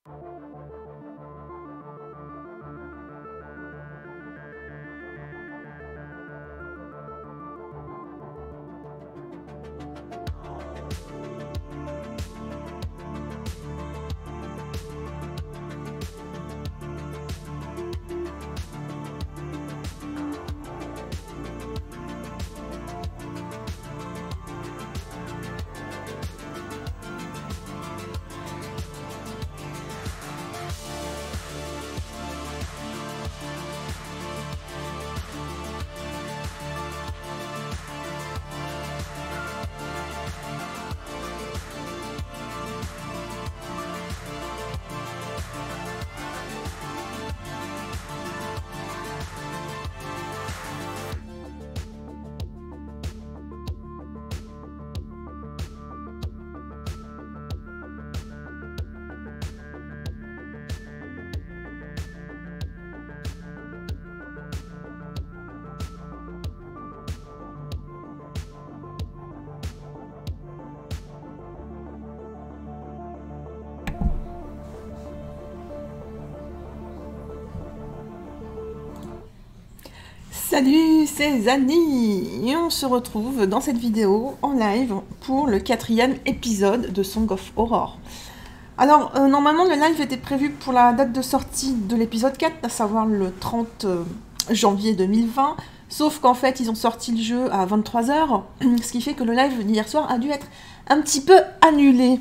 Salut, c'est Annie et on se retrouve dans cette vidéo en live pour le 4e épisode de Song of Aurore. Alors, normalement, le live était prévu pour la date de sortie de l'épisode 4, à savoir le 30 janvier 2020, sauf qu'en fait, ils ont sorti le jeu à 23 h, ce qui fait que le live d'hier soir a dû être un petit peu annulé.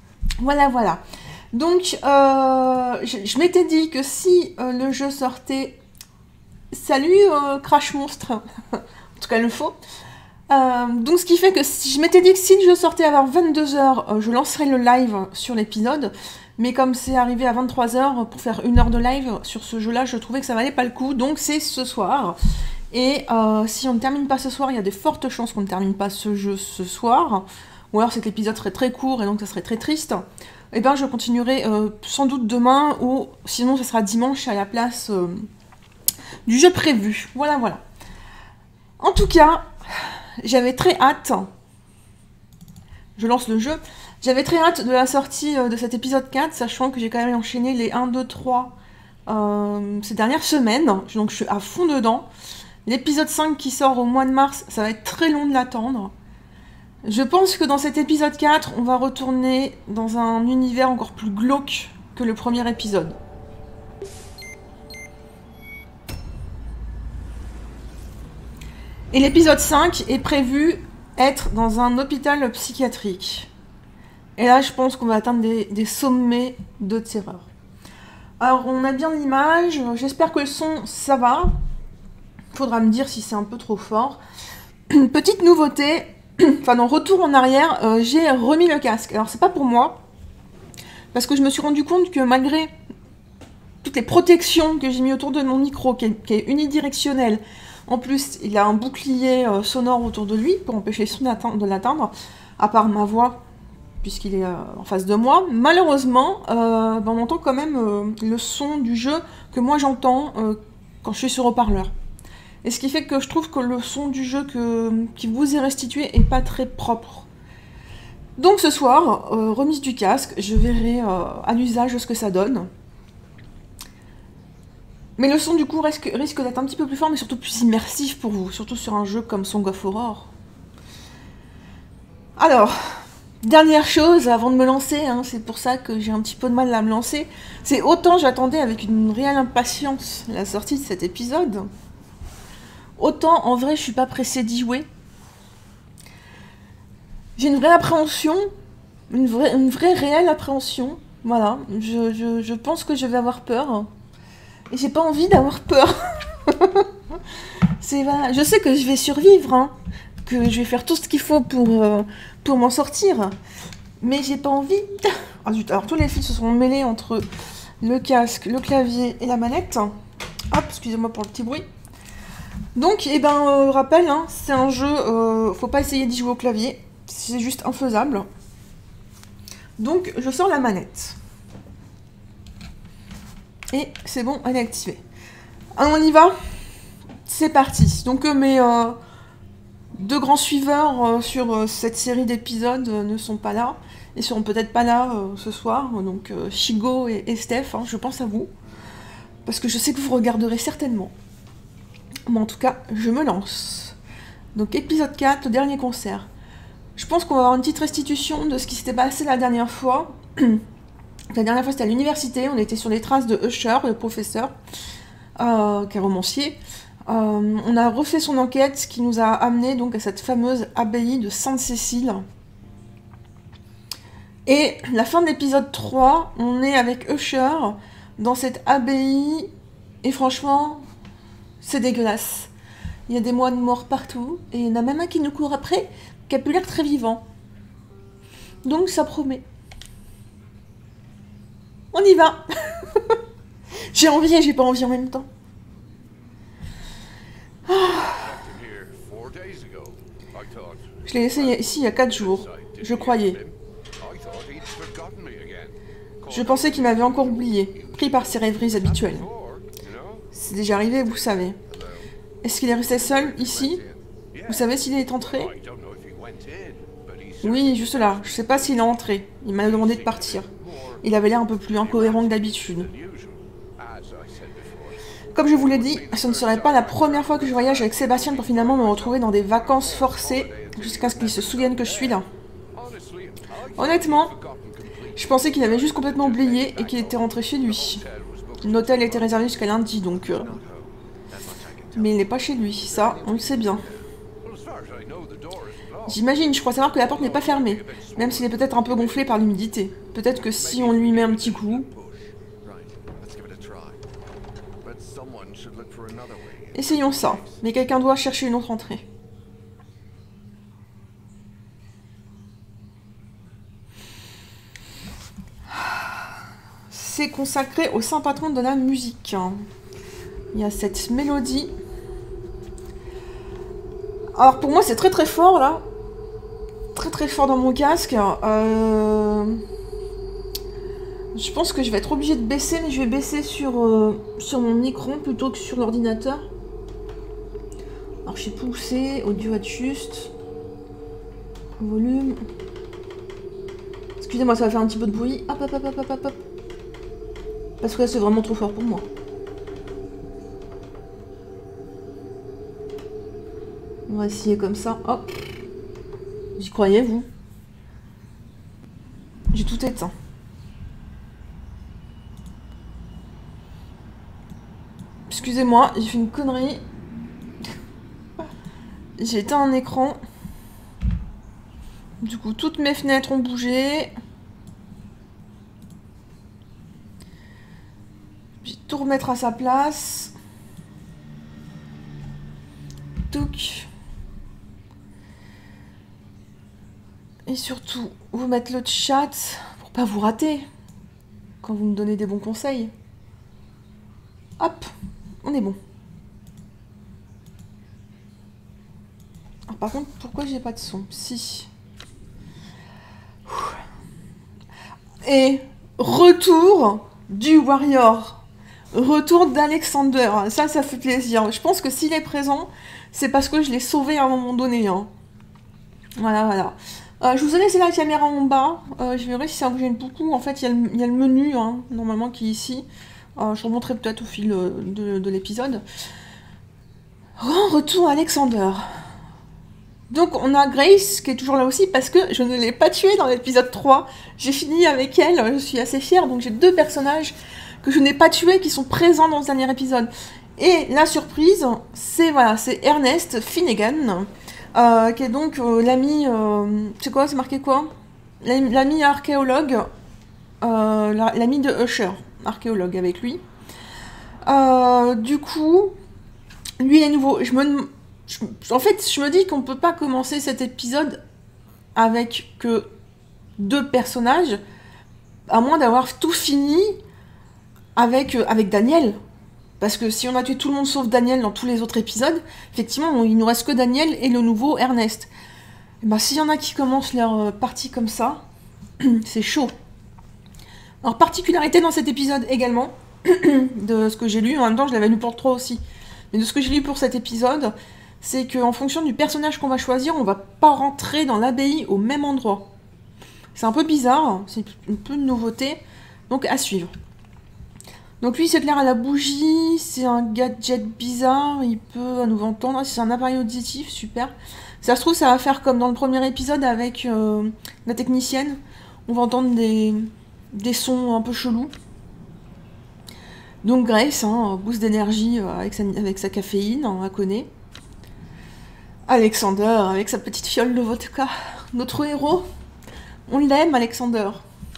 Voilà. Donc, je m'étais dit que si le jeu sortait... Salut Crash Monstre, en tout cas le faux. Donc ce qui fait que si je m'étais dit que si le jeu sortait à 22 h, je lancerais le live sur l'épisode, mais comme c'est arrivé à 23 h pour faire 1 heure de live sur ce jeu-là, je trouvais que ça valait pas le coup, donc c'est ce soir. Et si on ne termine pas ce soir, il y a de fortes chances qu'on ne termine pas ce jeu ce soir, ou alors c'est que l'épisode serait très court et donc ça serait très triste. Et ben je continuerai sans doute demain, ou sinon ça sera dimanche à la place... du jeu prévu, voilà. En tout cas, j'avais très hâte, je lance le jeu, j'avais très hâte de la sortie de cet épisode 4, sachant que j'ai quand même enchaîné les 1, 2, 3 ces dernières semaines, donc je suis à fond dedans. L'épisode 5 qui sort au mois de mars, ça va être très long de l'attendre. Je pense que dans cet épisode 4, on va retourner dans un univers encore plus glauque que le premier épisode. Et l'épisode 5 est prévu être dans un hôpital psychiatrique. Et là, je pense qu'on va atteindre des sommets de terreur. Alors, on a bien l'image. J'espère que le son, ça va. Faudra me dire si c'est un peu trop fort. Petite nouveauté. Enfin, dans Retour en arrière, j'ai remis le casque. Alors, c'est pas pour moi. Parce que je me suis rendu compte que malgré toutes les protections que j'ai mis autour de mon micro, qui est unidirectionnel, en plus, il a un bouclier sonore autour de lui pour empêcher le son de l'atteindre, à part ma voix, puisqu'il est en face de moi. Malheureusement, on entend quand même le son du jeu que moi j'entends quand je suis sur haut-parleur. Et ce qui fait que je trouve que le son du jeu qui vous est restitué est pas très propre. Donc ce soir, remise du casque, je verrai à l'usage ce que ça donne. Mais le son du coup risque d'être un petit peu plus fort, mais surtout plus immersif pour vous, surtout sur un jeu comme Song of Aurore. Alors, dernière chose avant de me lancer, c'est pour ça que j'ai un petit peu de mal à me lancer, c'est autant j'attendais avec une réelle impatience la sortie de cet épisode, autant en vrai je suis pas pressée d'y jouer. J'ai une vraie appréhension, une vraie réelle appréhension, voilà, je pense que je vais avoir peur. Et j'ai pas envie d'avoir peur. Voilà. Je sais que je vais survivre, que je vais faire tout ce qu'il faut pour m'en sortir. Mais j'ai pas envie. Ah, zut. Alors tous les fils se sont mêlés entre le casque, le clavier et la manette. Hop, excusez-moi pour le petit bruit. Donc, rappel, c'est un jeu, faut pas essayer d'y jouer au clavier. C'est juste infaisable. Donc, je sors la manette. Et c'est bon, elle est activée. Alors on y va. C'est parti. Donc mes deux grands suiveurs sur cette série d'épisodes ne sont pas là, et seront peut-être pas là ce soir, donc Chigo et Steph, hein, je pense à vous, parce que je sais que vous regarderez certainement. Mais en tout cas, je me lance. Donc épisode 4, le dernier concert. Je pense qu'on va avoir une petite restitution de ce qui s'était passé la dernière fois. La dernière fois, c'était à l'université, on était sur les traces de Usher, le professeur, qui est romancier. On a refait son enquête, ce qui nous a amené donc à cette fameuse abbaye de Sainte-Cécile. Et la fin de l'épisode 3, on est avec Usher dans cette abbaye, et franchement, c'est dégueulasse. Il y a des moines morts partout, et il y en a même un qui nous court après, qui a pu l'air très vivant. Donc ça promet. On y va. J'ai envie et j'ai pas envie en même temps. Je l'ai laissé ici il y a 4 jours. Je croyais. Je pensais qu'il m'avait encore oublié, pris par ses rêveries habituelles. C'est déjà arrivé, vous savez. Est-ce qu'il est resté seul, ici? Vous savez s'il est entré? Oui, juste là. Je sais pas s'il est entré. Il m'a demandé de partir. Il avait l'air un peu plus incohérent que d'habitude. Comme je vous l'ai dit, ce ne serait pas la première fois que je voyage avec Sébastien pour finalement me retrouver dans des vacances forcées jusqu'à ce qu'il se souvienne que je suis là. Honnêtement, je pensais qu'il avait juste complètement oublié et qu'il était rentré chez lui. L'hôtel était réservé jusqu'à lundi, donc... Mais il n'est pas chez lui, ça, on le sait bien. J'imagine, je crois savoir que la porte n'est pas fermée, même s'il est peut-être un peu gonflé par l'humidité. Peut-être que si on lui met un petit coup... Essayons ça, mais quelqu'un doit chercher une autre entrée. C'est consacré au saint patron de la musique. Il y a cette mélodie. Alors pour moi c'est très très fort là. Très très fort dans mon casque. Je pense que je vais être obligée de baisser, mais je vais baisser sur mon écran plutôt que sur l'ordinateur. Alors je sais plus où c'est, audio adjust, volume. Excusez-moi, ça va faire un petit peu de bruit. Hop hop hop hop hop hop. Parce que là c'est vraiment trop fort pour moi. On va essayer comme ça, hop. J'y croyais, vous? J'ai tout éteint. Excusez-moi, j'ai fait une connerie. J'ai éteint un écran. Du coup, toutes mes fenêtres ont bougé. Je vais tout remettre à sa place. Touc. Et surtout, vous mettre le chat pour pas vous rater quand vous me donnez des bons conseils. Hop, on est bon. Alors, par contre, pourquoi j'ai pas de son? Si. Et retour du Warrior. Retour d'Alexander. Ça fait plaisir. Je pense que s'il est présent, c'est parce que je l'ai sauvé à un moment donné. Hein. Voilà, voilà. Je vous ai laissé la caméra en bas. Je verrai si ça vous gêne beaucoup. En fait, il y a le menu, hein, normalement, qui est ici. Je remonterai peut-être au fil de l'épisode. Retour Alexander. Donc, on a Grace, qui est toujours là aussi, parce que je ne l'ai pas tuée dans l'épisode 3. J'ai fini avec elle, je suis assez fière. Donc, j'ai 2 personnages que je n'ai pas tués, qui sont présents dans ce dernier épisode. Et la surprise, c'est voilà, c'est Ernest Finnegan, qui est donc l'ami... c'est quoi, c'est marqué quoi? L'ami archéologue, l'ami de Usher, archéologue avec lui. Du coup, lui est nouveau. En fait, je me dis qu'on peut pas commencer cet épisode avec que 2 personnages, à moins d'avoir tout fini avec Daniel. Parce que si on a tué tout le monde sauf Daniel dans tous les autres épisodes, effectivement, il nous reste que Daniel et le nouveau Ernest. Et bah, s'il y en a qui commencent leur partie comme ça, c'est chaud. Alors, particularité dans cet épisode également, de ce que j'ai lu, en même temps je l'avais lu pour le 3 aussi, mais de ce que j'ai lu pour cet épisode, c'est qu'en fonction du personnage qu'on va choisir, on va pas rentrer dans l'abbaye au même endroit. C'est un peu bizarre, c'est un peu une nouveauté, donc à suivre. Donc lui, il s'éclaire à la bougie, c'est un gadget bizarre, il peut à nous entendre, c'est un appareil auditif, super. Ça se trouve, ça va faire comme dans le premier épisode avec la technicienne. On va entendre des sons un peu chelous. Donc Grace, hein, boost d'énergie avec sa caféine, on la connaît. Alexander, avec sa petite fiole de vodka. Notre héros. On l'aime, Alexander.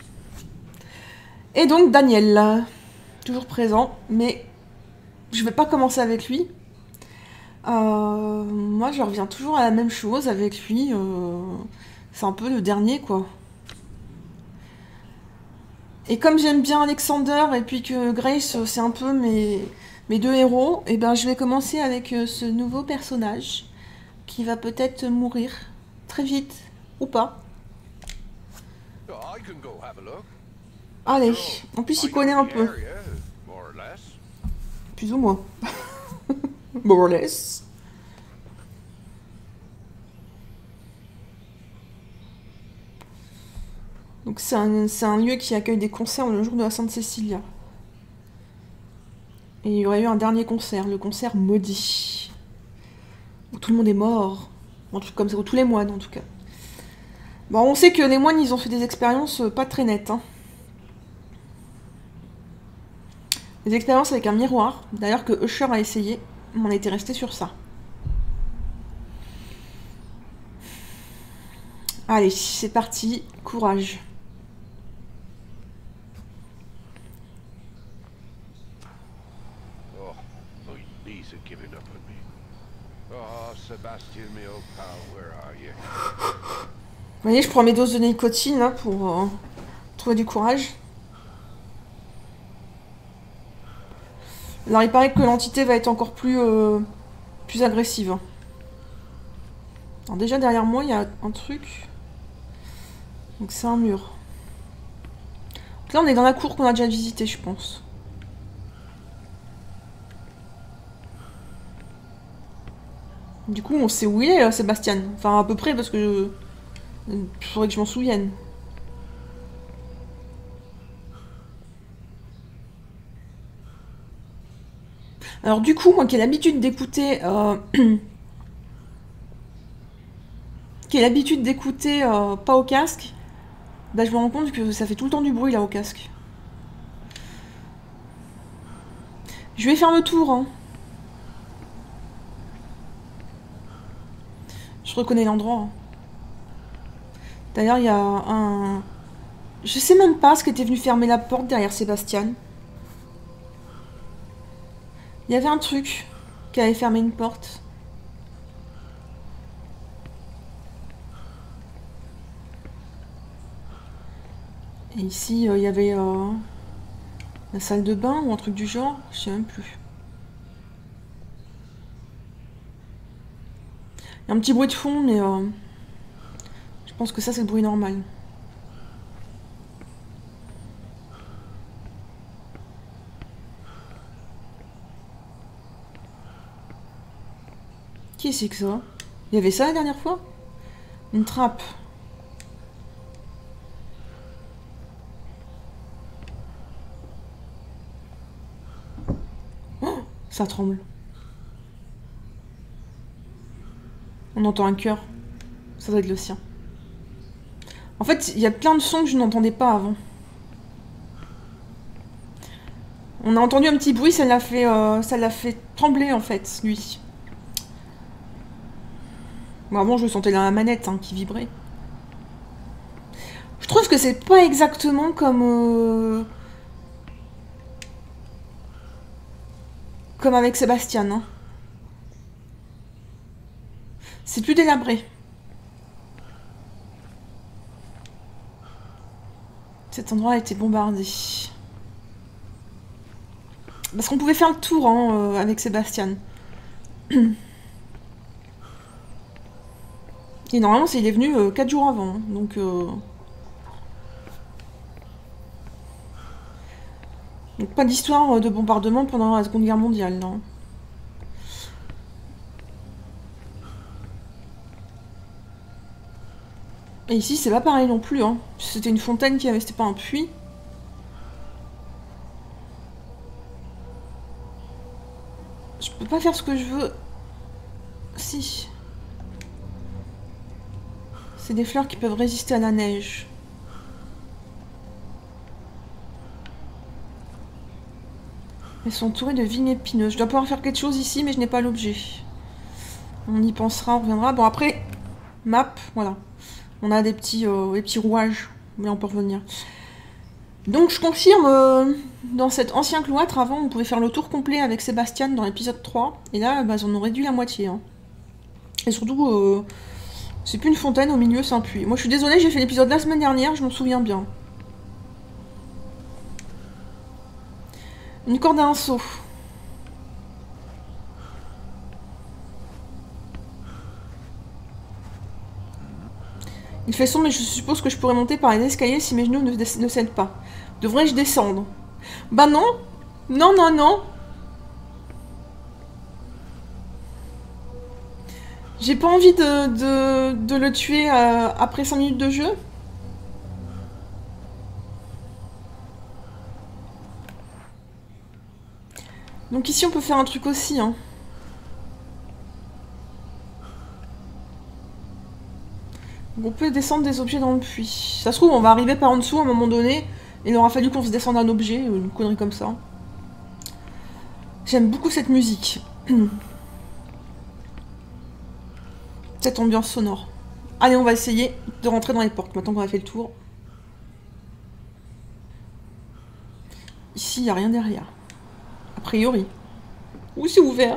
Et donc Daniel, toujours présent, mais je vais pas commencer avec lui. Moi, je reviens toujours à la même chose avec lui. C'est un peu le dernier, quoi. Et comme j'aime bien Alexander et puis que Grace, c'est un peu mes deux héros, et ben je vais commencer avec ce nouveau personnage qui va peut-être mourir très vite ou pas. Allez, en plus il connaît un peu. Plus ou moins. More or less. Donc c'est un lieu qui accueille des concerts le jour de la Sainte Cécilia. Et il y aurait eu un dernier concert, le concert maudit. Où tout le monde est mort. Un truc comme ça, ou tous les moines en tout cas. Bon, on sait que les moines, ils ont fait des expériences pas très nettes. Hein. Des expériences avec un miroir, d'ailleurs que Usher a essayé, on était resté sur ça. Allez, c'est parti, courage. Vous voyez, je prends mes doses de nicotine là pour trouver du courage. Alors il paraît que l'entité va être encore plus agressive. Alors déjà derrière moi il y a un truc. Donc c'est un mur. Donc là on est dans la cour qu'on a déjà visitée je pense. Du coup on sait où il est Sébastien. Enfin à peu près parce que il faudrait que je m'en souvienne. Alors du coup, moi qui ai l'habitude d'écouter... pas au casque, bah, je me rends compte que ça fait tout le temps du bruit là au casque. Je vais faire le tour. Hein. Je reconnais l'endroit. Hein. D'ailleurs, il y a un... Je sais même pas ce qui était venu fermer la porte derrière Sébastien. Il y avait un truc qui avait fermé une porte. Et ici, il y avait la salle de bain ou un truc du genre. Je sais même plus. Il y a un petit bruit de fond, mais je pense que ça, c'est le bruit normal. Qui c'est que ça? Il y avait ça la dernière fois? Une trappe. Oh, ça tremble. On entend un cœur. Ça doit être le sien. En fait, il y a plein de sons que je n'entendais pas avant. On a entendu un petit bruit, ça l'a fait trembler en fait, lui. Bon, avant, je le sentais dans la manette hein, qui vibrait. Je trouve que c'est pas exactement comme avec Sébastien. Hein. C'est plus délabré. Cet endroit a été bombardé. Parce qu'on pouvait faire le tour hein, avec Sébastien. Et normalement, il est venu 4 jours avant. Hein, donc... Donc pas d'histoire de bombardement pendant la Seconde Guerre mondiale. Non. Et ici, c'est pas pareil non plus, hein. C'était une fontaine qui avait... C'était pas un puits. Je peux pas faire ce que je veux. Si. C'est des fleurs qui peuvent résister à la neige. Elles sont entourées de vignes épineuses. Je dois pouvoir faire quelque chose ici, mais je n'ai pas l'objet. On y pensera, on reviendra. Bon, après, map, voilà. On a des petits rouages, mais on peut revenir. Donc, je confirme, dans cet ancien cloître, avant, on pouvait faire le tour complet avec Sébastien dans l'épisode 3. Et là, bah, on en réduit la moitié. Hein. Et surtout, c'est plus une fontaine au milieu, c'est un puits. Moi, je suis désolée, j'ai fait l'épisode la semaine dernière, je m'en souviens bien. Une corde à un seau. Il fait sombre, mais je suppose que je pourrais monter par les escaliers si mes genoux ne cèdent pas. Devrais-je descendre? Bah non. Non, non, non. J'ai pas envie de le tuer après 5 minutes de jeu. Donc ici, on peut faire un truc aussi, hein. On peut descendre des objets dans le puits. Ça se trouve, on va arriver par en dessous à un moment donné. Il aura fallu qu'on se descende un objet, une connerie comme ça. J'aime beaucoup cette musique. Cette ambiance sonore. Allez, on va essayer de rentrer dans les portes, maintenant qu'on a fait le tour. Ici, il n'y a rien derrière. A priori. Ou c'est ouvert.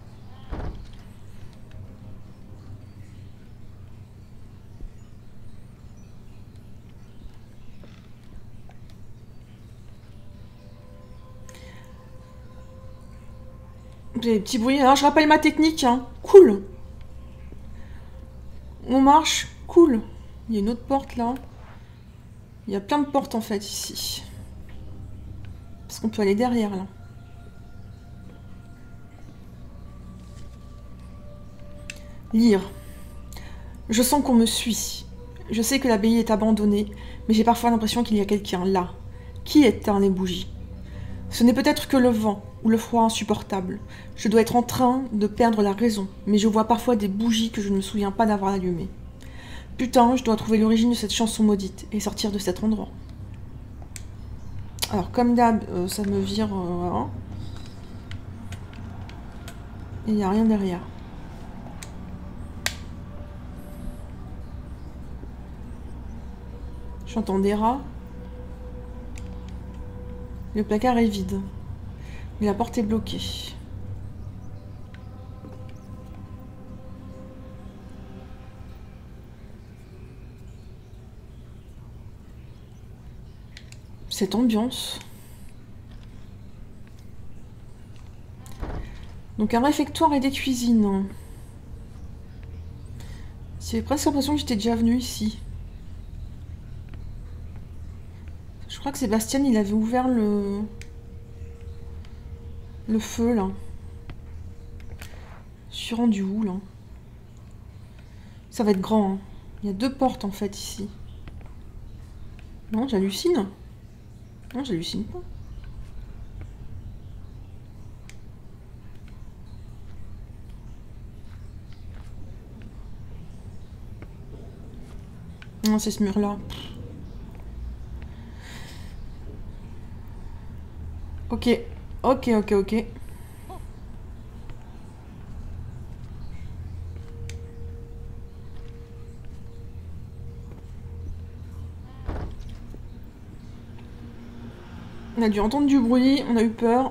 Des petits bruits. Alors, je rappelle ma technique, hein. Cool. On marche. Cool. Il y a une autre porte, là. Il y a plein de portes, en fait, ici. Parce qu'on peut aller derrière, là. Lire. Je sens qu'on me suit. Je sais que l'abbaye est abandonnée, mais j'ai parfois l'impression qu'il y a quelqu'un là. Qui éteint les bougies? Ce n'est peut-être que le vent ou le froid insupportable. Je dois être en train de perdre la raison, mais je vois parfois des bougies que je ne me souviens pas d'avoir allumées. Putain, je dois trouver l'origine de cette chanson maudite et sortir de cet endroit. Alors, comme d'hab, ça me vire... voilà. Et il n'y a rien derrière. J'entends des rats. Le placard est vide. Mais la porte est bloquée. Cette ambiance. Donc un réfectoire et des cuisines. J'ai presque l'impression que j'étais déjà venue ici. Je crois que Sébastien, il avait ouvert le feu, là. Je suis rendue où, là? Ça va être grand, hein. Il y a 2 portes, en fait, ici. Non, j'hallucine. Non, j'hallucine pas. Non, c'est ce mur-là. Ok. Ok, ok, ok. On a dû entendre du bruit, on a eu peur.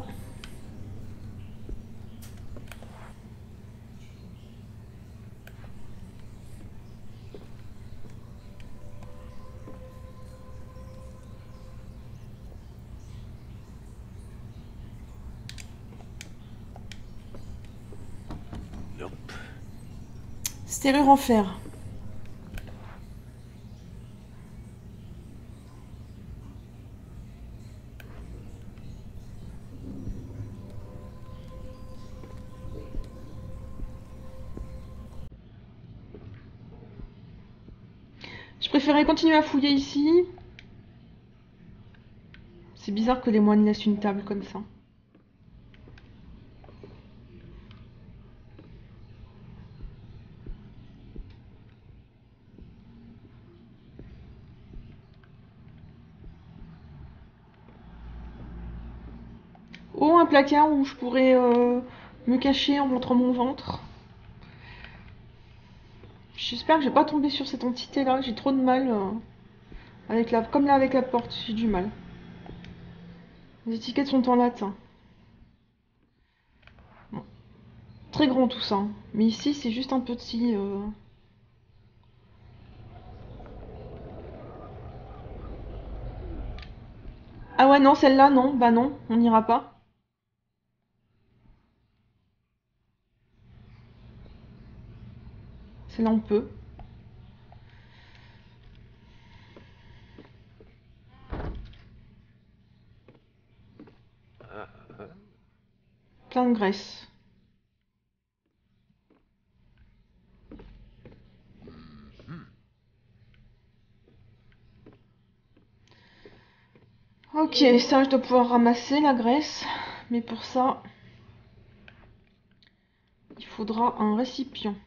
Serrure en fer. préféré continuer à fouiller ici. C'est bizarre que les moines laissent une table comme ça. Oh, un placard où je pourrais me cacher en montrant mon ventre. J'espère que je vais pas tomber sur cette entité là, j'ai trop de mal avec la... Comme là avec la porte, j'ai du mal. Les étiquettes sont en latin. Bon. Très grand tout ça, hein. Mais ici c'est juste un petit... Ah ouais non, celle-là non, bah non, on n'ira pas. Celle-là on peut. Plein de graisse. Ok, ça je dois pouvoir ramasser la graisse. Mais pour ça, il faudra un récipient.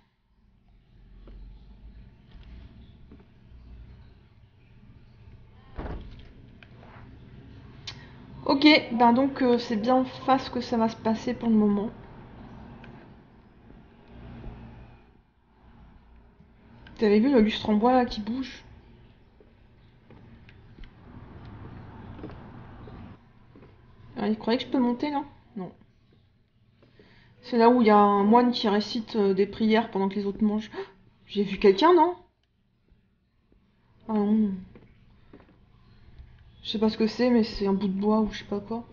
Ok, ben donc c'est bien face que ça va se passer pour le moment. T'avais vu le lustre en bois là qui bouge? Ah, il croyait que je peux monter là? Non. C'est là où il y a un moine qui récite des prières pendant que les autres mangent. J'ai vu quelqu'un, non? Ah non. Je sais pas ce que c'est, mais c'est un bout de bois ou je sais pas quoi.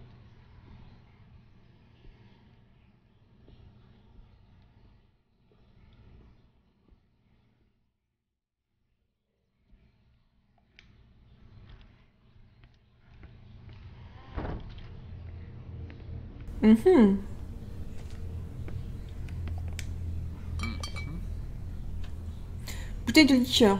Mhm. Bouteille de liqueur.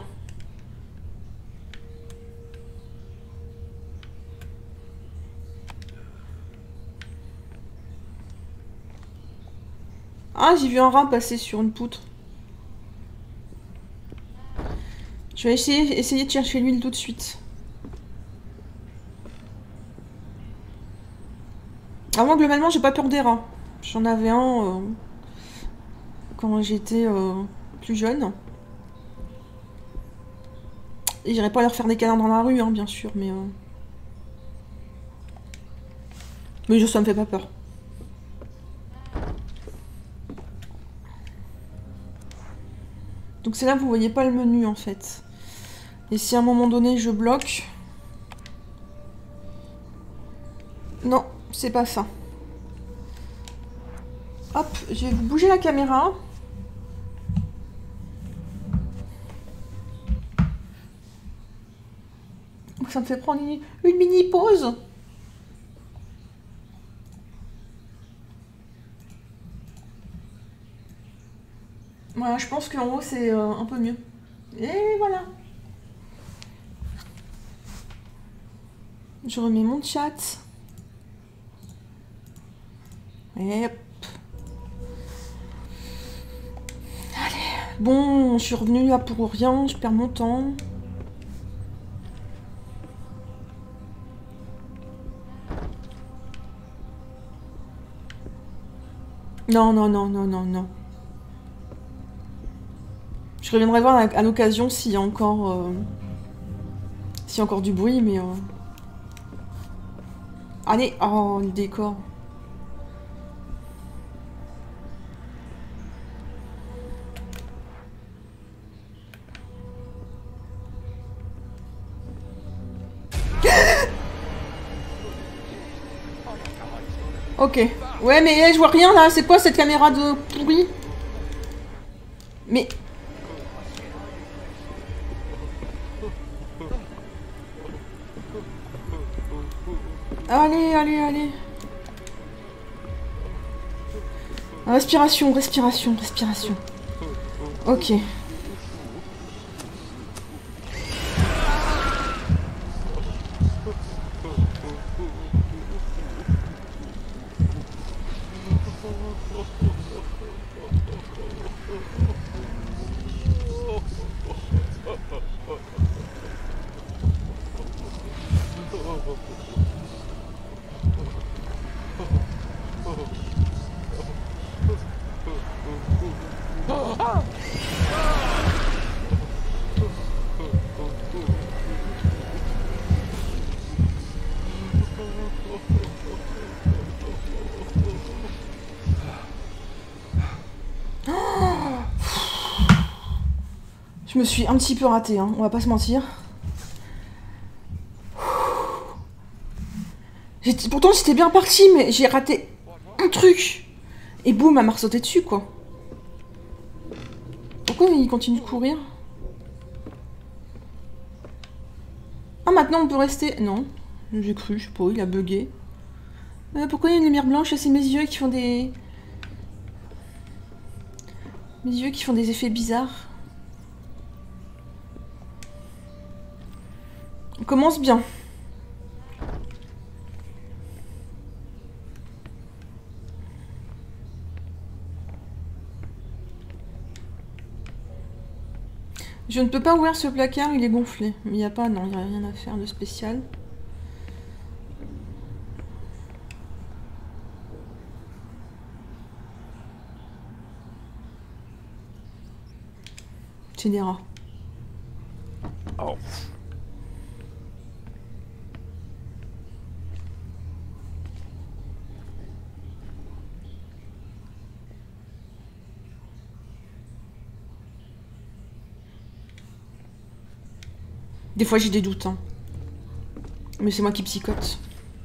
Ah, j'ai vu un rat passer sur une poutre. Je vais essayer de chercher l'huile tout de suite. Ah, moi, globalement, j'ai pas peur des rats. J'en avais un quand j'étais plus jeune. Et j'irai pas leur faire des câlins dans la rue, hein, bien sûr, mais... Mais ça me fait pas peur. Donc c'est là que vous voyez pas le menu, en fait. Et si à un moment donné, je bloque... Non, c'est pas ça. Hop, je vais vous bouger la caméra. Ça me fait prendre une mini pause. Voilà, je pense qu'en haut c'est un peu mieux. Et voilà. Je remets mon chat. Et hop. Allez. Bon, je suis revenue là pour rien, je perds mon temps. Non, non, non, non, non, non. Je reviendrai voir à l'occasion s'il y a encore... s'il y a encore du bruit, mais... Allez, oh, le décor. Ok. Ouais, mais je vois rien là. C'est quoi cette caméra de pourri? Mais... Allez, allez, allez. Respiration, respiration, respiration. Ok. Je me suis un petit peu ratée, hein, on va pas se mentir. Pourtant j'étais bien partie, mais j'ai raté un truc. Et boum, elle m'a ressauté dessus, quoi. Pourquoi il continue de courir? Ah, maintenant on peut rester... Non, j'ai cru, je sais pas, il a bugué. Pourquoi il y a une lumière blanche? C'est mes yeux qui font des... Mes yeux qui font des effets bizarres. On commence bien. Je ne peux pas ouvrir ce placard, il est gonflé. Mais il n'y a pas, non, il n'y a rien à faire de spécial. C'est des rats. Oh. Des fois j'ai des doutes, hein. Mais c'est moi qui psychote.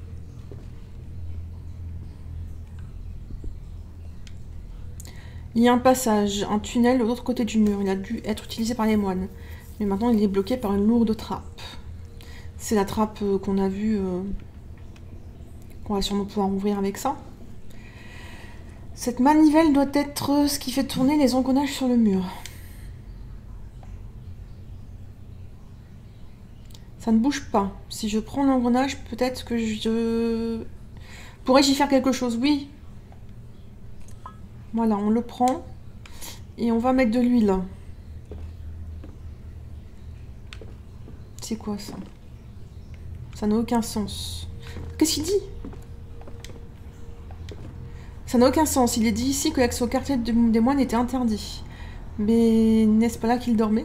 Il y a un passage, un tunnel de l'autre côté du mur. Il a dû être utilisé par les moines. Mais maintenant il est bloqué par une lourde trappe. C'est la trappe qu'on a vue, qu'on va sûrement pouvoir ouvrir avec ça. Cette manivelle doit être ce qui fait tourner les engrenages sur le mur. Ça ne bouge pas. Si je prends l'engrenage, peut-être que je... Pourrais-je y faire quelque chose? Oui. Voilà, on le prend. Et on va mettre de l'huile. C'est quoi ça? Ça n'a aucun sens. Qu'est-ce qu'il dit? Ça n'a aucun sens. Il est dit ici que l'accès au quartier des moines était interdit. Mais n'est-ce pas là qu'il dormait?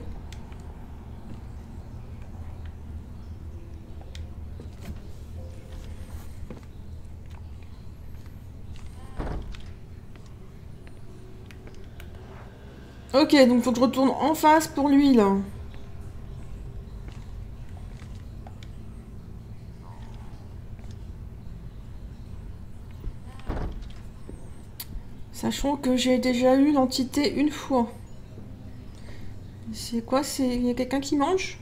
Ok, donc faut que je retourne en face pour l'huile. Sachant que j'ai déjà eu l'entité une fois. C'est quoi? Il y a quelqu'un qui mange?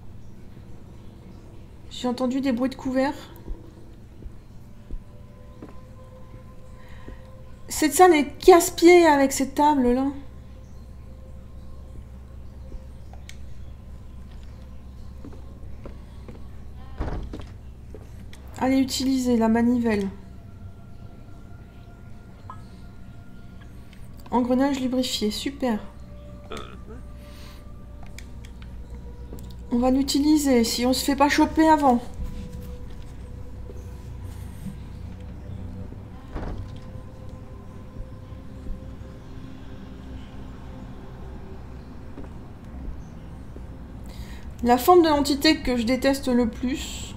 J'ai entendu des bruits de couverts. Cette salle est casse-pied avec cette table là. Allez, utiliser la manivelle. Engrenage lubrifié, super. On va l'utiliser si on se fait pas choper avant. La forme de l'entité que je déteste le plus...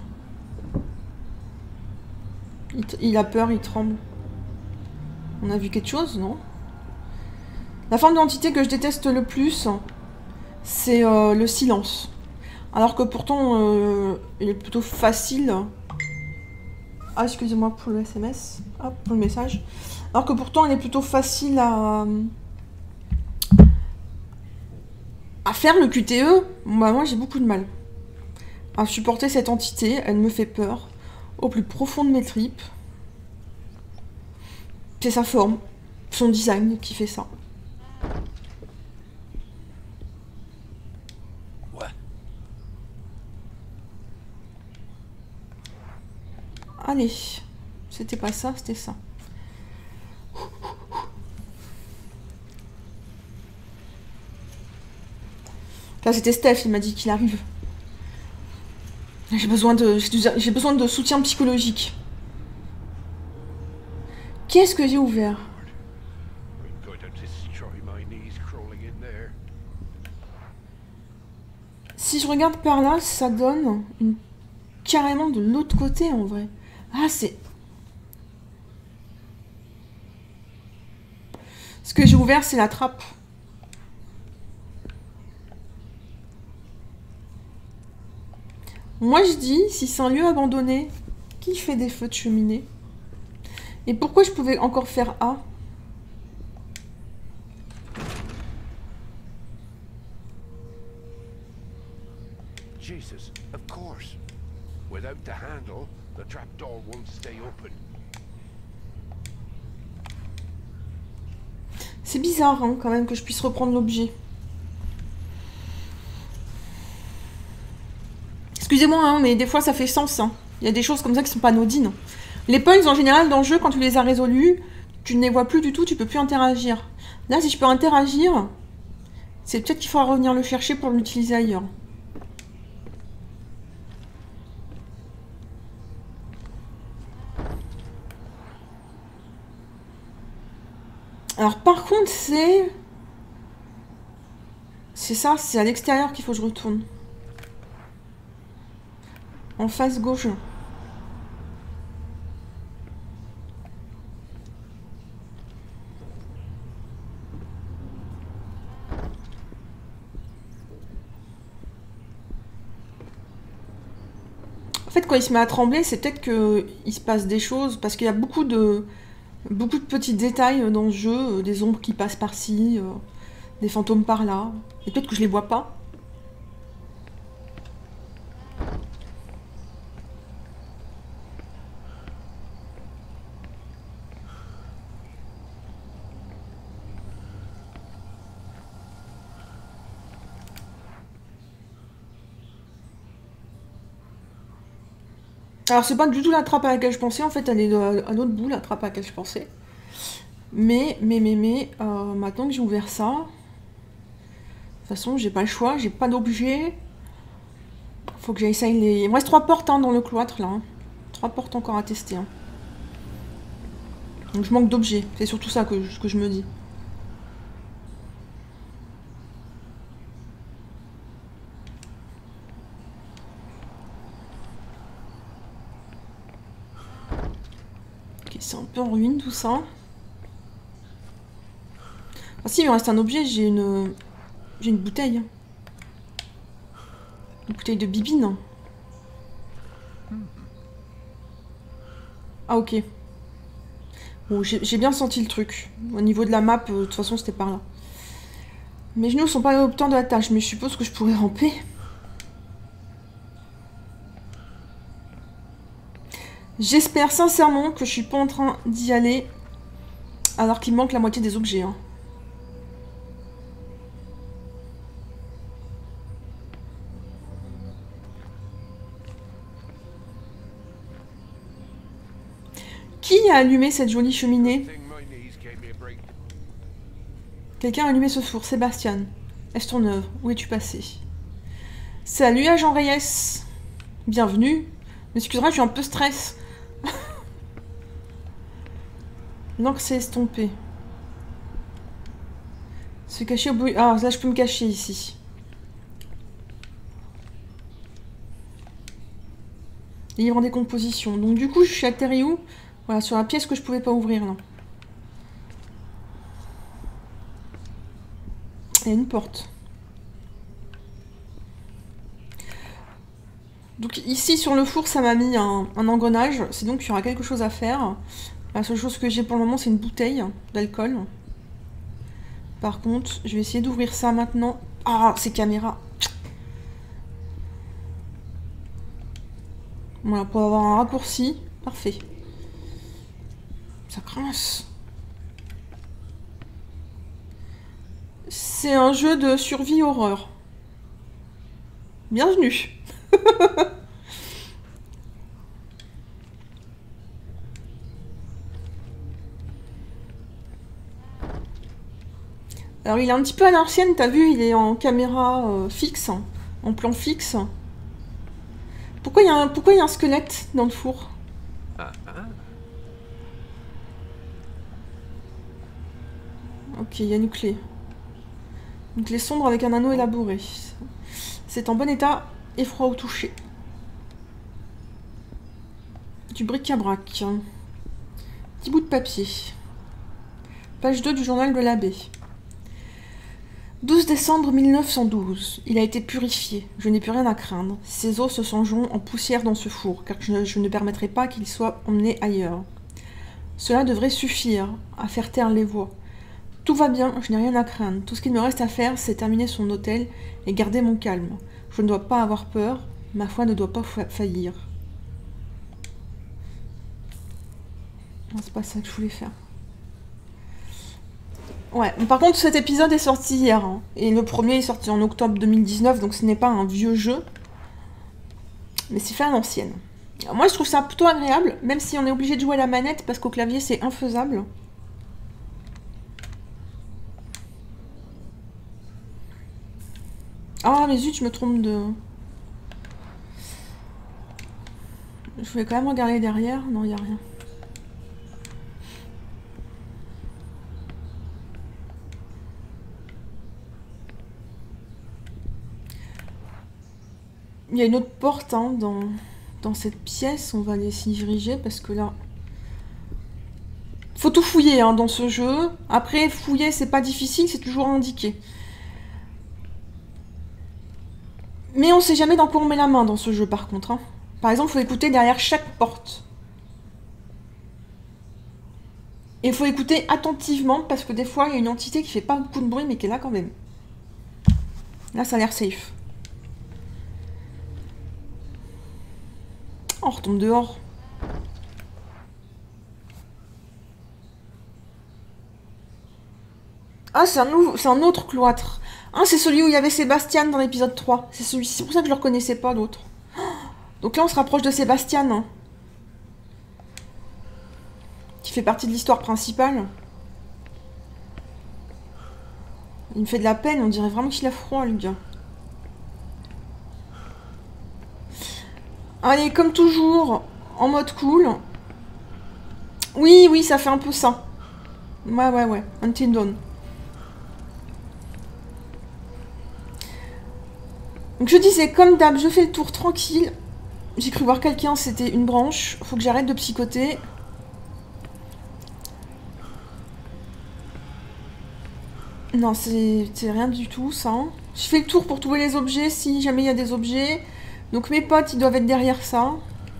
Il a peur, il tremble. On a vu quelque chose, non? La forme de l'entité que je déteste le plus, c'est le silence. Alors que pourtant, il est plutôt facile. Ah, excusez-moi pour le SMS. Hop, pour le message. Alors que pourtant, il est plutôt facile à faire le QTE. Bah, moi, j'ai beaucoup de mal à supporter cette entité. Elle me fait peur au plus profond de mes tripes. C'est sa forme, son design qui fait ça. Ouais. Allez, c'était pas ça, c'était ça. Enfin, c'était Steph, il m'a dit qu'il arrive. J'ai besoin de soutien psychologique. Qu'est-ce que j'ai ouvert? Si je regarde par là, ça donne carrément de l'autre côté en vrai. Ah, c'est... Ce que j'ai ouvert, c'est la trappe. Moi, je dis, si c'est un lieu abandonné, qui fait des feux de cheminée? Et pourquoi je pouvais encore faire A? Jesus, of course. Without the handle, the trapdoor won't stay open. C'est bizarre, hein, quand même, que je puisse reprendre l'objet. Excusez-moi, hein, mais des fois, ça fait sens. Hein. Il y a des choses comme ça qui sont pas anodines. Les puzzles, en général, dans le jeu, quand tu les as résolus, tu ne les vois plus du tout, tu peux plus interagir. Là, si je peux interagir, c'est peut-être qu'il faudra revenir le chercher pour l'utiliser ailleurs. Alors, par contre, c'est... C'est ça, c'est à l'extérieur qu'il faut que je retourne. En face gauche. En fait, quand il se met à trembler, c'est peut-être qu'il se passe des choses, parce qu'il y a beaucoup de petits détails dans ce jeu, des ombres qui passent par-ci, des fantômes par-là. Et peut-être que je les vois pas. Alors c'est pas du tout la trappe à laquelle je pensais, en fait elle est à l'autre bout, la trappe à laquelle je pensais. Mais, maintenant que j'ai ouvert ça, de toute façon j'ai pas le choix, j'ai pas d'objet. Faut que j'essaye les... Il me reste 3 portes hein, dans le cloître là. Hein. 3 portes encore à tester. Hein. Donc je manque d'objets, c'est surtout ça que je me dis. Ok, c'est un peu en ruine tout ça. Ah si, il me reste un objet, j'ai une bouteille. Une bouteille de bibine. Ah ok. Bon, j'ai bien senti le truc. Au niveau de la map, de toute façon, c'était par là. Mes genoux sont pas au temps de la tâche, mais je suppose que je pourrais ramper. J'espère sincèrement que je suis pas en train d'y aller alors qu'il manque la moitié des objets. Hein. Qui a allumé cette jolie cheminée? Quelqu'un a allumé ce four, Sébastien. Est-ce ton œuvre? Où es-tu passé? Salut agent Reyes. Bienvenue. M'excuseras, je suis un peu stress. L'encre s'est estompée. Se cacher au bout... Ah, là je peux me cacher ici. Livre en décomposition. Donc du coup, je suis atterri où? Voilà, sur la pièce que je pouvais pas ouvrir là. Il y a une porte. Donc ici sur le four, ça m'a mis un engrenage. C'est donc qu'il y aura quelque chose à faire. La seule chose que j'ai pour le moment, c'est une bouteille d'alcool. Par contre, je vais essayer d'ouvrir ça maintenant. Ah, ces caméras. Voilà, pour avoir un raccourci. Parfait. Ça grince. C'est un jeu de survie horreur. Bienvenue. Alors il est un petit peu à l'ancienne, t'as vu, il est en caméra fixe, en plan fixe. Pourquoi il y a un squelette dans le four? Ok, il y a une clé. Une clé sombre avec un anneau élaboré. C'est en bon état et froid au toucher. Du bric-à-brac. Petit bout de papier. Page 2 du journal de l'abbé. 12 décembre 1912. Il a été purifié. Je n'ai plus rien à craindre. Ses os se changeront en poussière dans ce four, car je ne permettrai pas qu'il soit emmené ailleurs. Cela devrait suffire à faire taire les voix. Tout va bien, je n'ai rien à craindre. Tout ce qu'il me reste à faire, c'est terminer son hôtel et garder mon calme. Je ne dois pas avoir peur. Ma foi ne doit pas faillir. Non, c'est pas ça que je voulais faire. Ouais, par contre cet épisode est sorti hier, hein. Et le premier est sorti en octobre 2019, donc ce n'est pas un vieux jeu, mais c'est fait à l'ancienne. Moi je trouve ça plutôt agréable, même si on est obligé de jouer à la manette, parce qu'au clavier c'est infaisable. Ah mais zut, je me trompe de... Je voulais quand même regarder derrière, non il n'y a rien. Il y a une autre porte hein, dans cette pièce, on va aller s'y diriger parce que là... Faut tout fouiller hein, dans ce jeu. Après, fouiller c'est pas difficile, c'est toujours indiqué. Mais on sait jamais dans quoi on met la main dans ce jeu par contre. Hein. Par exemple, il faut écouter derrière chaque porte. Et il faut écouter attentivement parce que des fois il y a une entité qui fait pas beaucoup de bruit mais qui est là quand même. Là ça a l'air safe. On retombe dehors. Ah, c'est un autre cloître. Ah, c'est celui où il y avait Sébastien dans l'épisode 3. C'est celui-ci, c'est pour ça que je le reconnaissais pas, l'autre. Donc là, on se rapproche de Sébastien. Hein, qui fait partie de l'histoire principale. Il me fait de la peine, on dirait vraiment qu'il a froid, le gars. Allez, comme toujours, en mode cool. Oui, oui, ça fait un peu ça. Ouais. Until Dawn. Donc je disais, comme d'hab, je fais le tour tranquille. J'ai cru voir quelqu'un, c'était une branche. Faut que j'arrête de psychoter. Non, c'est rien du tout, ça. Je fais le tour pour trouver les objets, si jamais il y a des objets. Donc mes potes, ils doivent être derrière ça.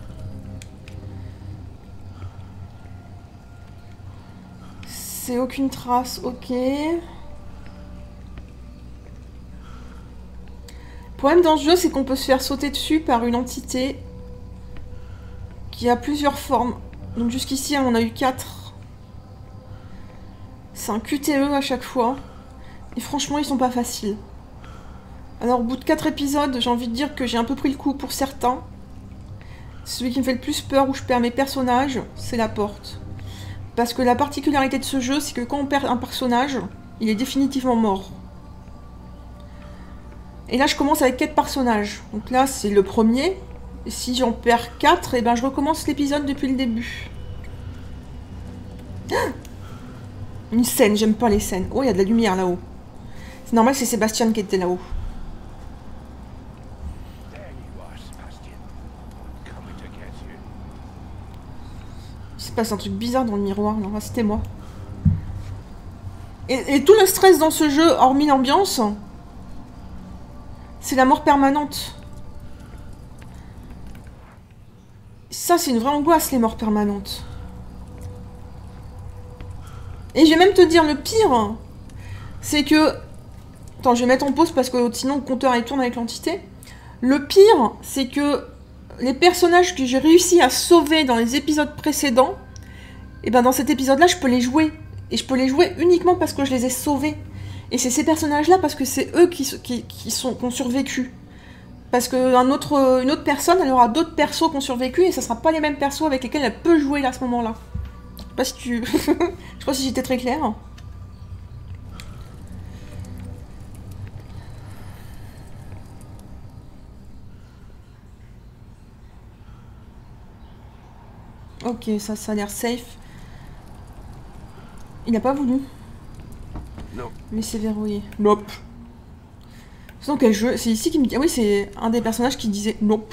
C'est aucune trace, ok. Le problème dans ce jeu, c'est qu'on peut se faire sauter dessus par une entité qui a plusieurs formes. Donc jusqu'ici, on a eu 4. C'est un QTE à chaque fois. Et franchement, ils sont pas faciles. Alors, au bout de 4 épisodes, j'ai envie de dire que j'ai un peu pris le coup pour certains. Celui qui me fait le plus peur, où je perds mes personnages, c'est la porte. Parce que la particularité de ce jeu, c'est que quand on perd un personnage, il est définitivement mort. Et là, je commence avec 4 personnages. Donc là, c'est le premier. Et si j'en perds 4, et ben je recommence l'épisode depuis le début. Une scène, j'aime pas les scènes. Oh, il y a de la lumière là-haut. C'est normal, c'est Sébastien qui était là-haut. Il se passe un truc bizarre dans le miroir, non, c'était moi. Et tout le stress dans ce jeu, hormis l'ambiance, c'est la mort permanente. Ça, c'est une vraie angoisse, les morts permanentes. Et je vais même te dire, le pire, c'est que... Attends, je vais mettre en pause parce que sinon le compteur il tourne avec l'entité. Le pire, c'est que les personnages que j'ai réussi à sauver dans les épisodes précédents, et ben dans cet épisode-là, je peux les jouer. Et je peux les jouer uniquement parce que je les ai sauvés. Et c'est ces personnages-là parce que c'est eux qui ont survécu. Parce qu'une autre personne, elle aura d'autres persos qui ont survécu et ça sera pas les mêmes persos avec lesquels elle peut jouer là, à ce moment-là. Je sais pas si tu... je sais pas si j'étais très claire. Ok, ça a l'air safe. Il n'a pas voulu. No. Mais c'est verrouillé. Nope. Sinon, quel jeu? C'est ici qui me dit... Ah oui, c'est un des personnages qui disait nope.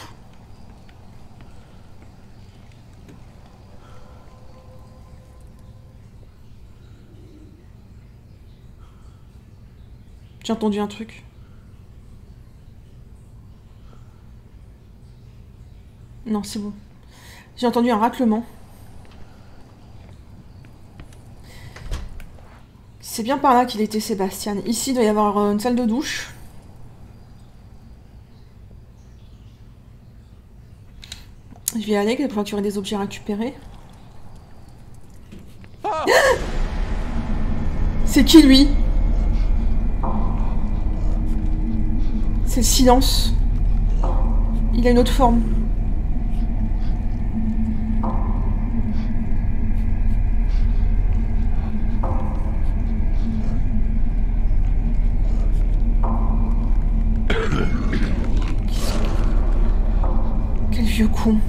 J'ai entendu un truc. Non, c'est bon. J'ai entendu un raclement. C'est bien par là qu'il était, Sébastien. Ici, il doit y avoir une salle de douche. Je vais y aller pour qu'il y aurait des objets récupérés. C'est qui, lui? C'est le silence. Il a une autre forme. Quel vieux con.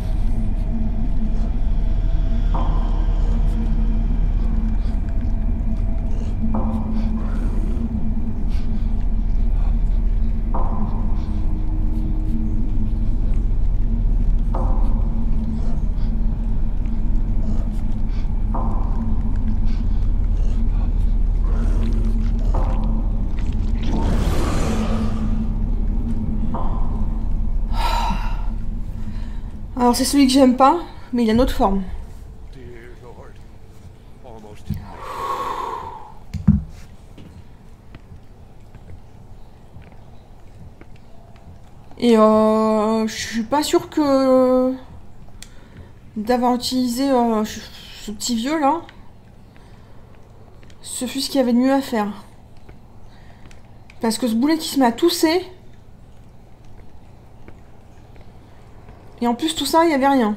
Alors c'est celui que j'aime pas, mais il a une autre forme. Dear Lord. Almost didn't make Et je suis pas sûre que d'avoir utilisé ce petit vieux là, ce fut ce qu'il y avait de mieux à faire. Parce que ce boulet qui se met à tousser, et en plus tout ça, il y avait rien.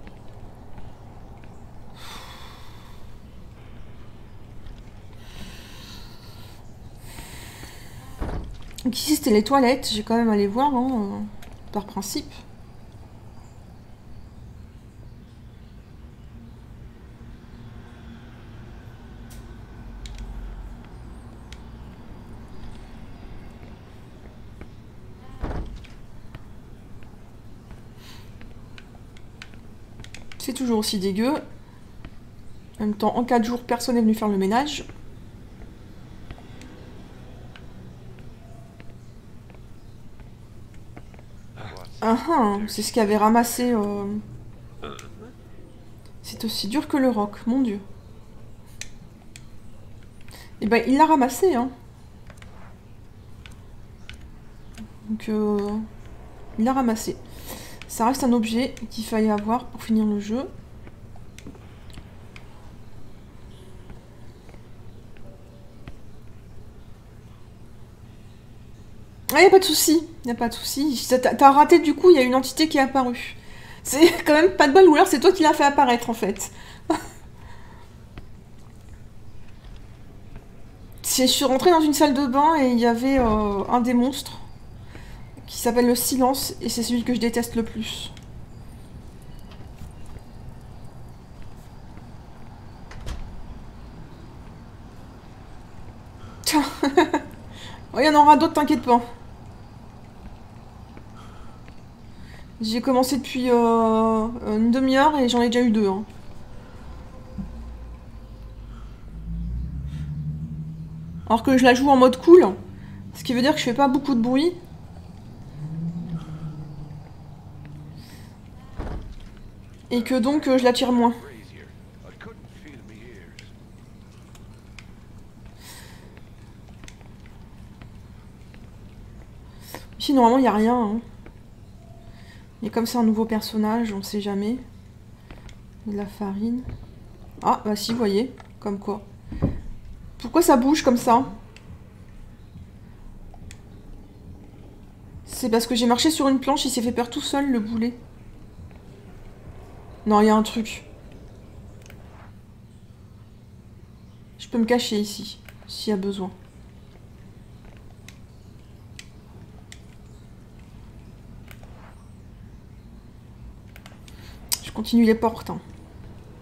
Donc ici c'était les toilettes, j'ai quand même allé voir, hein, par principe. C'est toujours aussi dégueu. En même temps, en 4 jours, personne n'est venu faire le ménage. Ah ah, c'est ce qu'avait ramassé. C'est aussi dur que le roc, mon dieu. Et ben, il l'a ramassé, hein. Donc, il l'a ramassé. Ça reste un objet qu'il fallait avoir pour finir le jeu. Ah, y a pas de souci, y a pas de souci. T'as raté du coup, il y a une entité qui est apparue. C'est quand même pas de bol, ou alors c'est toi qui l'as fait apparaître en fait. Je suis rentrée dans une salle de bain et il y avait un des monstres qui s'appelle le silence et c'est celui que je déteste le plus. Tiens. Oh, il y en aura d'autres, t'inquiète pas. J'ai commencé depuis une demi-heure et j'en ai déjà eu 2. Hein. Alors que je la joue en mode cool, ce qui veut dire que je fais pas beaucoup de bruit. Et que donc je la tire moins. crazier. I couldn't feel my ears. Ici normalement il n'y a rien. Hein. Et comme c'est un nouveau personnage, on sait jamais. De la farine. Ah bah si, vous voyez, comme quoi. Pourquoi ça bouge comme ça? C'est parce que j'ai marché sur une planche, il s'est fait peur tout seul, le boulet. Non, il y a un truc. Je peux me cacher ici, s'il y a besoin. Je continue les portes. Hein.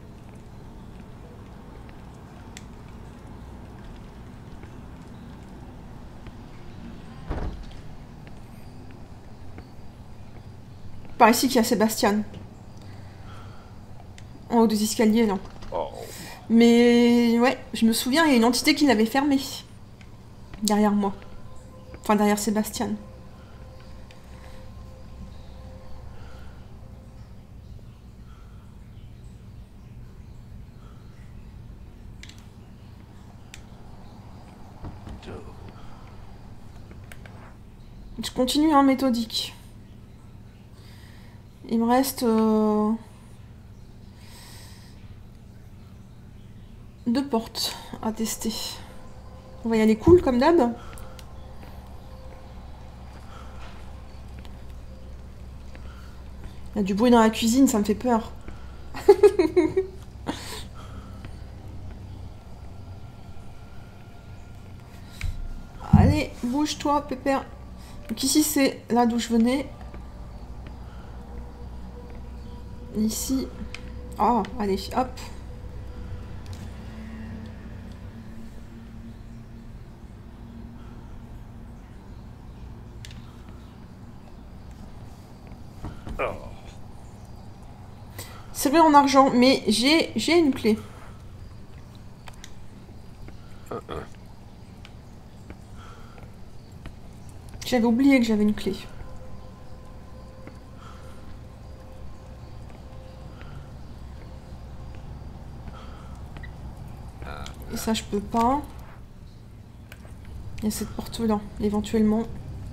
Par ici qu'il y a Sébastien. En haut des escaliers, là. Oh. Mais ouais, je me souviens, il y a une entité qui l'avait fermé. Derrière moi. Enfin, derrière Sébastien. Je continue, hein, méthodique. Il me reste... 2 portes à tester. On va y aller cool comme d'hab. Il y a du bruit dans la cuisine, ça me fait peur. Allez, bouge-toi, Pépère. Donc ici, c'est là d'où je venais. Ici. Ah, allez, hop. C'est vrai en argent, mais j'ai une clé. J'avais oublié que j'avais une clé. Et ça, je peux pas. Il y a cette porte-là, éventuellement.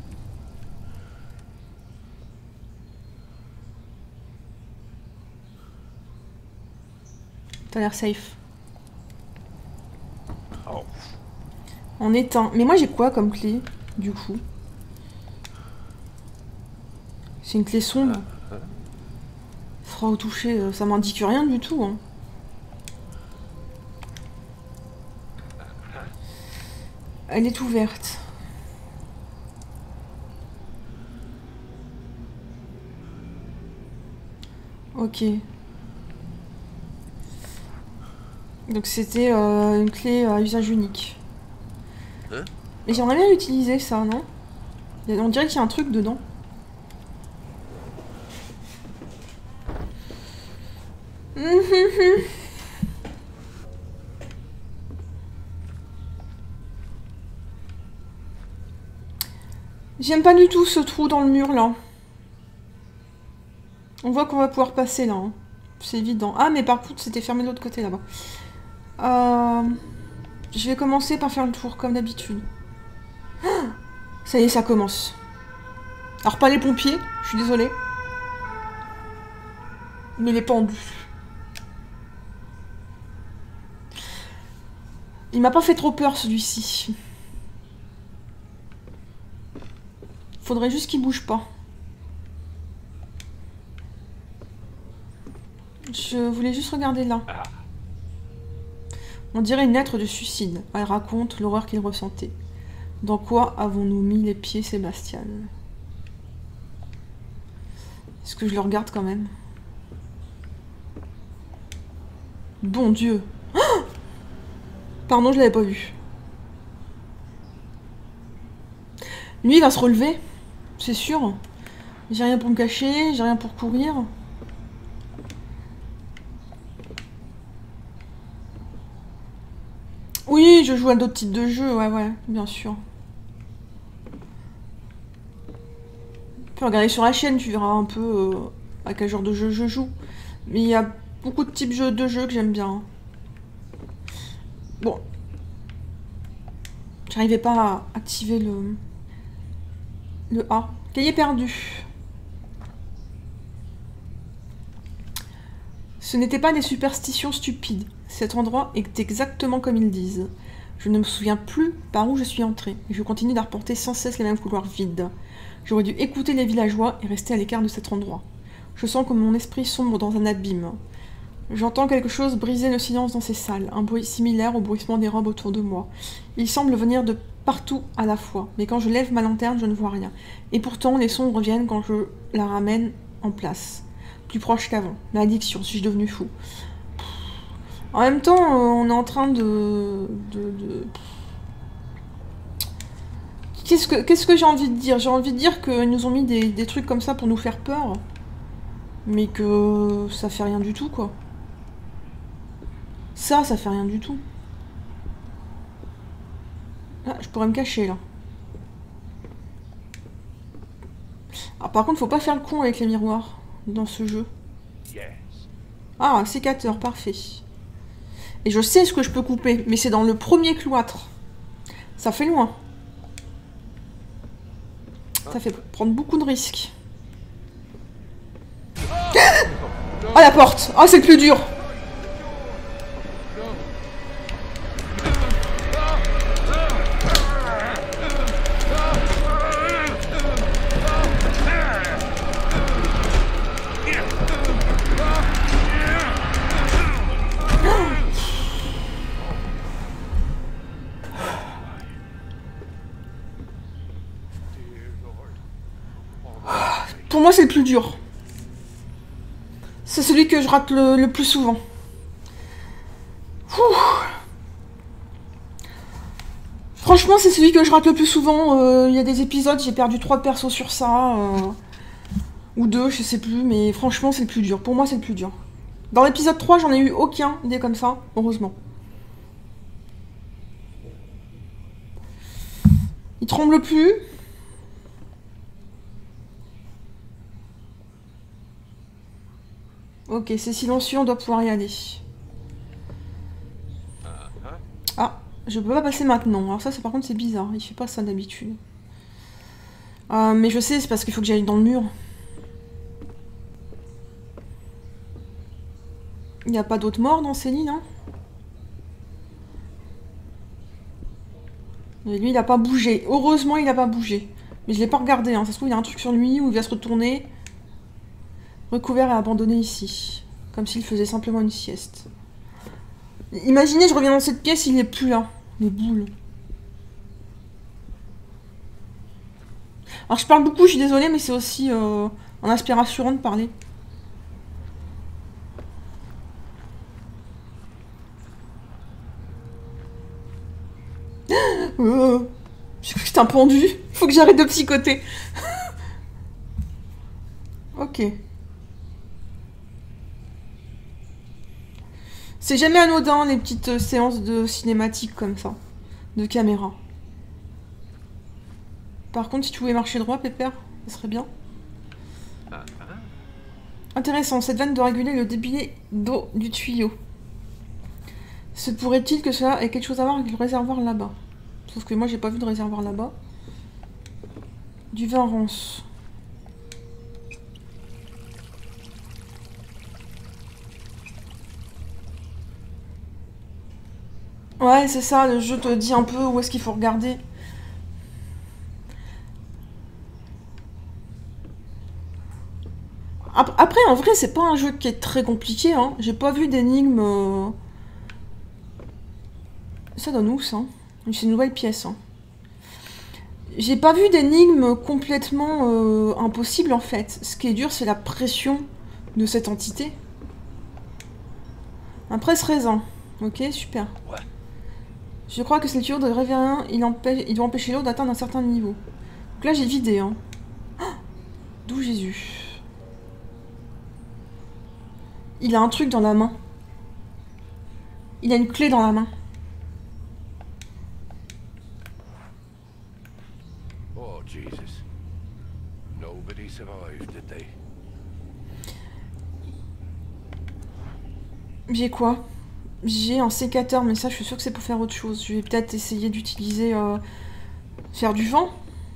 T'as l'air safe. Oh. En éteint. Mais moi, j'ai quoi comme clé, du coup? C'est une clé sombre. Froid au toucher, ça m'indique rien du tout. Hein. Elle est ouverte. Ok. Donc c'était une clé à usage unique. Hein? Mais j'aimerais bien l'utiliser ça, non? On dirait qu'il y a un truc dedans. J'aime pas du tout ce trou dans le mur là. On voit qu'on va pouvoir passer là. Hein. C'est évident. Ah mais par contre c'était fermé de l'autre côté là-bas. Je vais commencer par faire le tour comme d'habitude. Ça y est, ça commence. Alors pas les pompiers, je suis désolée. Mais les pendus. Il m'a pas fait trop peur celui-ci. Faudrait juste qu'il bouge pas. Je voulais juste regarder là. On dirait une lettre de suicide. Elle raconte l'horreur qu'il ressentait. Dans quoi avons-nous mis les pieds, Sébastien? Est-ce que je le regarde quand même? Bon Dieu. Oh, pardon, je l'avais pas vu. Lui, il va se relever. C'est sûr. J'ai rien pour me cacher, j'ai rien pour courir. Oui, je joue à d'autres types de jeux, ouais, bien sûr. Tu peux regarder sur la chaîne, tu verras un peu à quel genre de jeu je joue. Mais il y a beaucoup de types de jeux que j'aime bien. Bon. J'arrivais pas à activer le A. Cahier perdu. Ce n'était pas des superstitions stupides. Cet endroit est exactement comme ils disent. Je ne me souviens plus par où je suis entrée. Et je continue d'arpenter sans cesse les mêmes couloirs vides. J'aurais dû écouter les villageois et rester à l'écart de cet endroit. Je sens que mon esprit sombre dans un abîme. J'entends quelque chose briser le silence dans ces salles, un bruit similaire au bruissement des robes autour de moi. Il semble venir de partout à la fois, mais quand je lève ma lanterne, je ne vois rien. Et pourtant, les sons reviennent quand je la ramène en place. Plus proche qu'avant. Malédiction, suis-je devenu fou? En même temps, on est en train de... Qu'est-ce que j'ai envie de dire? J'ai envie de dire qu'ils nous ont mis des trucs comme ça pour nous faire peur. Mais que ça fait rien du tout, quoi. Ça fait rien du tout. Ah, je pourrais me cacher, là. Ah, par contre, faut pas faire le con avec les miroirs dans ce jeu. Ah, un sécateur, parfait. Et je sais ce que je peux couper, mais c'est dans le premier cloître. Ça fait loin. Ça fait prendre beaucoup de risques. Ah, la porte! Ah, c'est le plus dur! Pour moi, c'est le plus dur. C'est celui que je rate le plus souvent. Franchement, c'est celui que je rate le plus souvent. Il y a des épisodes, j'ai perdu 3 persos sur ça. Ou 2, je sais plus. Mais franchement, c'est le plus dur. Pour moi, c'est le plus dur. Dans l'épisode 3, j'en ai eu aucun des comme ça. Heureusement. Il tremble plus. Ok, c'est silencieux, on doit pouvoir y aller. Ah, je peux pas passer maintenant. Alors ça, par contre, c'est bizarre. Il fait pas ça d'habitude. Mais je sais, c'est parce qu'il faut que j'aille dans le mur. Il n'y a pas d'autres morts dans ces lits, hein? Et lui, il a pas bougé. Heureusement, il a pas bougé. Mais je l'ai pas regardé, hein. Ça se trouve, il y a un truc sur lui où il va se retourner. Recouvert et abandonné ici. Comme s'il faisait simplement une sieste. Imaginez, je reviens dans cette pièce, il n'est plus là. Les boules. Alors je parle beaucoup, je suis désolée, mais c'est aussi un aspect rassurant de parler. J'ai cru que c'était un pendu. Faut que j'arrête de psychoter. Ok. C'est jamais anodin, les petites séances de cinématique comme ça. De caméra. Par contre, si tu pouvais marcher droit, Pépère, ça serait bien. Intéressant, cette vanne doit réguler le débit d'eau du tuyau. Se pourrait-il que cela ait quelque chose à voir avec le réservoir là-bas? Sauf que moi, j'ai pas vu de réservoir là-bas. Du vin rance. Ouais, c'est ça, le jeu te dit un peu où est-ce qu'il faut regarder. Après, en vrai, c'est pas un jeu qui est très compliqué, hein. J'ai pas vu d'énigmes... Ça donne où, ça? C'est une nouvelle pièce, hein. J'ai pas vu d'énigmes complètement impossibles, en fait. Ce qui est dur, c'est la pression de cette entité. Un presse-raisin. Ok, super. Je crois que c'est le tuyau de Révérien, il doit empêcher l'eau d'atteindre un certain niveau. Donc là, j'ai vidé, hein. Oh, d'où Jésus? Il a un truc dans la main. Il a une clé dans la main. Oh, Jesus. Nobody survived, did they? J'ai quoi? J'ai un sécateur, mais ça, je suis sûre que c'est pour faire autre chose. Je vais peut-être essayer d'utiliser... faire du vent.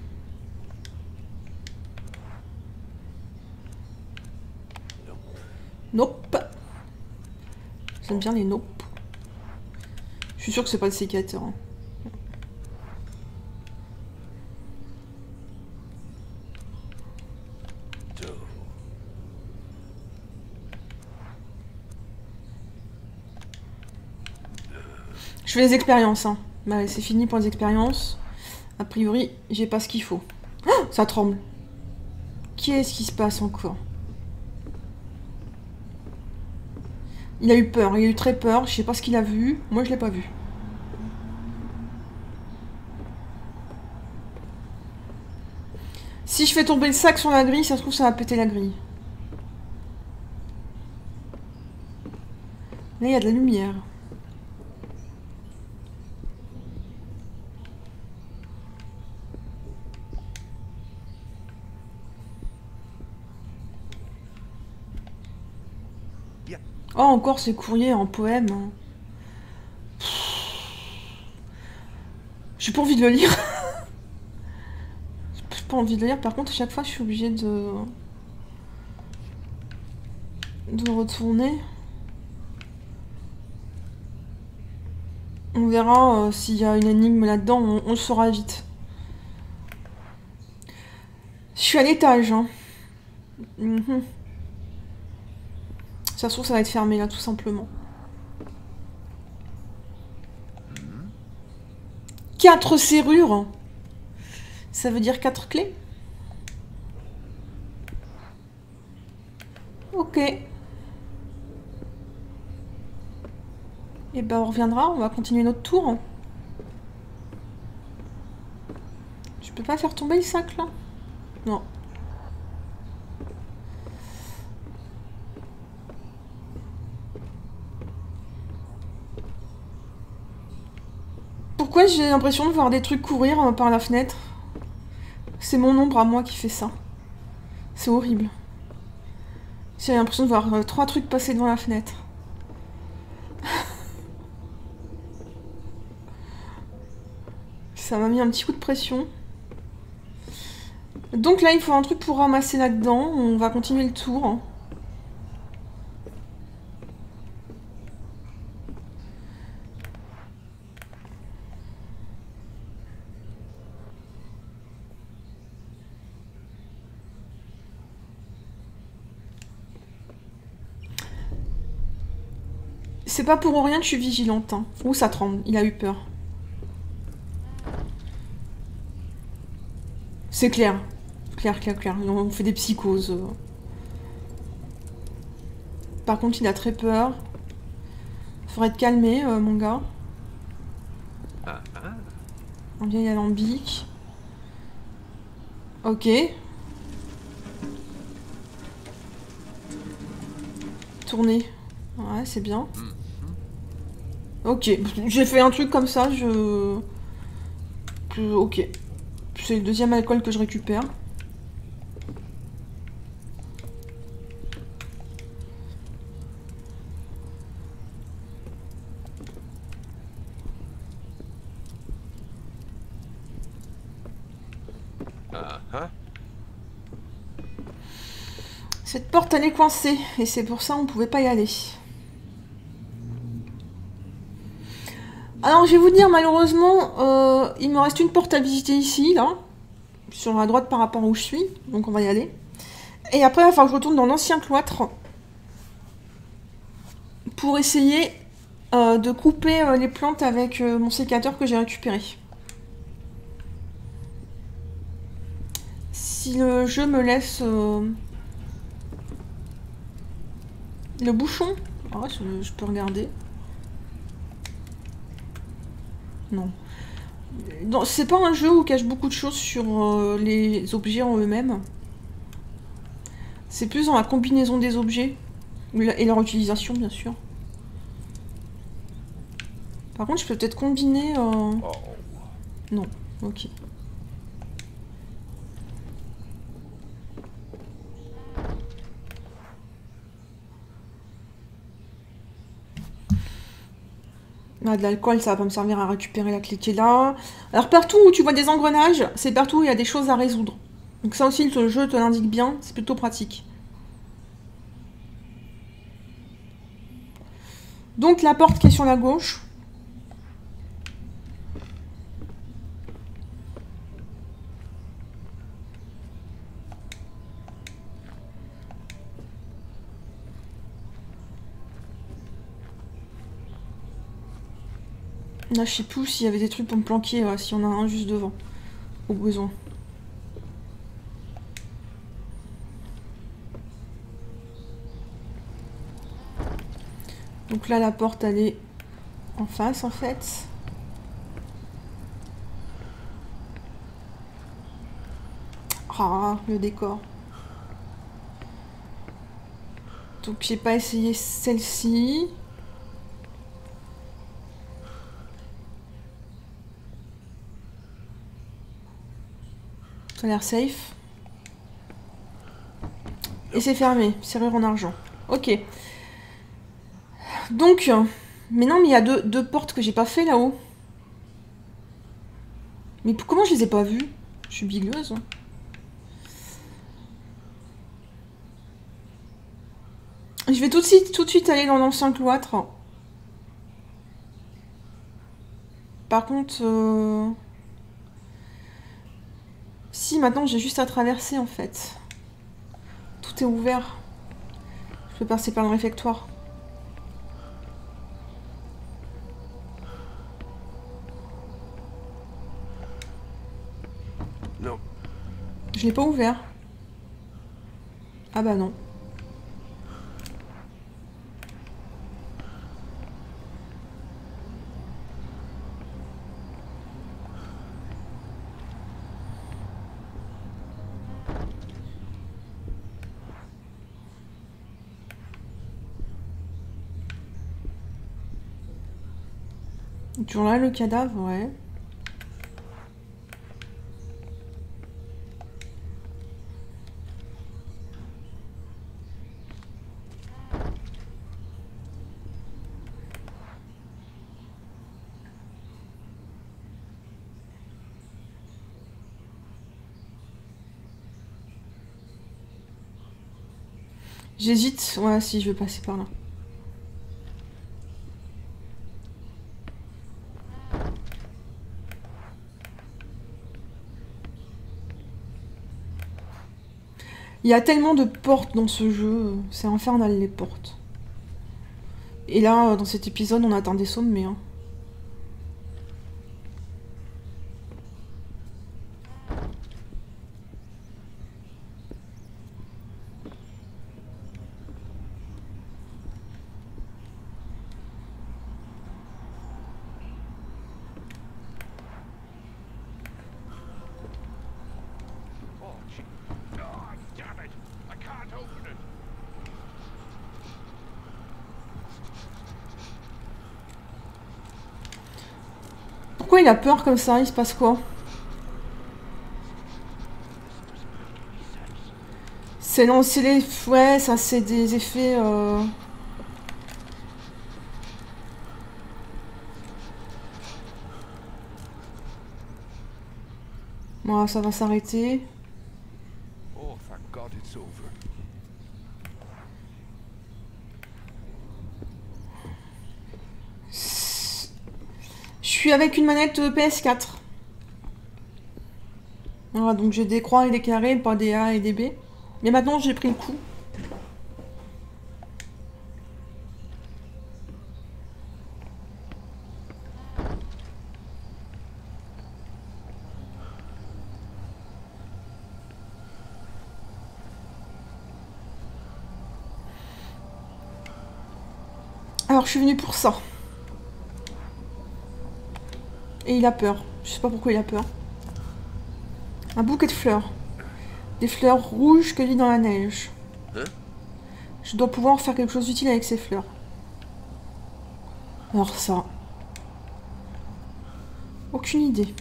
Nope. J'aime bien les nope. Je suis sûre que c'est pas le sécateur. Hein. Je fais les expériences, hein. Bah, c'est fini pour les expériences. A priori, j'ai pas ce qu'il faut. Oh, ça tremble. Qu'est-ce qui se passe encore? Il a eu peur, il a eu très peur. Je sais pas ce qu'il a vu. Moi, je l'ai pas vu. Si je fais tomber le sac sur la grille, ça se trouve, ça va péter la grille. Là, il y a de la lumière. Oh, encore ces courriers en poème. J'ai pas envie de le lire. J'ai pas envie de le lire. Par contre, à chaque fois, je suis obligée de retourner. On verra s'il y a une énigme là-dedans. On le saura vite. Je suis à l'étage. Hein. Ça se trouve, ça va être fermé là, tout simplement. 4 serrures. Ça veut dire 4 clés. Ok. Et ben on reviendra, on va continuer notre tour. Je peux pas faire tomber le sac là? Non. Pourquoi j'ai l'impression de voir des trucs courir par la fenêtre? C'est mon ombre à moi qui fait ça. C'est horrible. J'ai l'impression de voir 3 trucs passer devant la fenêtre. Ça m'a mis un petit coup de pression. Donc là, il faut un truc pour ramasser là-dedans. On va continuer le tour. C'est pas pour rien que je suis vigilante. Hein. Ouh, ça tremble. Il a eu peur. C'est clair. Clair. On fait des psychoses. Par contre, il a très peur. Faudrait te calmer, mon gars. Un vieil alambic. Ok. Tourner. Ouais, c'est bien. Ok. J'ai fait un truc comme ça, ok. C'est le deuxième alcool que je récupère. Cette porte, elle est coincée. Et c'est pour ça qu'on pouvait pas y aller. Alors, je vais vous dire, malheureusement, il me reste une porte à visiter ici, là. Sur la droite par rapport à où je suis. Donc, on va y aller. Et après, il va falloir que je retourne dans l'ancien cloître. Pour essayer de couper les plantes avec mon sécateur que j'ai récupéré. Si le jeu me laisse le bouchon, ah, je peux regarder. Non. C'est pas un jeu où cache beaucoup de choses sur les objets en eux-mêmes. C'est plus dans la combinaison des objets et leur utilisation, bien sûr. Par contre, je peux peut-être combiner... Non, ok. Ah, de l'alcool, ça va pas me servir à récupérer la clé qui est là. Alors partout où tu vois des engrenages, c'est partout où il y a des choses à résoudre. Donc ça aussi, le jeu te l'indique bien, c'est plutôt pratique. Donc la porte qui est sur la gauche. Là, je sais plus s'il y avait des trucs pour me planquer, s'il y en a un juste devant, au besoin. Donc là, la porte, elle est en face, en fait. Ah, le décor. Donc, j'ai pas essayé celle-ci. Ça a l'air safe. Et c'est fermé. Serrure en argent. Ok. Donc... Mais non, mais il y a deux portes que j'ai pas fait là-haut. Mais comment je les ai pas vues? Je suis bigueuse. Je vais tout de suite aller dans l'ancien cloître. Par contre... Si, maintenant j'ai juste à traverser en fait. Tout est ouvert. Je peux passer par le réfectoire. Non. Je l'ai pas ouvert. Ah bah non. Toujours là le cadavre, ouais. J'hésite, ouais, si je vais passer par là. Il y a tellement de portes dans ce jeu, c'est infernal les portes. Et là, dans cet épisode, on atteint des sommets. Hein. Pourquoi il a peur comme ça? Il se passe quoi? C'est les... Ouais, ça c'est des effets... Bon, ça va s'arrêter. Oh, thank God it's over. Je suis avec une manette PS4. Voilà, donc j'ai des croix et des carrés, pas des A et des B. Mais maintenant j'ai pris le coup. Alors je suis venue pour ça. Et il a peur. Je sais pas pourquoi il a peur. Un bouquet de fleurs. Des fleurs rouges cueillies dans la neige. Hein? Je dois pouvoir faire quelque chose d'utile avec ces fleurs. Alors ça... Aucune idée.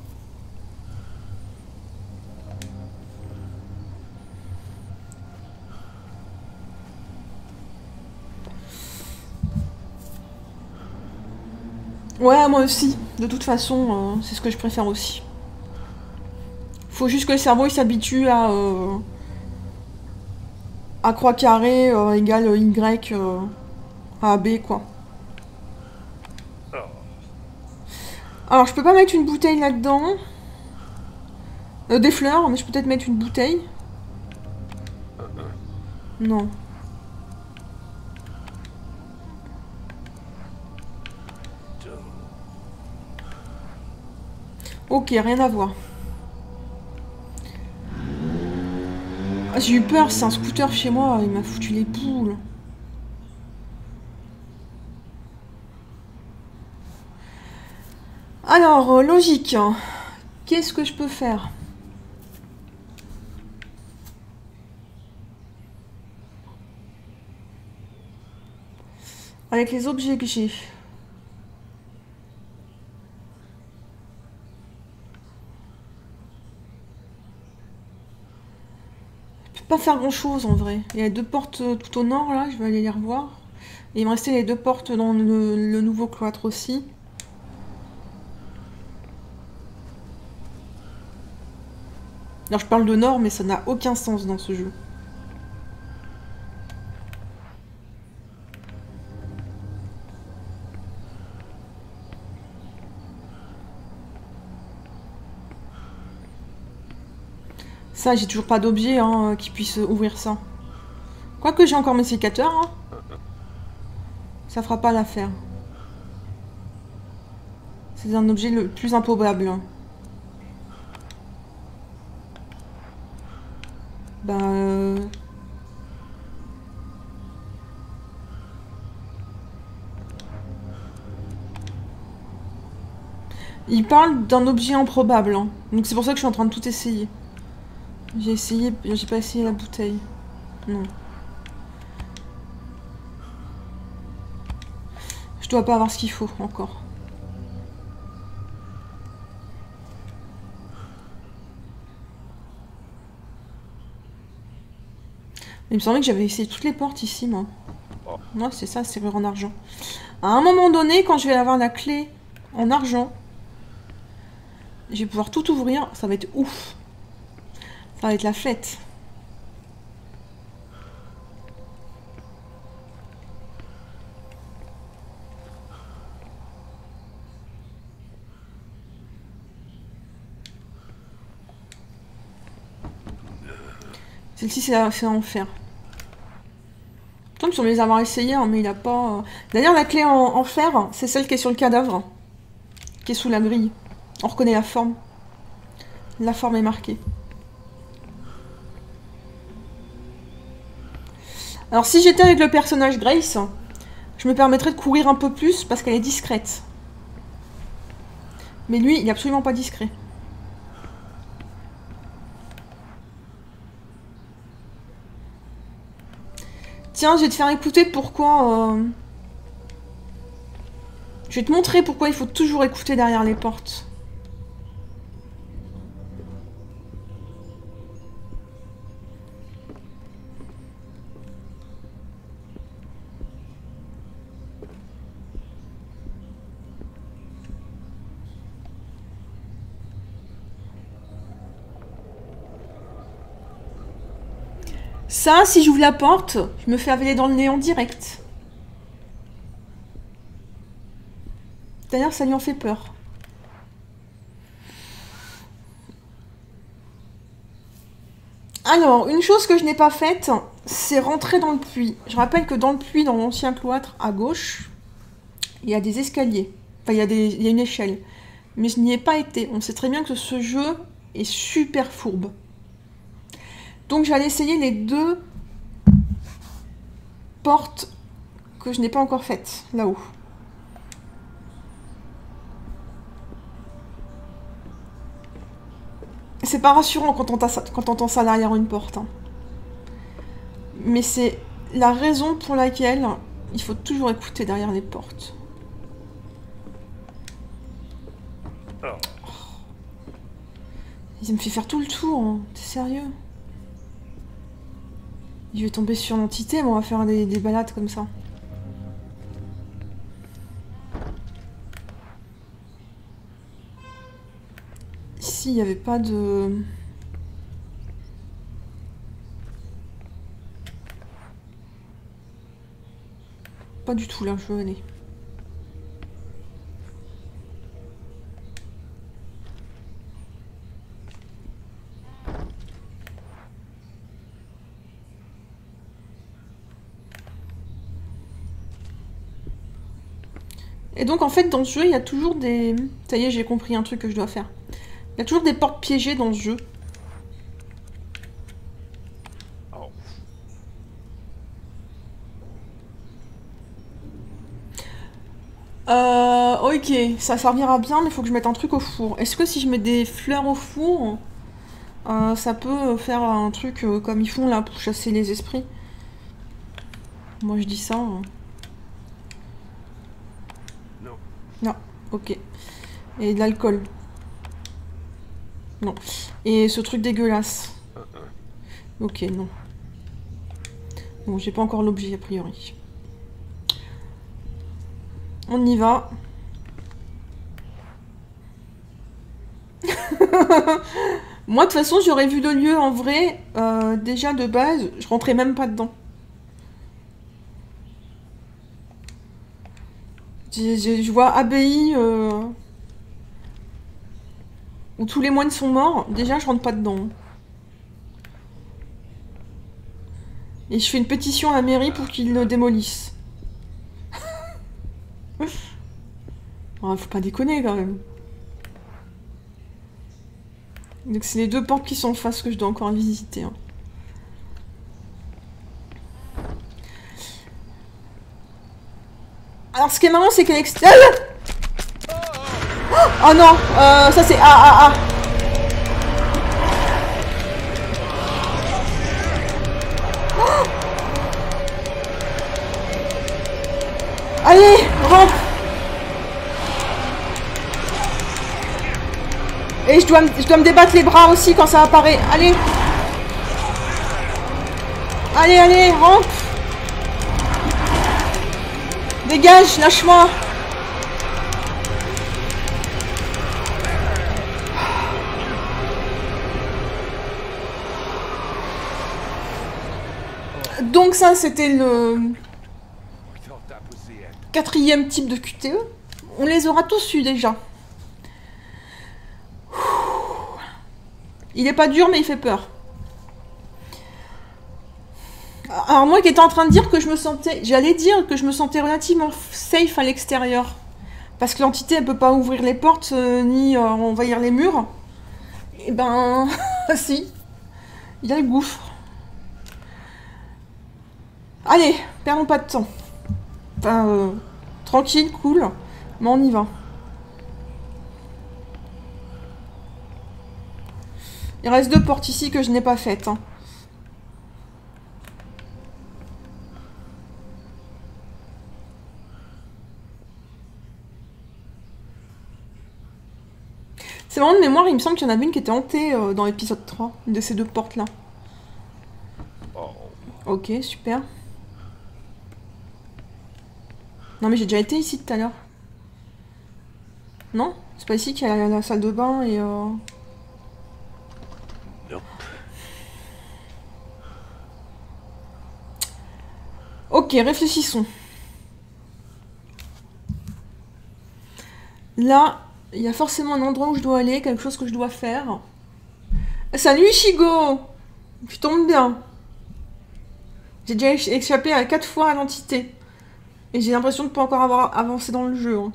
Ouais, moi aussi. De toute façon, c'est ce que je préfère aussi. Faut juste que le cerveau il s'habitue à croix carrée égale Y à B, quoi. Alors, je peux pas mettre une bouteille là-dedans. Des fleurs, mais je peux peut-être mettre une bouteille. Non. Ok, rien à voir. Ah, j'ai eu peur, c'est un scooter chez moi, il m'a foutu les poules. Alors, logique. Qu'est-ce que je peux faire? Avec les objets que j'ai. pas faire grand chose en vrai. Il y a 2 portes tout au nord là, je vais aller les revoir. Et il me restait les 2 portes dans le nouveau cloître aussi. Alors je parle de nord, mais ça n'a aucun sens dans ce jeu. Ça, j'ai toujours pas d'objet hein, qui puisse ouvrir ça. Quoique j'ai encore mes sécateurs. Hein. Ça fera pas l'affaire. C'est un objet le plus improbable. Hein. Il parle d'un objet improbable. Hein. Donc c'est pour ça que je suis en train de tout essayer. J'ai essayé, j'ai pas essayé la bouteille. Non. Je dois pas avoir ce qu'il faut encore. Il me semblait que j'avais essayé toutes les portes ici, moi. Ouais, c'est ça, serrure en argent. À un moment donné, quand je vais avoir la clé en argent, je vais pouvoir tout ouvrir. Ça va être ouf. Ça va être la fête. Celle-ci, c'est à enfer. Il me semble les avoir essayés, hein, mais il a pas... D'ailleurs, la clé en fer, c'est celle qui est sur le cadavre. Qui est sous la grille. On reconnaît la forme. La forme est marquée. Alors, si j'étais avec le personnage Grace, je me permettrais de courir un peu plus parce qu'elle est discrète. Mais lui, il est absolument pas discret. Tiens, je vais te faire écouter pourquoi... Je vais te montrer pourquoi il faut toujours écouter derrière les portes. Ça, si j'ouvre la porte, je me fais avaler dans le néant direct. D'ailleurs, ça lui en fait peur. Alors, une chose que je n'ai pas faite, c'est rentrer dans le puits. Je rappelle que dans le puits, dans l'ancien cloître, à gauche, il y a des escaliers. Enfin, il y a une échelle. Mais je n'y ai pas été. On sait très bien que ce jeu est super fourbe. Donc, j'allais essayer les 2 portes que je n'ai pas encore faites, là-haut. C'est pas rassurant quand on entend ça derrière une porte. Hein. Mais c'est la raison pour laquelle il faut toujours écouter derrière les portes. Oh. Il me fait faire tout le tour. Hein. T'es sérieux? Je vais tomber sur l'entité, mais on va faire des balades comme ça. Ici, il n'y avait pas de... Pas du tout, là, je veux aller. Et donc, en fait, dans ce jeu, il y a toujours des... Ça y est, j'ai compris un truc que je dois faire. Il y a toujours des portes piégées dans ce jeu. Ok, ça servira bien, mais il faut que je mette un truc au four. Est-ce que si je mets des fleurs au four, ça peut faire un truc comme ils font là pour chasser les esprits? Moi je dis ça. Hein. Non, ok. Et de l'alcool. Non. Et ce truc dégueulasse. Ok, non. Bon, j'ai pas encore l'objet a priori. On y va. Moi, de toute façon, j'aurais vu le lieu en vrai. Déjà, de base, je rentrais même pas dedans. Je vois abbaye où tous les moines sont morts. Déjà, je rentre pas dedans. Et je fais une pétition à la mairie pour qu'ils le démolissent. Oh, faut pas déconner quand même. Donc c'est les deux portes qui sont en face que je dois encore visiter. Hein. Alors ce qui est marrant c'est qu'à l'extérieur... Oh non, ça c'est... Ah. Allez, rentre. Et je dois me débattre les bras aussi quand ça apparaît. Allez. Allez, rentre. Dégage, lâche-moi. Donc ça, c'était le 4e type de QTE. On les aura tous eus déjà. Il est pas dur, mais il fait peur. Alors moi qui étais en train de dire que je me sentais... J'allais dire que je me sentais relativement safe à l'extérieur. Parce que l'entité, elle peut pas ouvrir les portes, ni envahir les murs. Et ben... si. Il y a le gouffre. Allez, perdons pas de temps. Enfin, tranquille, cool. Mais on y va. Il reste 2 portes ici que je n'ai pas faites. Hein. C'est vraiment de mémoire, il me semble qu'il y en avait une qui était hantée dans l'épisode 3, de ces 2 portes-là. Ok, super. Non mais j'ai déjà été ici tout à l'heure. Non? C'est pas ici qu'il y a la salle de bain et... Ok, réfléchissons. Là, il y a forcément un endroit où je dois aller, quelque chose que je dois faire. Salut Ichigo! Tu tombes bien. J'ai déjà échappé à 4 fois à l'entité. Et j'ai l'impression de ne pas encore avoir avancé dans le jeu. Hein.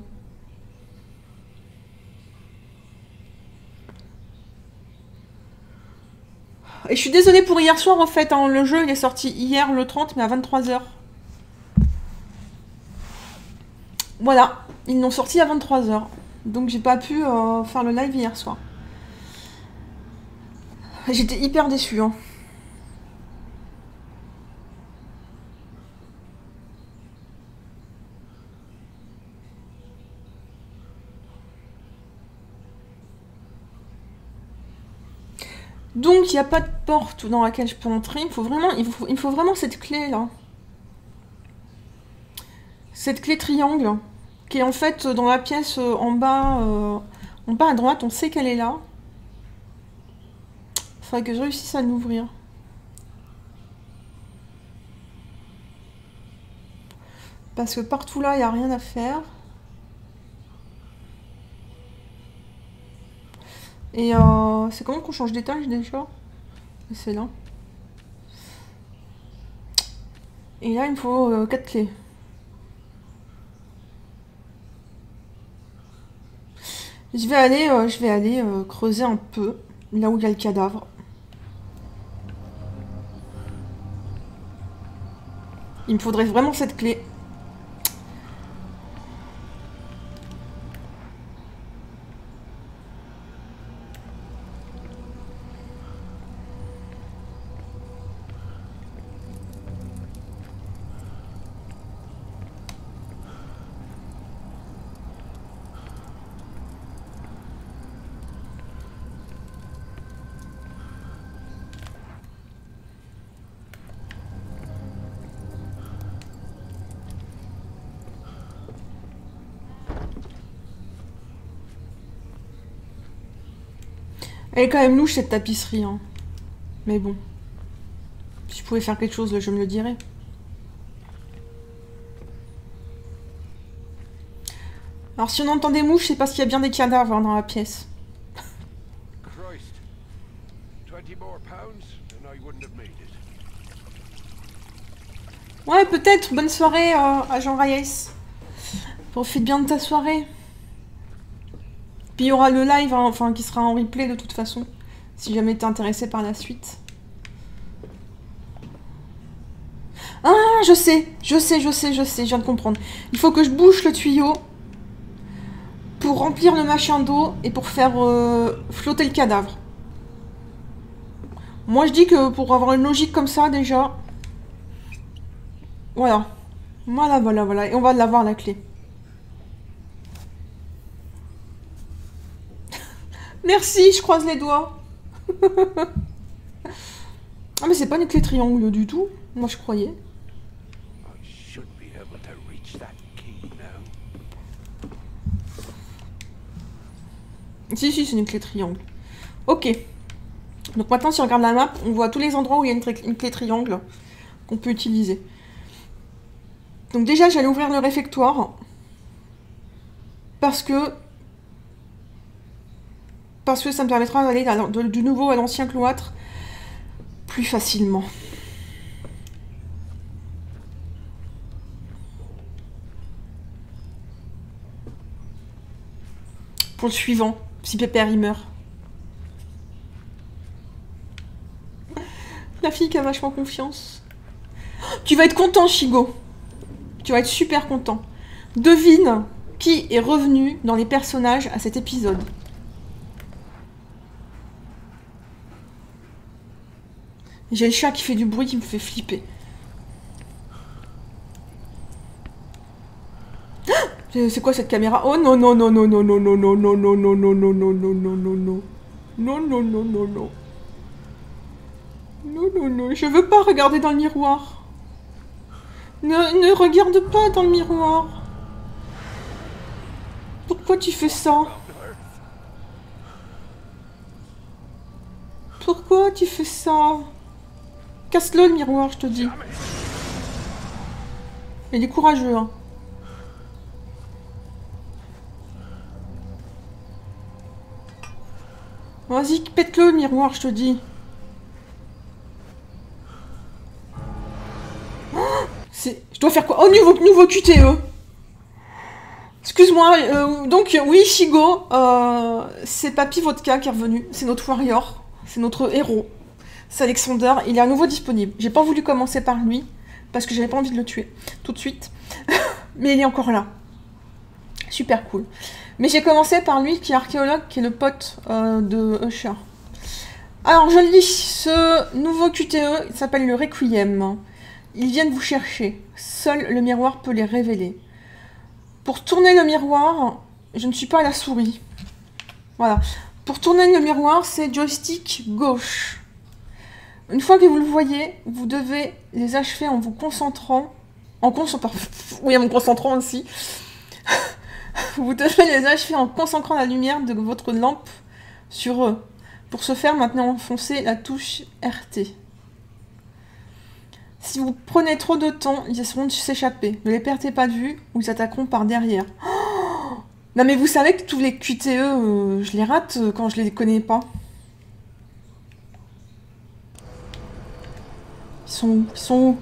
Et je suis désolée pour hier soir, en fait. Hein, le jeu, il est sorti hier, le 30, mais à 23 h. Voilà, ils l'ont sorti à 23 h. Donc j'ai pas pu faire le live hier soir. J'étais hyper déçue. Hein. Donc il n'y a pas de porte dans laquelle je peux entrer. Il me faut vraiment cette clé là. Cette clé triangle. Qui est en fait dans la pièce en bas à droite. On sait qu'elle est là. Il faudrait que je réussisse à l'ouvrir. Parce que partout là, il n'y a rien à faire. Et c'est comment qu'on change d'étage déjà? C'est là. Et là, il me faut 4 clés. Je vais aller creuser un peu là où il y a le cadavre. Il me faudrait vraiment cette clé. Elle est quand même louche cette tapisserie, hein. Mais bon. Si je pouvais faire quelque chose, je me le dirais. Alors si on entend des mouches, c'est parce qu'il y a bien des cadavres dans la pièce. Christ. 20 more pounds and I wouldn't have made it. Ouais, peut-être. Bonne soirée, agent Reyes. Profite bien de ta soirée. Puis il y aura le live, hein, enfin, qui sera en replay de toute façon. Si jamais t'es intéressé par la suite. Ah, je sais, je viens de comprendre. Il faut que je bouche le tuyau pour remplir le machin d'eau et pour faire flotter le cadavre. Moi, je dis que pour avoir une logique comme ça, déjà... Voilà. Voilà. Et on va l'avoir, la clé. Merci, je croise les doigts. Ah, mais c'est pas une clé triangle du tout. Moi, je croyais. I should be able to reach that key now. Si, c'est une clé triangle. Ok. Donc maintenant, si on regarde la map, on voit tous les endroits où il y a une clé triangle qu'on peut utiliser. Donc déjà, j'allais ouvrir le réfectoire. Parce que ça me permettra d'aller du nouveau à l'ancien cloître plus facilement. Pour le suivant, si Pépère il meurt. La fille qui a vachement confiance. Tu vas être content, Shigo. Tu vas être super content. Devine qui est revenu dans les personnages à cet épisode. J'ai le chat qui fait du bruit qui me fait flipper. C'est quoi cette caméra? Oh non. Non, je veux pas regarder dans le miroir. Ne regarde pas dans le miroir. Pourquoi tu fais ça? Pourquoi tu fais ça? Casse-le le miroir, je te dis. Il est courageux, hein. Vas-y, pète-le le miroir, je te dis. Je dois faire quoi? Oh, nouveau QTE. Excuse-moi, donc oui, Shigo, c'est Papy Vodka qui est revenu. C'est notre warrior, c'est notre héros. C'est Alexander, il est à nouveau disponible. J'ai pas voulu commencer par lui, parce que j'avais pas envie de le tuer tout de suite. Mais il est encore là. Super cool. Mais j'ai commencé par lui, qui est archéologue, qui est le pote de Usher. Alors, je lis ce nouveau QTE, il s'appelle le Requiem. Ils viennent vous chercher. Seul le miroir peut les révéler. Pour tourner le miroir, je ne suis pas à la souris. Voilà. Pour tourner le miroir, c'est joystick gauche. Une fois que vous le voyez, vous devez les achever en vous concentrant. Oui, en me concentrant aussi. Vous devez les achever en concentrant la lumière de votre lampe sur eux. Pour ce faire, maintenant enfoncez la touche RT. Si vous prenez trop de temps, ils essaieront de s'échapper. Ne les perdez pas de vue ou ils attaqueront par derrière. Oh, non mais vous savez que tous les QTE, je les rate quand je les connais pas. Ils sont où?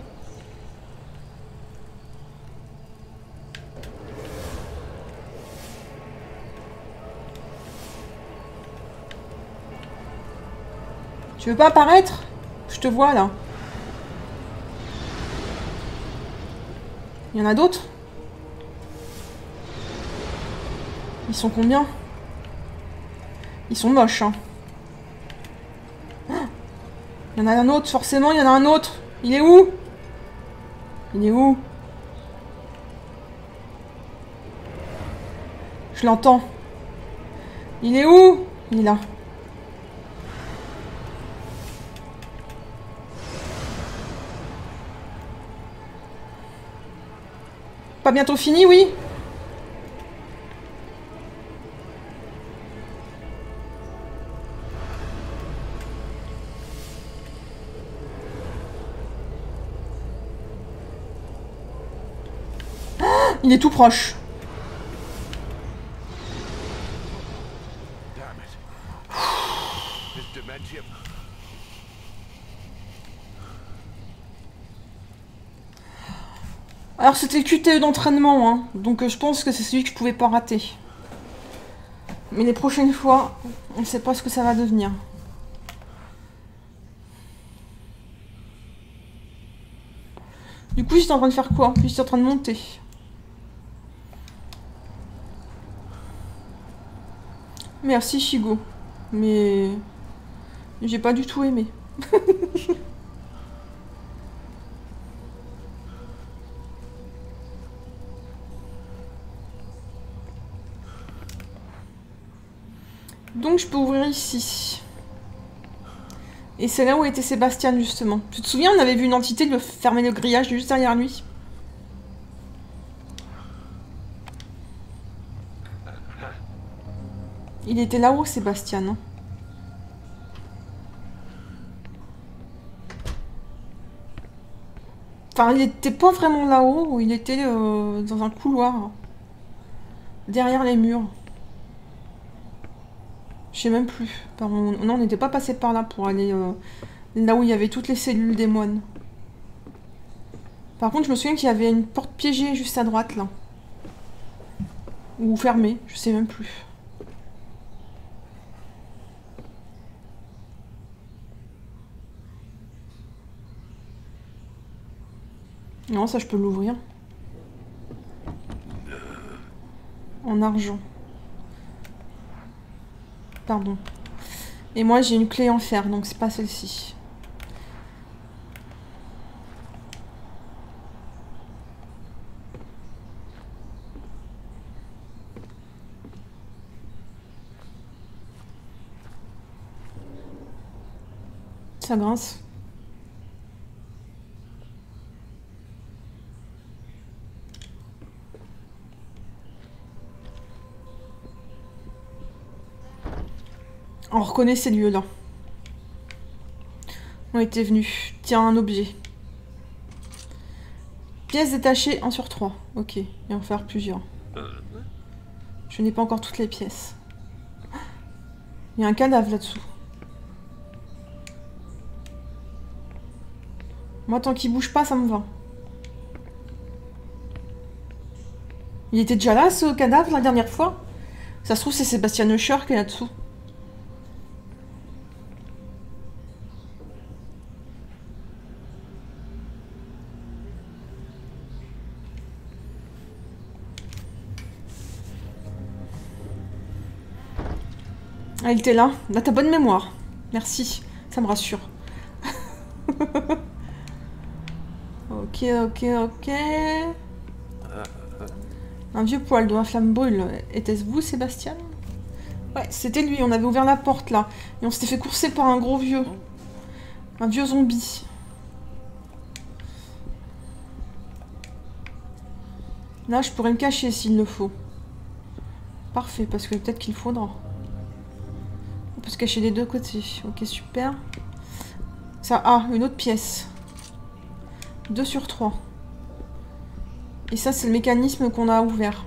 Tu veux pas apparaître? Je te vois là. Il y en a d'autres? Ils sont combien? Ils sont moches, hein. Il y en a un autre, forcément, il y en a un autre. Il est où? Il est où? Je l'entends. Il est où? Il est là. Pas bientôt fini, oui? Il est tout proche. Damn it. This dementia. Alors c'était le QTE d'entraînement, hein. Donc je pense que c'est celui que je pouvais pas rater. Mais les prochaines fois, on ne sait pas ce que ça va devenir. Du coup, j'étais en train de faire quoi? J'étais en train de monter. Merci Shigo. Mais j'ai pas du tout aimé. Donc je peux ouvrir ici. Et c'est là où était Sébastien justement. Tu te souviens, on avait vu une entité de fermer le grillage juste derrière lui. Il était là-haut, Sébastien, non? Enfin, il était pas vraiment là-haut, il était dans un couloir. Derrière les murs. Je sais même plus. Non, on n'était pas passé par là pour aller là où il y avait toutes les cellules des moines. Par contre, je me souviens qu'il y avait une porte piégée juste à droite, là. Ou fermée, je sais même plus. Non, ça je peux l'ouvrir. En argent. Pardon. Et moi j'ai une clé en fer, donc c'est pas celle-ci. Ça grince. On reconnaît ces lieux-là. On était venus. Tiens, un objet. Pièces détachées, 1 sur 3. Ok, et en faire plusieurs. Je n'ai pas encore toutes les pièces. Il y a un cadavre là-dessous. Moi, tant qu'il bouge pas, ça me va. Il était déjà là, ce cadavre, la dernière fois? Ça se trouve, c'est Sébastien Usher qui est là-dessous. Ah, il était là. Là, t'as bonne mémoire. Merci. Ça me rassure. Ok, ok, ok. Un vieux poil dont la flamme brûle. Était-ce vous, Sébastien? Ouais, c'était lui. On avait ouvert la porte, là. Et on s'était fait courser par un gros vieux. Un vieux zombie. Là, je pourrais me cacher s'il le faut. Parfait, parce que peut-être qu'il faudra. On peut se cacher des deux côtés. Ok, super. Ça, ah, une autre pièce. 2 sur 3. Et ça, c'est le mécanisme qu'on a ouvert.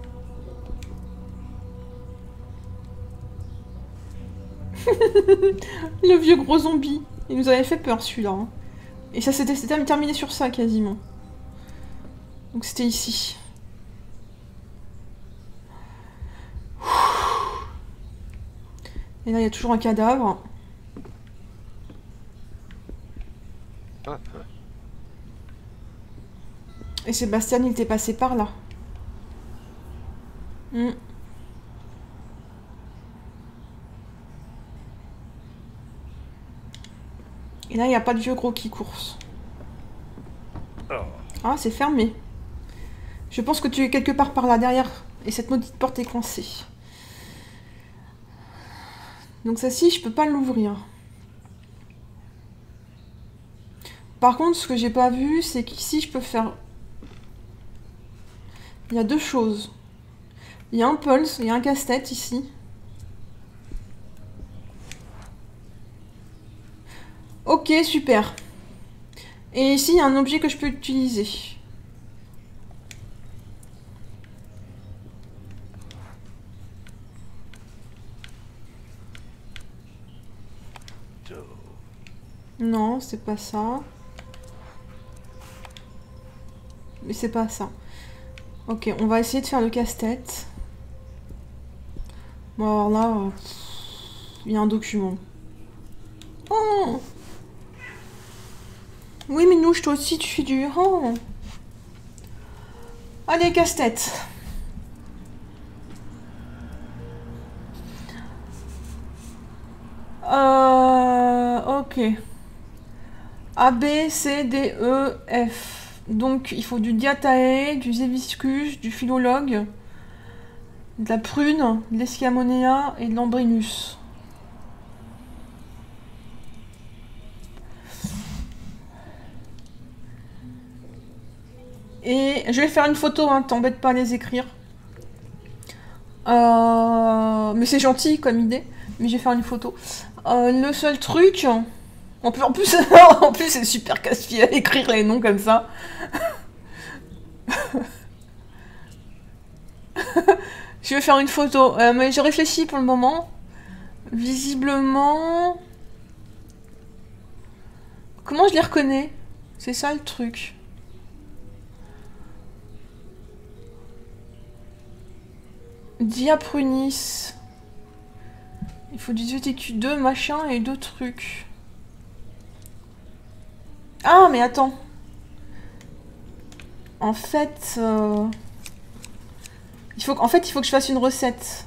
Le vieux gros zombie. Il nous avait fait peur, celui-là. Hein. Et ça, c'était terminé sur ça, quasiment. Donc, c'était ici. Et là, il y a toujours un cadavre. Et Sébastien, il était passé par là. Mm. Et là, il n'y a pas de vieux gros qui course. Ah, c'est fermé. Je pense que tu es quelque part par là, derrière. Et cette maudite porte est coincée. Donc ça-ci, je peux pas l'ouvrir. Par contre, ce que j'ai pas vu, c'est qu'ici, je peux faire... Il y a 2 choses. Il y a un pulse, il y a un casse-tête ici. Ok, super. Et ici, il y a un objet que je peux utiliser. Crypto. Non, c'est pas ça. Mais c'est pas ça. Ok, on va essayer de faire le casse-tête. Bon, alors là, il y a un document. Oh! Oui, Minouche, toi aussi, tu fais du... Oh! Allez, casse-tête. Ok. A, B, C, D, E, F. Donc, il faut du diatae, du zébiscus, du philologue, de la prune, de l'escamonea et de l'ambrinus. Et je vais faire une photo, hein, t'embête pas à les écrire. Mais c'est gentil comme idée, mais je vais faire une photo. Le seul truc... En plus, en plus c'est super casse-pied à écrire les noms comme ça. Je vais faire une photo, mais je réfléchis pour le moment. Visiblement... Comment je les reconnais? C'est ça le truc. Diaprunis. Il faut du ZTQ2, machin, et deux trucs. Ah, mais attends. En fait... il faut que je fasse une recette.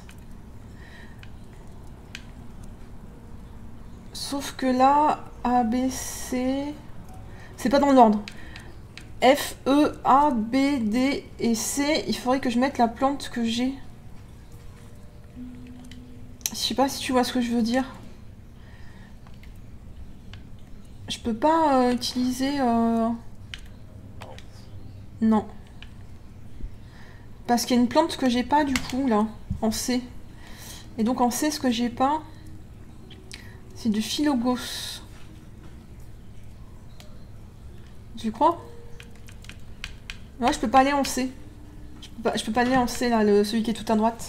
Sauf que là, A, B, C... C'est pas dans l'ordre. F, E, A, B, D et C, il faudrait que je mette la plante que j'ai. Je sais pas si tu vois ce que je veux dire. Je peux pas utiliser... Non. Parce qu'il y a une plante que j'ai pas du coup, là, en C. Et donc en C, ce que j'ai pas, c'est du philogos. Tu crois? Ouais, je peux pas aller en C. Je peux pas aller en C, là, celui qui est tout à droite.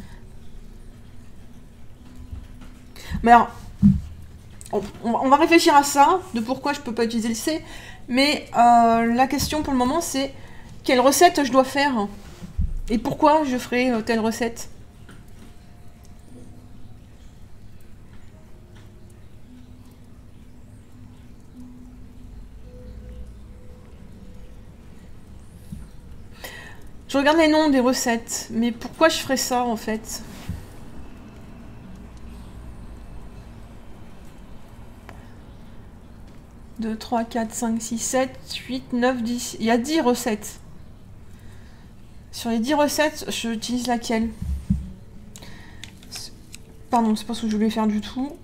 Mais alors, on va réfléchir à ça, de pourquoi je peux pas utiliser le C. Mais la question pour le moment, c'est quelle recette je dois faire et pourquoi je ferai telle recette. Je regarde les noms des recettes, mais pourquoi je ferais ça en fait? « 2, 3, 4, 5, 6, 7, 8, 9, 10... » Il y a 10 recettes. Sur les 10 recettes, j'utilise laquelle? Pardon, c'est pas ce que je voulais faire du tout.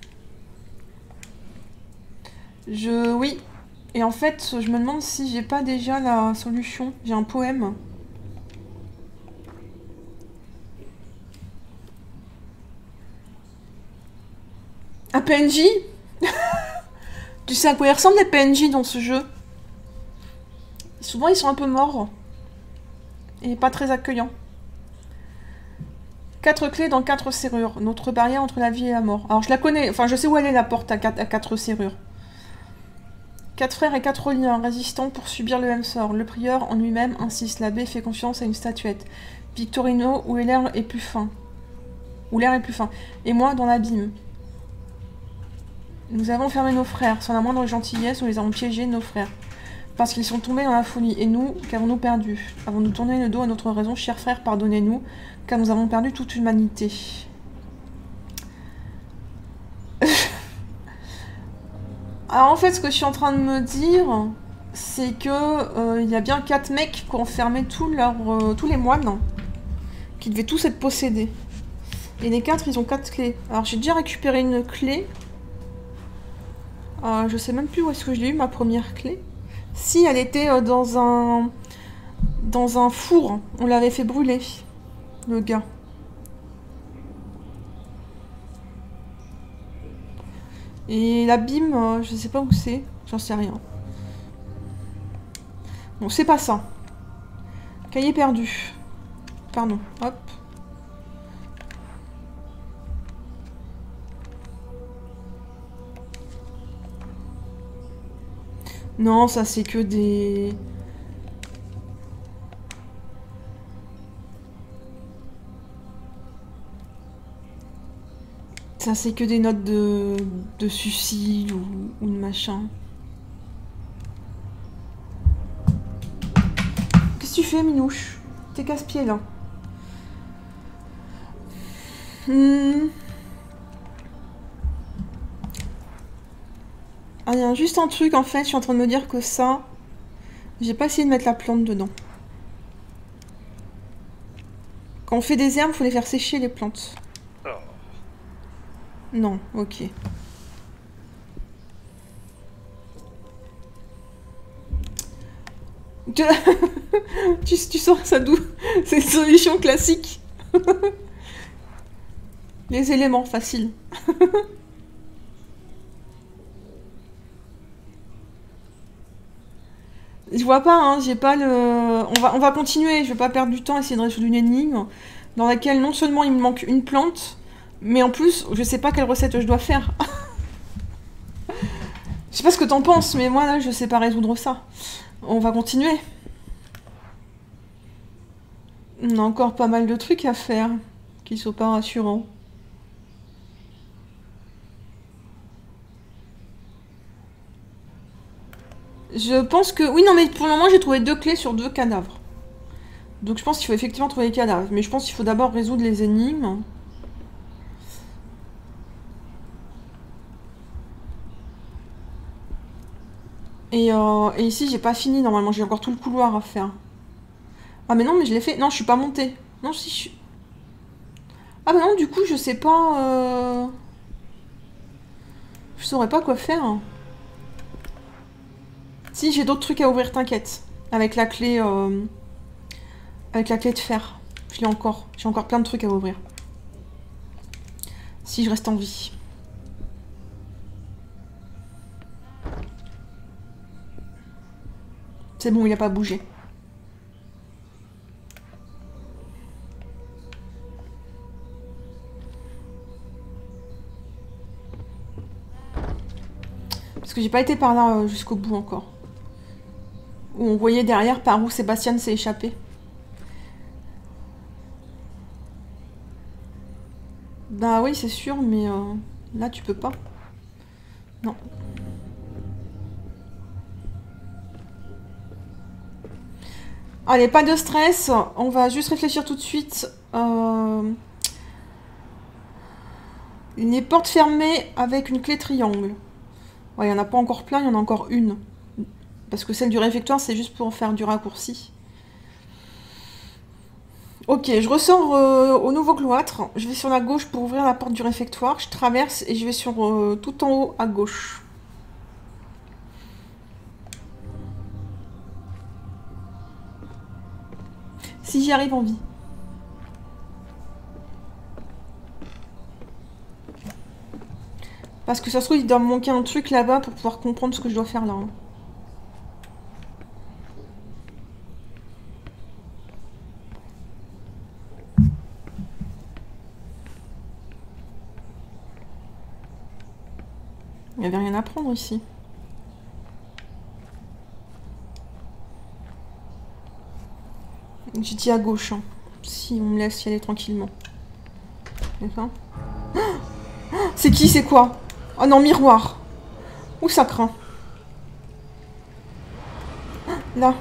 Oui. Et en fait, je me demande si j'ai pas déjà la solution. J'ai un poème. Un PNJ? Tu sais à quoi ils ressemblent les PNJ dans ce jeu? Souvent ils sont un peu morts. Et pas très accueillants. 4 clés dans 4 serrures. Notre barrière entre la vie et la mort. Alors je la connais, enfin je sais où elle est la porte à 4 serrures. 4 frères et 4 liens, résistants pour subir le même sort. Le prieur en lui-même insiste. L'abbé fait confiance à une statuette. Victorino, où l'air est plus fin. Où l'air est plus fin. Et moi dans l'abîme. Nous avons fermé nos frères, sans la moindre gentillesse, nous les avons piégés, nos frères. Parce qu'ils sont tombés dans la folie. Et nous, qu'avons-nous perdu? Avons-nous tourné le dos à notre raison? Chers frères, pardonnez-nous, car nous avons perdu toute humanité. Alors en fait, ce que je suis en train de me dire, c'est que il y a bien 4 mecs qui ont enfermé tous les moines, qui devaient tous être possédés. Et les 4, ils ont 4 clés. Alors j'ai déjà récupéré une clé. Je sais même plus où est-ce que je l'ai eu, ma première clé. Si, elle était dans un four. On l'avait fait brûler, le gars. Et l'abîme, je sais pas où c'est. J'en sais rien. Bon, c'est pas ça. Cahier perdu. Pardon, hop. Non, ça c'est que des... Ça c'est que des notes de suicide ou de machin. Qu'est-ce que tu fais, Minouche? T'es casse-pied là. Ah, il y a juste un truc en fait, je suis en train de me dire que ça... J'ai pas essayé de mettre la plante dedans. Quand on fait des herbes, il faut les faire sécher les plantes. Non, ok. Tu sors ça d'où? C'est une solution classique. Les éléments, facile. Je vois pas, hein, j'ai pas le... On va continuer, je vais pas perdre du temps à essayer de résoudre une énigme dans laquelle non seulement il me manque une plante, mais en plus, je sais pas quelle recette je dois faire. Je sais pas ce que t'en penses, mais moi là, je sais pas résoudre ça. On va continuer. On a encore pas mal de trucs à faire qui sont pas rassurants. Je pense que... Oui, non, mais pour le moment, j'ai trouvé 2 clés sur 2 cadavres. Donc je pense qu'il faut effectivement trouver les cadavres. Mais je pense qu'il faut d'abord résoudre les énigmes. Et ici, j'ai pas fini, normalement. J'ai encore tout le couloir à faire. Ah, mais non, mais je l'ai fait. Non, je suis pas montée. Non, si, je suis... Ah, bah non, du coup, je sais pas... Je saurais pas quoi faire. Si, j'ai d'autres trucs à ouvrir, t'inquiète. Avec la clé... Avec la clé de fer. Je l'ai encore. J'ai encore plein de trucs à ouvrir. Si je reste en vie. C'est bon, il a pas bougé. Parce que j'ai pas été par là jusqu'au bout encore. Où on voyait derrière par où Sébastien s'est échappé. Bah oui, c'est sûr, mais là tu peux pas. Non. Allez, pas de stress. On va juste réfléchir tout de suite. Les portes fermées avec une clé triangle. Ouais, il n'y en a pas encore plein, il y en a encore une. Parce que celle du réfectoire, c'est juste pour faire du raccourci. Ok, je ressors au nouveau cloître. Je vais sur la gauche pour ouvrir la porte du réfectoire. Je traverse et je vais sur tout en haut à gauche. Si j'y arrive en vie. Parce que ça se trouve, il doit me manquer un truc là-bas pour pouvoir comprendre ce que je dois faire là. Hein. Il n'y avait rien à prendre ici. J'ai dit à gauche, hein, si on me laisse y aller tranquillement. D'accord. C'est qui, c'est quoi? Oh non, miroir. Ouh, ça craint. Là.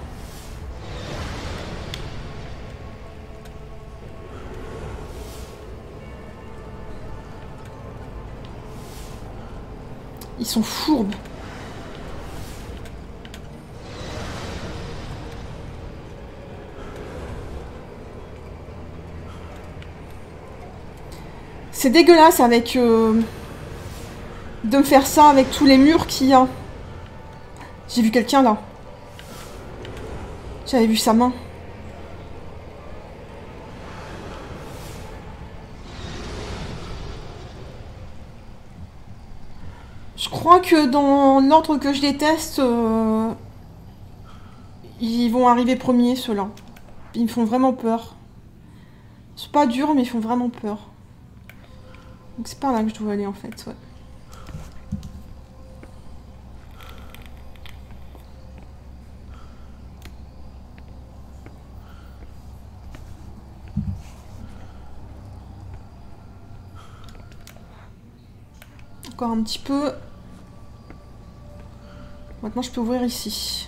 Ils sont fourbes. C'est dégueulasse avec... de me faire ça avec tous les murs qu'il y a. J'ai vu quelqu'un là. J'avais vu sa main. Je crois que dans l'ordre que je déteste, ils vont arriver premiers, ceux-là. Ils me font vraiment peur. C'est pas dur, mais ils font vraiment peur. Donc c'est par là que je dois aller, en fait, ouais. Encore un petit peu. Maintenant, je peux ouvrir ici.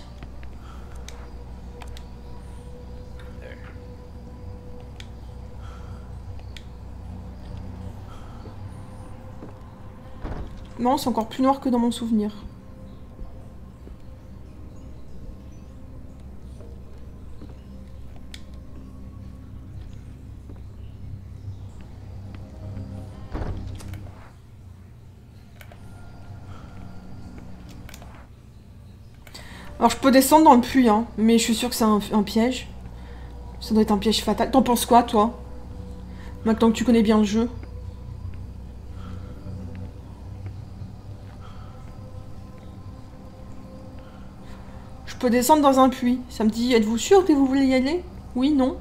Non, c'est encore plus noir que dans mon souvenir. Alors je peux descendre dans le puits, hein, mais je suis sûre que c'est un piège. Ça doit être un piège fatal. T'en penses quoi, toi? Maintenant que tu connais bien le jeu. Je peux descendre dans un puits. Ça me dit, êtes-vous sûr que vous voulez y aller? Oui, non.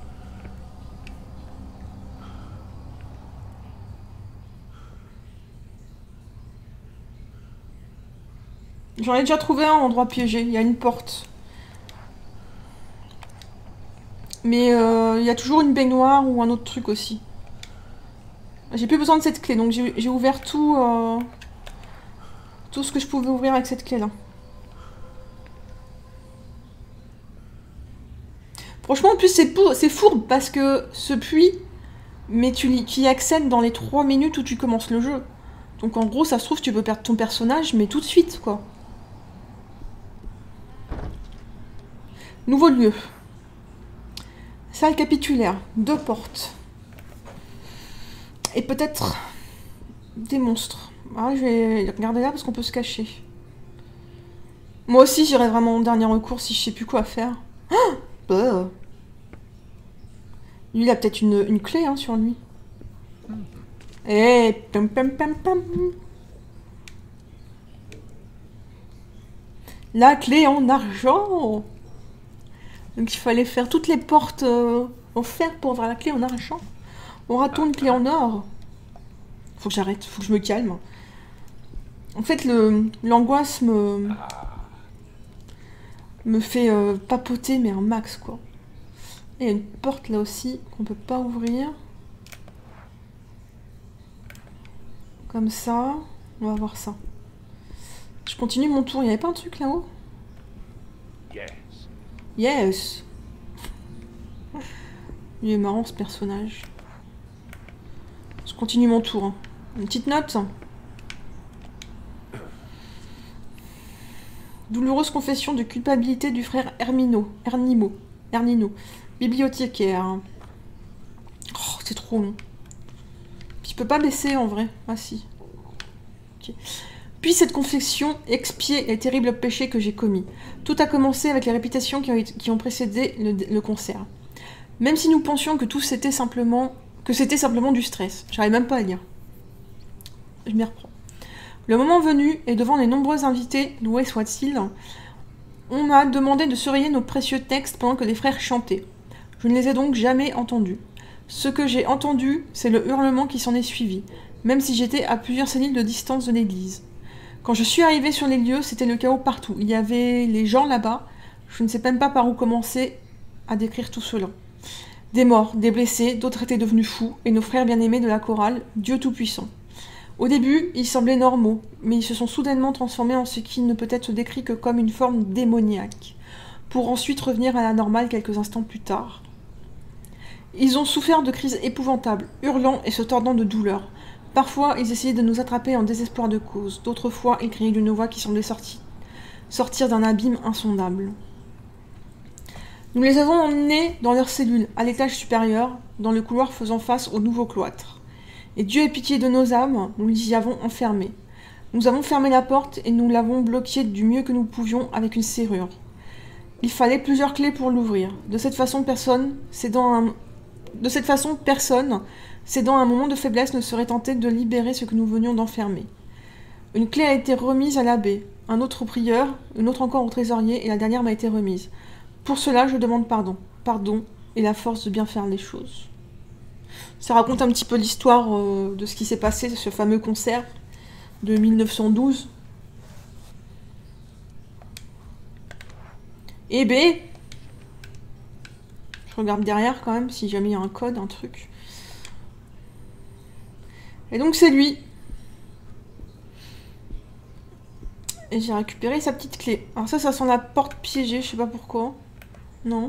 J'en ai déjà trouvé un endroit piégé. Il y a une porte. Mais il y a toujours une baignoire ou un autre truc aussi. J'ai plus besoin de cette clé, donc j'ai ouvert tout, tout ce que je pouvais ouvrir avec cette clé-là. Franchement, en plus, c'est fourbe parce que ce puits, mais tu y accèdes dans les 3 minutes où tu commences le jeu. Donc en gros, ça se trouve, tu peux perdre ton personnage, mais tout de suite, quoi. Nouveau lieu. Salle capitulaire. 2 portes. Et peut-être des monstres. Ah, je vais regarder là parce qu'on peut se cacher. Moi aussi, j'irai vraiment en dernier recours si je sais plus quoi faire. Ah bah. Lui, il a peut-être une clé hein, sur lui. Et pam pam pam pam. La clé en argent. Donc il fallait faire toutes les portes en fer pour avoir la clé en argent. On retourne une clé en or. Faut que j'arrête, faut que je me calme. En fait, l'angoisse me fait papoter, mais un max, quoi. Et il y a une porte là aussi qu'on peut pas ouvrir. Comme ça. On va voir ça. Je continue mon tour. Il n'y avait pas un truc là-haut? Yes. Il est marrant ce personnage. Je continue mon tour. Hein. Une petite note. Douloureuse confession de culpabilité du frère Ernino. Bibliothécaire. Oh, c'est trop long. Puis je peux pas baisser en vrai. Ah si. Okay. Puis cette confession expiait les terribles péchés que j'ai commis. Tout a commencé avec les répétitions qui ont précédé le concert. Même si nous pensions que c'était simplement du stress. J'arrive même pas à lire. Je m'y reprends. Le moment venu, et devant les nombreux invités, loués soient-ils, on m'a demandé de surveiller nos précieux textes pendant que les frères chantaient. Je ne les ai donc jamais entendus. Ce que j'ai entendu, c'est le hurlement qui s'en est suivi, même si j'étais à plusieurs cellules de distance de l'église. Quand je suis arrivée sur les lieux, c'était le chaos partout. Il y avait les gens là-bas. Je ne sais même pas par où commencer à décrire tout cela. Des morts, des blessés, d'autres étaient devenus fous, et nos frères bien-aimés de la chorale, Dieu Tout-Puissant. Au début, ils semblaient normaux, mais ils se sont soudainement transformés en ce qui ne peut être décrit que comme une forme démoniaque, pour ensuite revenir à la normale quelques instants plus tard. Ils ont souffert de crises épouvantables, hurlant et se tordant de douleur. Parfois, ils essayaient de nous attraper en désespoir de cause. D'autres fois, ils criaient d'une voix qui semblait sortir d'un abîme insondable. Nous les avons emmenés dans leur cellule, à l'étage supérieur, dans le couloir faisant face au nouveau cloître. Et Dieu ait pitié de nos âmes, nous les y avons enfermés. Nous avons fermé la porte et nous l'avons bloquée du mieux que nous pouvions avec une serrure. Il fallait plusieurs clés pour l'ouvrir. De cette façon, personne, cédant à un moment de faiblesse, ne serait tenté de libérer ce que nous venions d'enfermer. Une clé a été remise à l'abbé, un autre au prieur, une autre encore au trésorier, et la dernière m'a été remise. Pour cela, je demande pardon. Pardon et la force de bien faire les choses. Ça raconte un petit peu l'histoire de ce qui s'est passé, ce fameux concert de 1912. Et B, je regarde derrière quand même si jamais il y a un code, un truc. Et donc c'est lui. Et j'ai récupéré sa petite clé. Alors ça sent la porte piégée, je sais pas pourquoi. Non.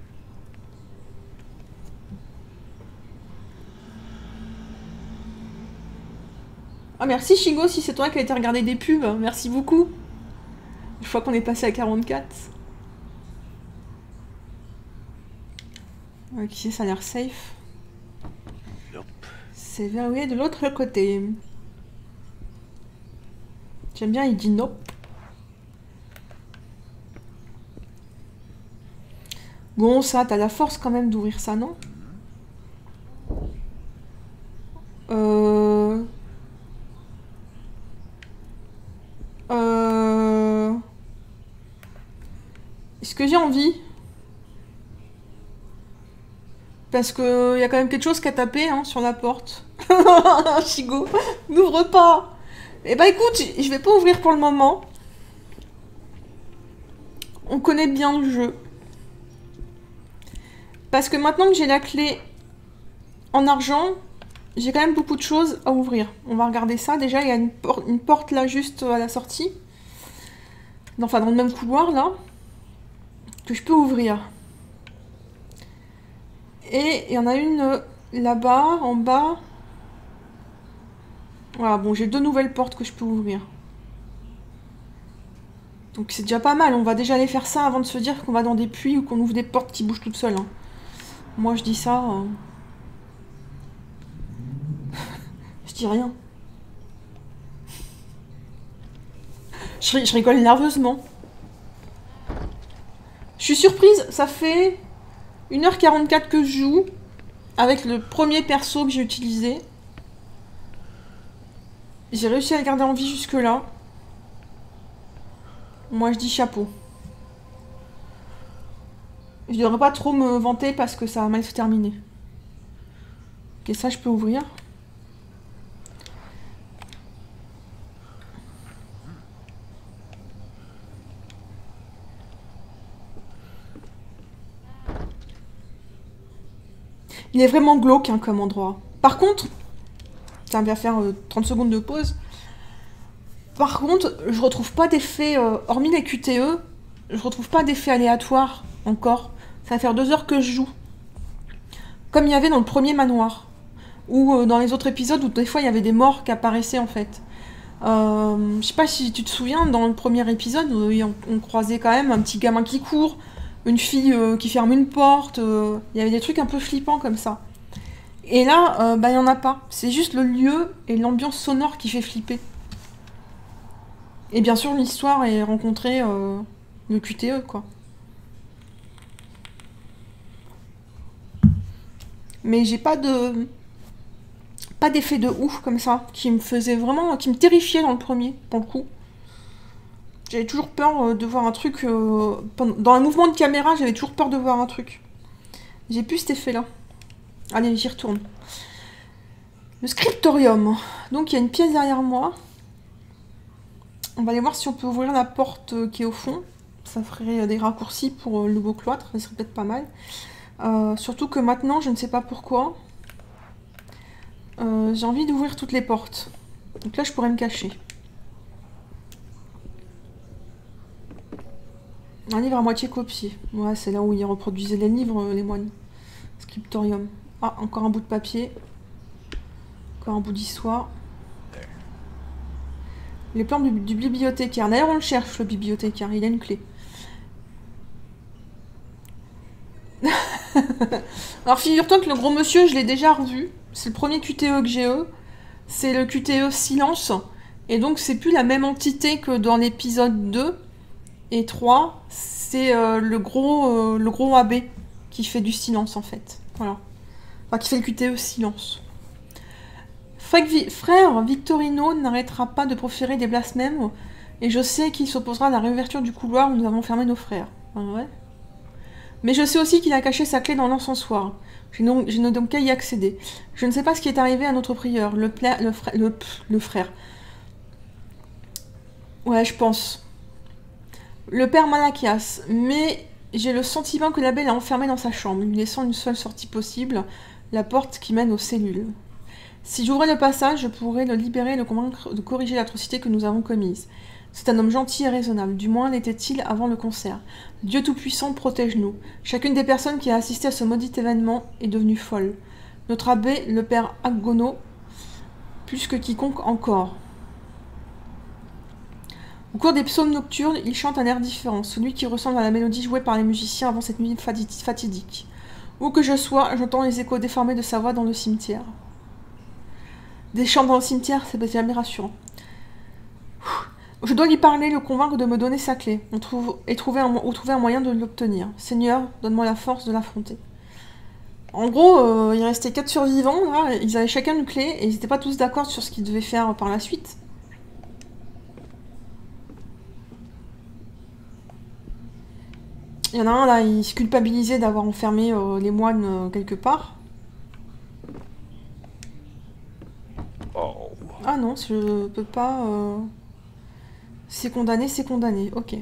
Ah merci Shigo, si c'est toi qui as été regarder des pubs, merci beaucoup. Je crois qu'on est passé à 44. Ok, ça a l'air safe. C'est verrouillé de l'autre côté. J'aime bien, il dit nope. Bon, ça, t'as la force quand même d'ouvrir ça, non? Est-ce que j'ai envie? Parce que y a quand même quelque chose qu'à taper hein, sur la porte. Shigo, n'ouvre pas. Eh ben écoute, je vais pas ouvrir pour le moment. On connaît bien le jeu. Parce que maintenant que j'ai la clé en argent, j'ai quand même beaucoup de choses à ouvrir. On va regarder ça. Déjà, il y a une porte là juste à la sortie. Enfin, dans le même couloir là. Que je peux ouvrir. Et il y en a une là-bas, en bas. Voilà, bon, j'ai 2 nouvelles portes que je peux ouvrir. Donc c'est déjà pas mal. On va déjà aller faire ça avant de se dire qu'on va dans des puits ou qu'on ouvre des portes qui bougent toutes seules. Hein. Moi, je dis ça... je dis rien. Je rigole nerveusement. Je suis surprise, ça fait 1h44 que je joue avec le premier perso que j'ai utilisé. J'ai réussi à le garder en vie jusque là. Moi je dis chapeau. Je devrais pas trop me vanter parce que ça va mal se terminer. Ok, ça je peux ouvrir. Il est vraiment glauque hein, comme endroit. Par contre, ça va bien faire 30 secondes de pause. Par contre, je retrouve pas d'effet, hormis les QTE, je retrouve pas d'effet aléatoire encore. Ça va faire 2 heures que je joue. Comme il y avait dans le premier manoir. Ou dans les autres épisodes où des fois il y avait des morts qui apparaissaient en fait. Je sais pas si tu te souviens, dans le premier épisode, on croisait quand même un petit gamin qui court, une fille qui ferme une porte, il y avait des trucs un peu flippants comme ça. Et là, bah il y en a pas. C'est juste le lieu et l'ambiance sonore qui fait flipper. Et bien sûr, l'histoire est rencontrer le QTE, quoi. Mais j'ai pas d'effet de ouf comme ça, qui me faisait vraiment, qui me terrifiait dans le premier, pour le coup. J'avais toujours peur de voir un truc, dans un mouvement de caméra, j'avais toujours peur de voir un truc. J'ai plus cet effet-là. Allez, j'y retourne. Le scriptorium. Donc il y a une pièce derrière moi. On va aller voir si on peut ouvrir la porte qui est au fond. Ça ferait des raccourcis pour le beau cloître, ça serait peut-être pas mal. Surtout que maintenant, je ne sais pas pourquoi, j'ai envie d'ouvrir toutes les portes. Donc là, je pourrais me cacher. Un livre à moitié copié. Ouais, c'est là où ils reproduisaient les livres, les moines. Scriptorium. Ah, encore un bout de papier. Encore un bout d'histoire. Les plans du bibliothécaire. D'ailleurs, on le cherche, le bibliothécaire. Il a une clé. Alors, figure-toi que le gros monsieur, je l'ai déjà revu. C'est le premier QTE que j'ai eu. C'est le QTE Silence. Et donc, c'est plus la même entité que dans l'épisode 2 et 3. C'est le gros abbé qui fait du silence, en fait. Voilà. Enfin, qui fait le QTE Silence. Frère Victorino n'arrêtera pas de proférer des blasphèmes, et je sais qu'il s'opposera à la réouverture du couloir où nous avons fermé nos frères. Ah ouais. Mais je sais aussi qu'il a caché sa clé dans l'encensoir. Je n'ai donc qu'à y accéder. Je ne sais pas ce qui est arrivé à notre prieur, le frère. Ouais, je pense. Le père Malachias. Mais j'ai le sentiment que l'abbé l'a enfermé dans sa chambre, lui laissant une seule sortie possible, la porte qui mène aux cellules. Si j'ouvrais le passage, je pourrais le libérer et le convaincre de corriger l'atrocité que nous avons commise. C'est un homme gentil et raisonnable, du moins l'était-il avant le concert. Dieu Tout-Puissant protège-nous. Chacune des personnes qui a assisté à ce maudit événement est devenue folle. Notre abbé, le père Aggono, plus que quiconque encore. Au cours des psaumes nocturnes, il chante un air différent, celui qui ressemble à la mélodie jouée par les musiciens avant cette nuit fatidique. Où que je sois, j'entends les échos déformés de sa voix dans le cimetière. Des chants dans le cimetière, c'est jamais rassurant. Je dois lui parler, le convaincre de me donner sa clé, trouver un moyen de l'obtenir. Seigneur, donne-moi la force de l'affronter. En gros, il restait 4 survivants, là, ils avaient chacun une clé, et ils n'étaient pas tous d'accord sur ce qu'ils devaient faire par la suite. Il y en a un, là, il se culpabilisait d'avoir enfermé les moines quelque part. Oh. Ah non, je peux pas... C'est condamné, ok.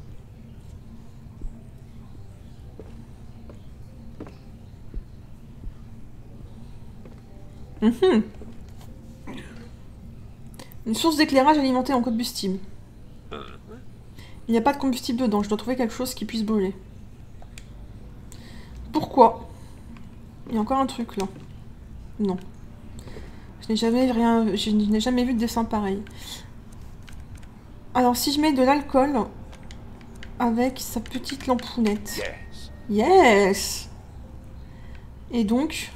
Mhm. Une source d'éclairage alimentée en combustible. Il n'y a pas de combustible dedans, je dois trouver quelque chose qui puisse brûler. Pourquoi? Il y a encore un truc là. Non. Je n'ai jamais vu de dessin pareil. Alors si je mets de l'alcool avec sa petite lampounette. Yes. Yes. Et donc...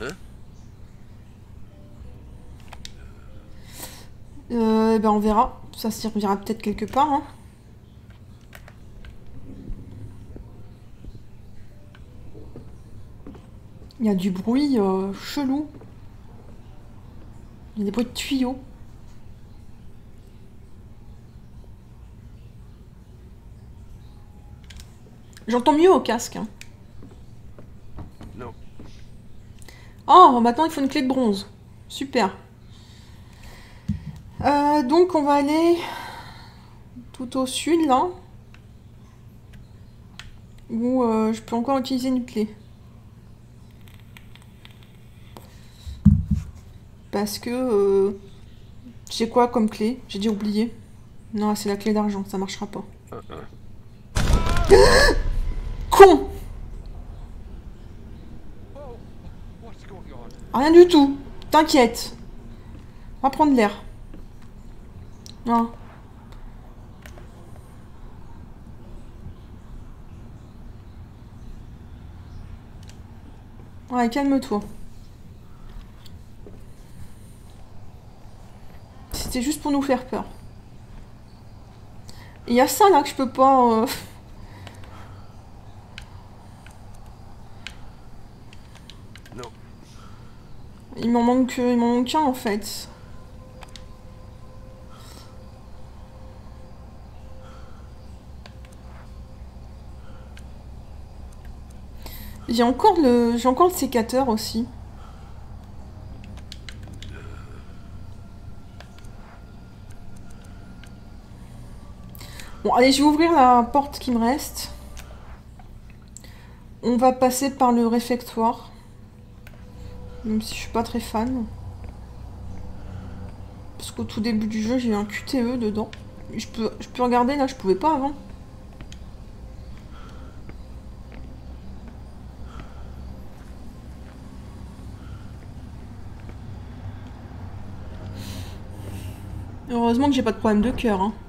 ben on verra. Ça servira peut-être quelque part. Hein. Il y a du bruit chelou. Il y a des bruits de tuyaux. J'entends mieux au casque. Hein. No. Oh, maintenant il faut une clé de bronze. Super. Donc on va aller tout au sud là. Où je peux encore utiliser une clé. Parce que... j'ai quoi comme clé? J'ai déjà oublié. Non, c'est la clé d'argent, ça marchera pas. Con! Rien du tout. T'inquiète. On va prendre l'air. Non. Ouais, calme-toi. C'était juste pour nous faire peur. Il y a ça là que je peux pas... No. Il m'en manque qu'un en fait. J'ai encore le sécateur aussi. Bon, allez, je vais ouvrir la porte qui me reste. On va passer par le réfectoire. Même si je suis pas très fan. Parce qu'au tout début du jeu, j'ai eu un QTE dedans. Je peux regarder, là, je pouvais pas avant. Heureusement que j'ai pas de problème de cœur, hein.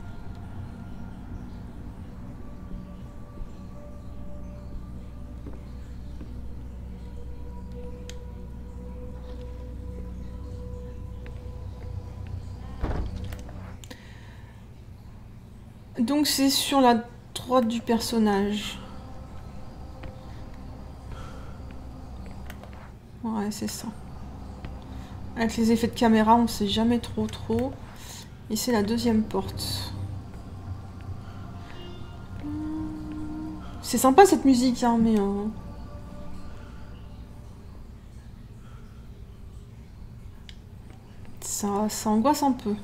Donc c'est sur la droite du personnage. Ouais, c'est ça. Avec les effets de caméra, on sait jamais trop. Et c'est la deuxième porte. C'est sympa cette musique, hein, mais... Ça angoisse un peu.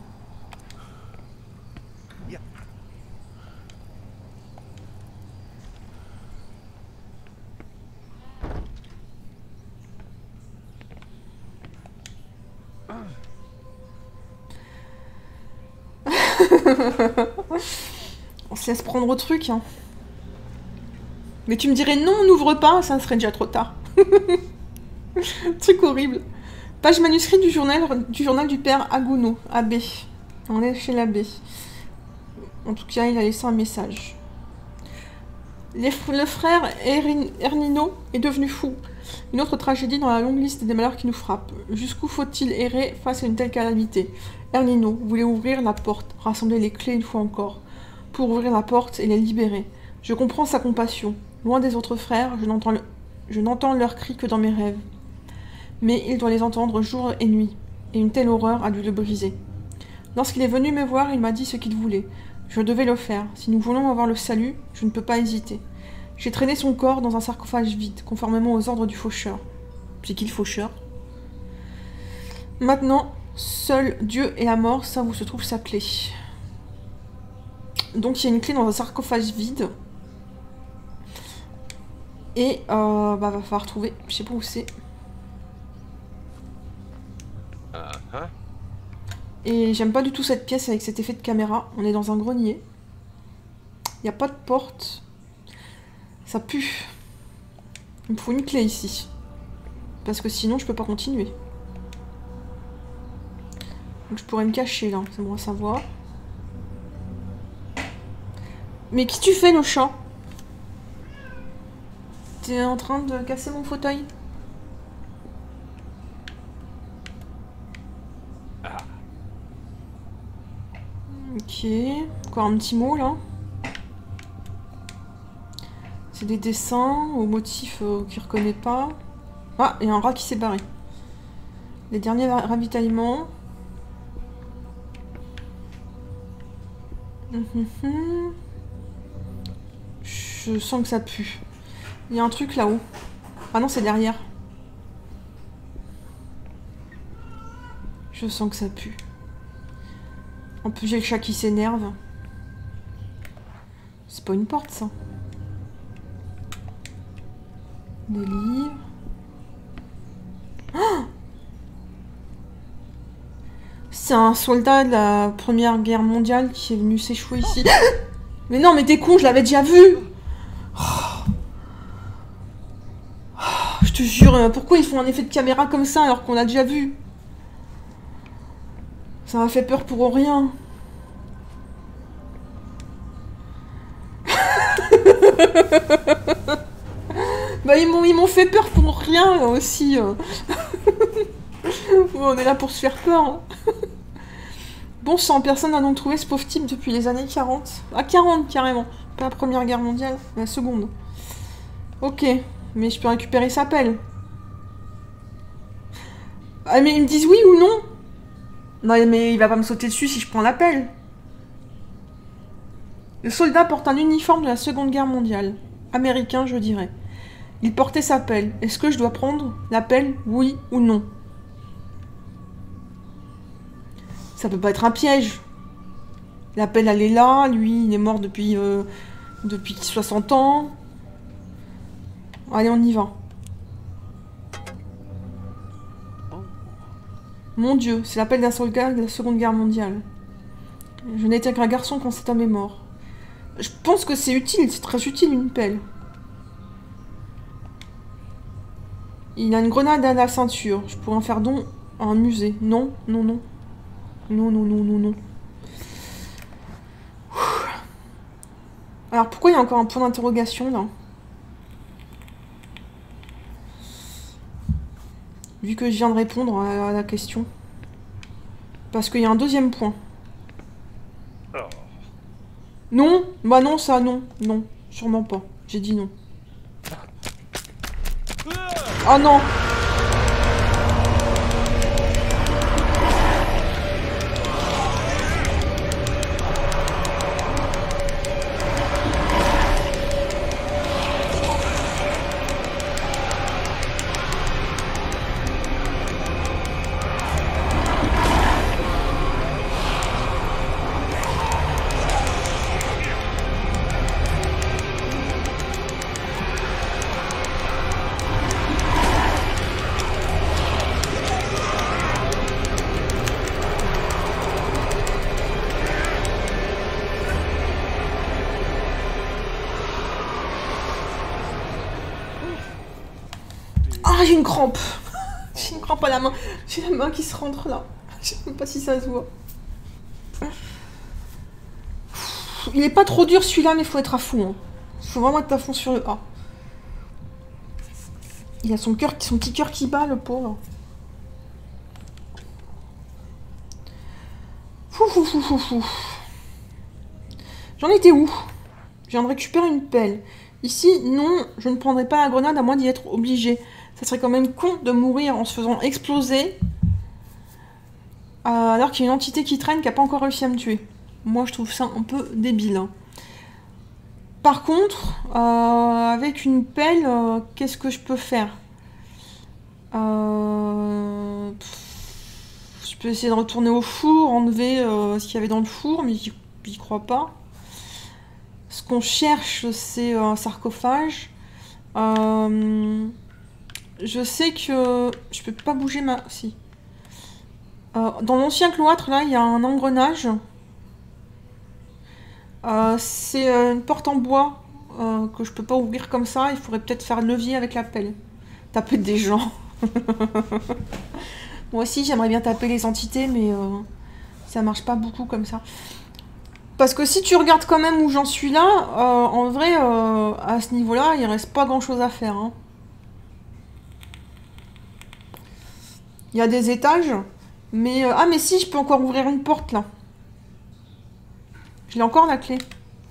On se laisse prendre au truc, hein. Mais tu me dirais non, on n'ouvre pas, ça serait déjà trop tard. Truc horrible. Page manuscrite du journal du père Aguno, abbé. On est chez l'abbé. En tout cas, il a laissé un message. Le frère Ernino est devenu fou. Une autre tragédie dans la longue liste des malheurs qui nous frappent. Jusqu'où faut-il errer face à une telle calamité? Ernino voulait ouvrir la porte, rassembler les clés une fois encore, pour ouvrir la porte et les libérer. Je comprends sa compassion. Loin des autres frères, je n'entends leurs cris que dans mes rêves. Mais il doit les entendre jour et nuit, et une telle horreur a dû le briser. Lorsqu'il est venu me voir, il m'a dit ce qu'il voulait. Je devais le faire. Si nous voulons avoir le salut, je ne peux pas hésiter. J'ai traîné son corps dans un sarcophage vide, conformément aux ordres du faucheur. C'est qui le faucheur? Maintenant, seul Dieu et la mort savent où se trouve sa clé. Donc il y a une clé dans un sarcophage vide. Et va falloir trouver, je sais pas où c'est. Et j'aime pas du tout cette pièce avec cet effet de caméra. On est dans un grenier. Il n'y a pas de porte. Ça pue. Il me faut une clé ici. Parce que sinon je peux pas continuer. Donc je pourrais me cacher là, c'est bon à savoir. Mais qui tu fais le chat? T'es en train de casser mon fauteuil? Ok, encore un petit mot là. C'est des dessins au motif qu'il ne reconnaît pas. Ah, il y a un rat qui s'est barré. Les derniers ravitaillements. Je sens que ça pue. Il y a un truc là-haut. Ah non, c'est derrière. Je sens que ça pue. En plus, j'ai le chat qui s'énerve. C'est pas une porte, ça. Des livres. Oh, c'est un soldat de la Première Guerre mondiale qui est venu s'échouer ici. Mais non, mais t'es con, je l'avais déjà vu. Je te jure, pourquoi ils font un effet de caméra comme ça alors qu'on l'a déjà vu? Ça m'a fait peur pour rien. Bah ils m'ont fait peur pour rien là aussi. On est là pour se faire peur. Bon sang, personne n'a donc trouvé ce pauvre type depuis les années 40. Ah 40 carrément. Pas la Première Guerre mondiale, la seconde. Ok, mais je peux récupérer sa pelle. Ah mais ils me disent oui ou non? Non mais il va pas me sauter dessus si je prends la pelle. Le soldat porte un uniforme de la Seconde Guerre mondiale. Américain, je dirais. Il portait sa pelle. Est-ce que je dois prendre la pelle, oui ou non? Ça peut pas être un piège. La pelle, elle est là. Lui, il est mort depuis 60 ans. Allez, on y va. Mon Dieu, c'est l'appel d'un soldat de la Seconde Guerre mondiale. Je n'étais qu'un garçon quand cet homme est mort. Je pense que c'est utile, c'est très utile une pelle. Il a une grenade à la ceinture. Je pourrais en faire don à un musée. Non, non, non. Non, non, non, non, non. Alors pourquoi il y a encore un point d'interrogation là? Vu que je viens de répondre à la question. Parce qu'il y a un deuxième point. Non? Bah non, ça, non. Non, sûrement pas. J'ai dit non. Oh non! j'ai une crampe. J'ai une crampe à la main. J'ai la main qui se rentre là. Je sais même pas si ça se voit. Il est pas trop dur celui-là, mais il faut être à fond. Il faut vraiment être à fond sur le A. Il a son petit cœur qui bat, le pauvre. J'en étais où? Je viens de récupérer une pelle. Ici, non, je ne prendrai pas la grenade à moins d'y être obligé. Ça serait quand même con de mourir en se faisant exploser alors qu'il y a une entité qui traîne qui n'a pas encore réussi à me tuer. Moi, je trouve ça un peu débile. Hein. Par contre, avec une pelle, qu'est-ce que je peux faire? Je peux essayer de retourner au four, enlever ce qu'il y avait dans le four, mais j'y crois pas. Ce qu'on cherche, c'est un sarcophage. Je sais que je peux pas bouger ma... Si. Dans l'ancien cloître, là, il y a un engrenage. C'est une porte en bois que je peux pas ouvrir comme ça. Il faudrait peut-être faire levier avec la pelle. Taper des gens. Moi aussi, j'aimerais bien taper les entités, mais ça marche pas beaucoup comme ça. Parce que si tu regardes quand même où j'en suis là, en vrai, à ce niveau-là, il reste pas grand-chose à faire. Hein. Il y a des étages, mais... ah, mais si, je peux encore ouvrir une porte, là. Je l'ai encore, la clé.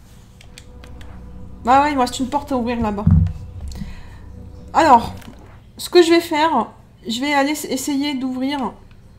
Bah ouais, il me reste une porte à ouvrir, là-bas. Alors, ce que je vais faire, je vais aller essayer d'ouvrir...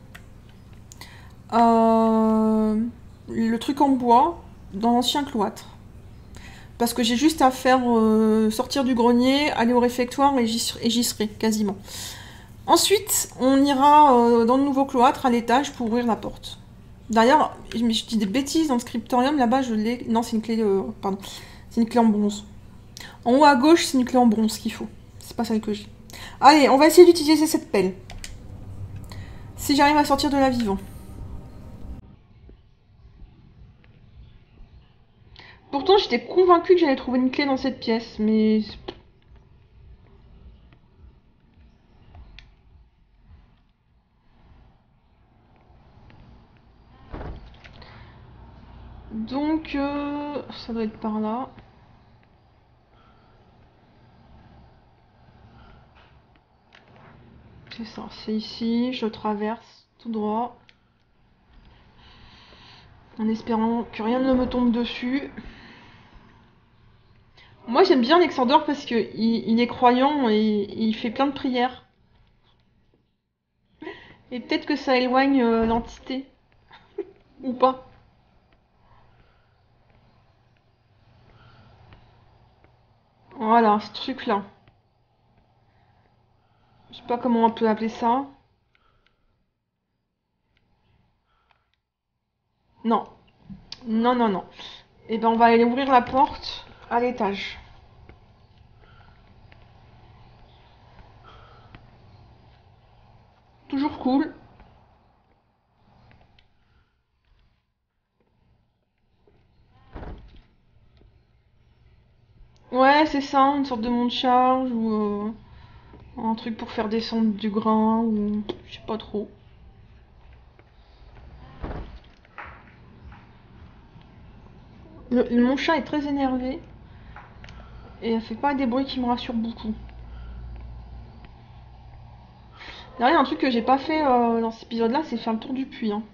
le truc en bois dans l'ancien cloître. Parce que j'ai juste à faire sortir du grenier, aller au réfectoire et j'y serai, quasiment. Ensuite, on ira dans le nouveau cloître à l'étage pour ouvrir la porte. D'ailleurs, je dis des bêtises, dans le scriptorium, là-bas, je l'ai... Non, c'est une clé... pardon. C'est une clé en bronze. En haut à gauche, c'est une clé en bronze qu'il faut. C'est pas celle que j'ai. Allez, on va essayer d'utiliser cette pelle. Si j'arrive à sortir de là vivant. Pourtant, j'étais convaincue que j'allais trouver une clé dans cette pièce, mais... Donc, ça doit être par là. C'est ça, c'est ici, je traverse tout droit. En espérant que rien ne me tombe dessus. Moi j'aime bien Alexander parce que il est croyant et il fait plein de prières. Et peut-être que ça éloigne l'entité. Ou pas. Voilà, ce truc-là. Je sais pas comment on peut appeler ça. Non. Non, non, non. Et ben on va aller ouvrir la porte à l'étage. Toujours cool. Ouais, c'est ça, une sorte de monte-charge ou un truc pour faire descendre du grain ou je sais pas trop. Mon chat est très énervé et elle fait pas des bruits qui me rassurent beaucoup. D'ailleurs, un truc que j'ai pas fait dans cet épisode-là, c'est faire le tour du puits. Hein.